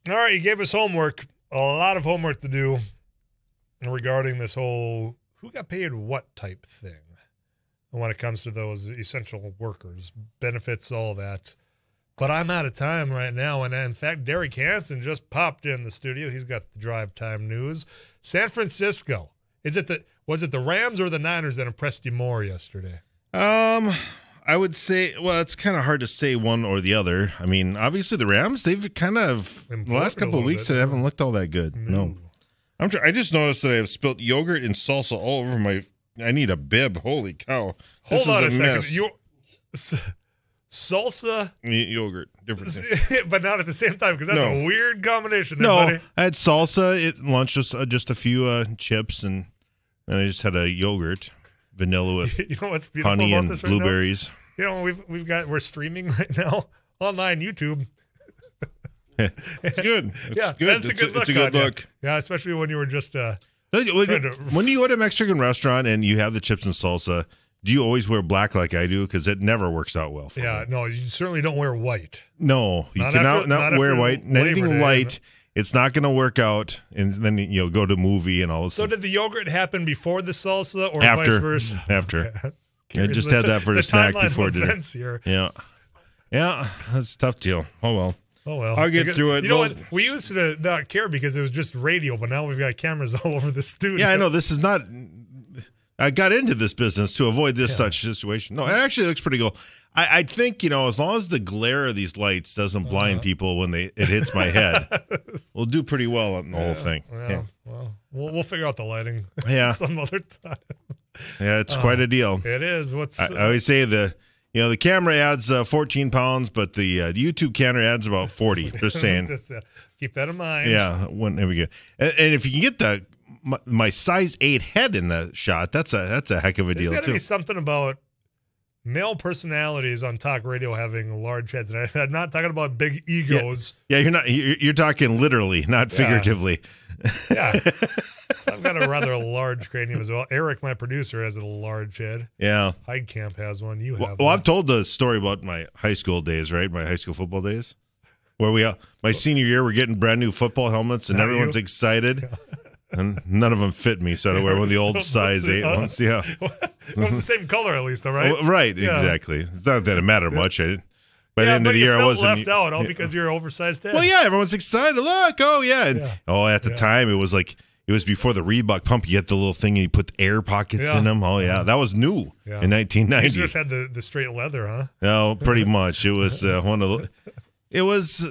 All right, you gave us homework, a lot of homework to do regarding this whole who got paid what type thing when it comes to those essential workers, benefits, all that. But I'm out of time right now, and in fact, Derek Hansen just popped in the studio. He's got the drive time news. San Francisco, was it the Rams or the Niners that impressed you more yesterday? I would say, well, it's kind of hard to say one or the other. I mean, obviously the Rams, they've kind of, the last couple of weeks, they haven't looked all that good. No. I just noticed that I've spilt yogurt and salsa all over my, I need a bib. Holy cow. Hold on a second. Salsa. Yogurt. Different thing. But not at the same time, because that's a weird combination there, buddy. I had salsa at lunch, just a few chips, and I just had a yogurt. Vanilla with what's beautiful honey about and this right blueberries. Now? We're streaming right now online YouTube. It's good. That's a good look. It's a good look. Yeah, especially when you were just when you go to a Mexican restaurant and you have the chips and salsa, do you always wear black like I do? Because it never works out well for me. No, you certainly don't wear white. No, you cannot not wear white. Anything light. It's not going to work out, and then go to movie and all this. So did the yogurt happen before the salsa, or after, vice versa? After, I just had that for a snack before dinner. Here. Yeah, that's a tough deal. Oh well. I'll get through it. You know what? We used to not care because it was just radio, but now we've got cameras all over the studio. Yeah, I know this is not. I got into this business to avoid this such situation. No, it actually looks pretty cool. I think, as long as the glare of these lights doesn't blind people when it hits my head, we'll do pretty well on the whole thing. Well, we'll figure out the lighting some other time. Yeah, it's quite a deal. It is. I always say the camera adds 14 pounds, but the YouTube camera adds about 40. Just saying. Keep that in mind. Yeah, whenever you get, and if you can get my size 8 head in the shot, that's a heck of a deal. There's got to be something about male personalities on talk radio having large heads, and I'm not talking about big egos. Yeah, you're talking literally, not figuratively. Yeah. So I've got a rather large cranium as well. Eric, my producer, has a large head. Yeah. Heidkamp has one. You have one. Well, I've told the story about my high school days, right? My high school football days, where my senior year, we're getting brand new football helmets, and everyone's excited. And none of them fit me, so I wear one of the old size 8 ones. Yeah. It was the same color, at least, all right? Oh, right, exactly. It's not that it mattered much. By the end of the year, I wasn't left out, all because you're oversized head. Well, yeah, everyone's excited. Look, at the time, it was before the Reebok pump. You had the little thing and you put air pockets in them. Oh, yeah. That was new in 1990. You just had the straight leather, huh? No, pretty much. It was one of the. It was.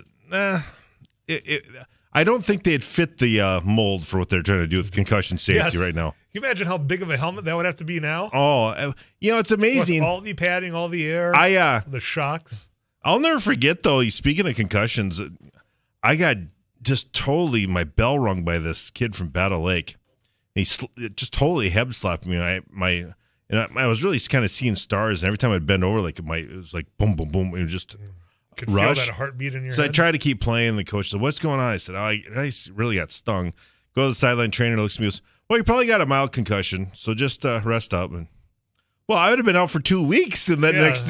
I don't think they'd fit the mold for what they're trying to do with concussion safety right now. Can you imagine how big of a helmet that would have to be now? Oh, it's amazing. All the padding, all the air, the shocks. I'll never forget, though, speaking of concussions, I got just totally my bell rung by this kid from Battle Lake. He just totally head slapped me. I was really kind of seeing stars, and every time I'd bend over, it was like boom, boom, boom. It was just could rush. Feel that heartbeat in your head. I tried to keep playing. The coach said, "What's going on?" I said, I really got stung." Go to the sideline trainer, looks at me, goes, "Well, you probably got a mild concussion, so just rest up." And I would have been out for 2 weeks, and then I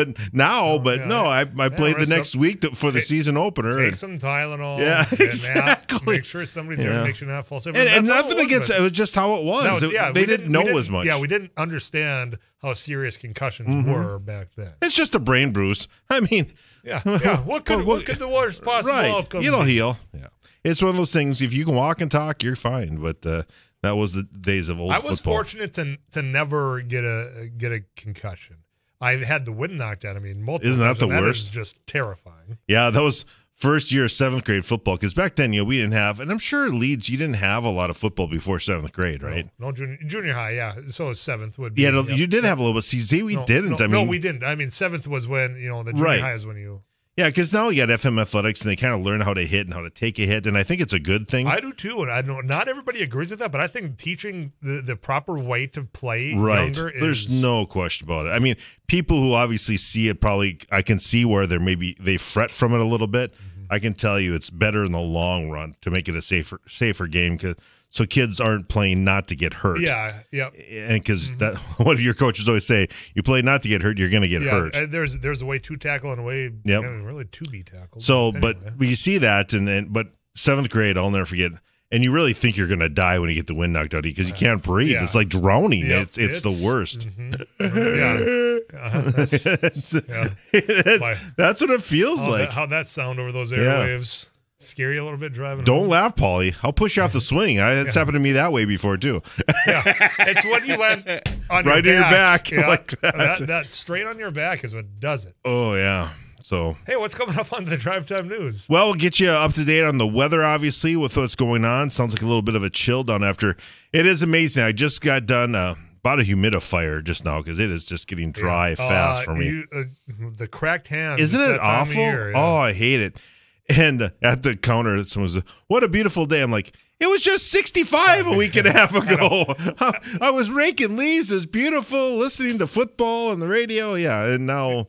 played the next week for the season opener. Take some Tylenol. Yeah, exactly. Make sure somebody's there to make sure you're not false. And nothing against it. It was just how it was. They didn't know as much. Yeah, we didn't understand how serious concussions were back then. It's just a brain bruise. I mean, What could the worst possible outcome be? It'll heal. Yeah, it's one of those things. If you can walk and talk, you're fine. But that was the days of old football. I was fortunate to never get a concussion. I had the wind knocked out of me multiple times. Isn't that the worst? That is just terrifying. Yeah, that was first year 7th grade football, because back then we didn't have, and I'm sure Leeds, you didn't have a lot of football before 7th grade, right? No, junior high, yeah. So 7th would be. Yeah, you did have a little bit. See, we didn't. No, we didn't. I mean, 7th was when the junior high is when you. Yeah, because now you got FM athletics, and they kind of learn how to hit and how to take a hit, and I think it's a good thing. I do too, and I know not everybody agrees with that, but I think teaching the proper way to play younger is. There's no question about it. I mean, people who obviously see it I can see where they fret from it a little bit. Mm-hmm. I can tell you it's better in the long run to make it a safer game, so kids aren't playing not to get hurt. Yeah, yeah. And because that, what your coaches always say, you play not to get hurt, you're going to get hurt. There's a way to tackle and a way really to be tackled. So, anyway. but you see that, but 7th grade, I'll never forget. And you really think you're going to die when you get the wind knocked out of you because you can't breathe. Yeah. It's like drowning. Yep. It's the worst. That's what it feels like. How'd that sound over those airwaves? Scary a little bit driving. Don't laugh, Paulie. I'll push you off the swing. It's happened to me that way before, too. It's when you land on right your back. Yeah. Like that. That straight on your back is what does it. Oh, yeah. So, hey, what's coming up on the Drive Time News? Well, we'll get you up to date on the weather, obviously, with what's going on. Sounds like a little bit of a chill down after. It is amazing. I just got done bought a humidifier just now because it is just getting dry fast for me. The cracked hands. Isn't it awful? Oh, I hate it. And at the counter, someone was, what a beautiful day. I'm like, it was just 65 a week and a half ago. I was raking leaves. It was beautiful, listening to football on the radio. Yeah, and now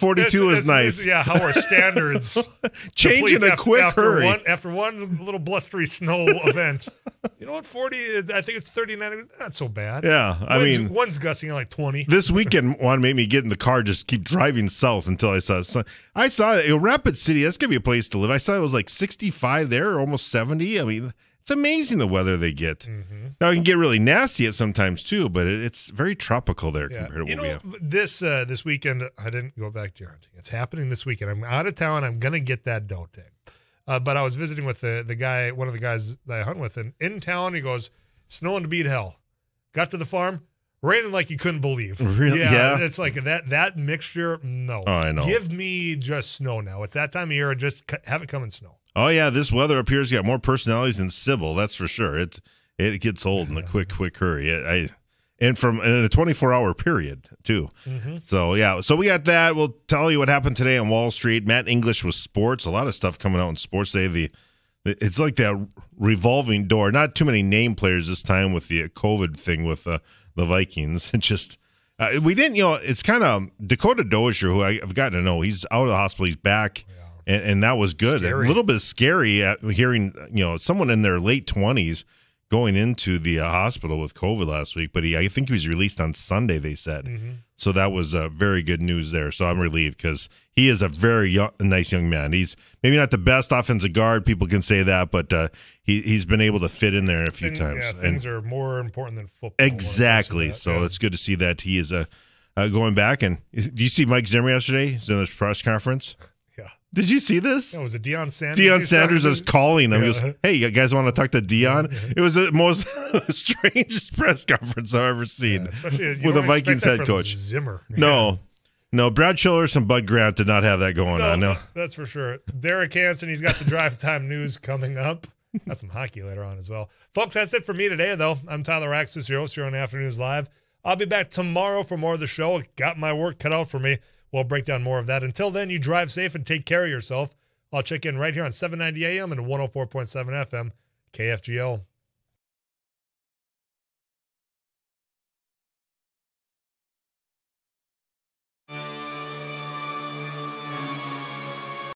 42 is nice. How our standards change in a quick hurry. After one little blustery snow event. You know what, 40 is, I think it's 39. Not so bad. Yeah, one's gusting at like 20. This weekend wanted to make me get in the car, just keep driving south until I saw sun. I saw it. Rapid City, that's going to be a place to live. I saw it was like 65 there, almost 70. I mean, it's amazing the weather they get. Now, it can get really nasty at sometimes too, but it's very tropical there compared to what we have. This weekend, I didn't go back to your hunting. It's happening this weekend. I'm out of town. I'm going to get that doe tag. But I was visiting with the guy, one of the guys that I hunt with, and in town, he goes, snowing to beat hell. Got to the farm, raining like you couldn't believe. Really? Yeah. It's like that mixture, no. Oh, I know. Give me just snow now. It's that time of year, just have it come and snow. Oh, yeah, this weather appears to got more personalities than Sybil, that's for sure. It gets old in a quick hurry. And in a 24-hour period, too. So, yeah. So, we got that. We'll tell you what happened today on Wall Street. Matt English with sports. A lot of stuff coming out in sports today. It's like that revolving door. Not too many name players this time with the COVID thing with the Vikings. It just we didn't, it's kind of Dakota Dozier, who I've gotten to know. He's out of the hospital. He's back. And that was good. Scary. A little bit scary hearing, someone in their late 20s going into the hospital with COVID last week. But I think he was released on Sunday, they said. So that was very good news there. So I'm relieved because he is a very nice young man. He's maybe not the best offensive guard. People can say that, but he's been able to fit in there a few times. Yeah, things are more important than football. Exactly. So it's good to see that he is going back. And do you see Mike Zimmer yesterday? He's in his press conference. Did you see this? Was it Deion Sanders? Deion Sanders was calling him. He goes, hey, you guys want to talk to Deion? It was the most strangest press conference I've ever seen with a Vikings head coach. Zimmer. No, Brad Childress and Bud Grant did not have that going on. No, that's for sure. Derek Hansen, he's got the Drive Time News coming up. Got some hockey later on as well. Folks, that's it for me today, though. I'm Tyler Axness, your host here on Afternoons Live. I'll be back tomorrow for more of the show. Got my work cut out for me. We'll break down more of that. Until then, you drive safe and take care of yourself. I'll check in right here on 790 AM and 104.7 FM, KFGO.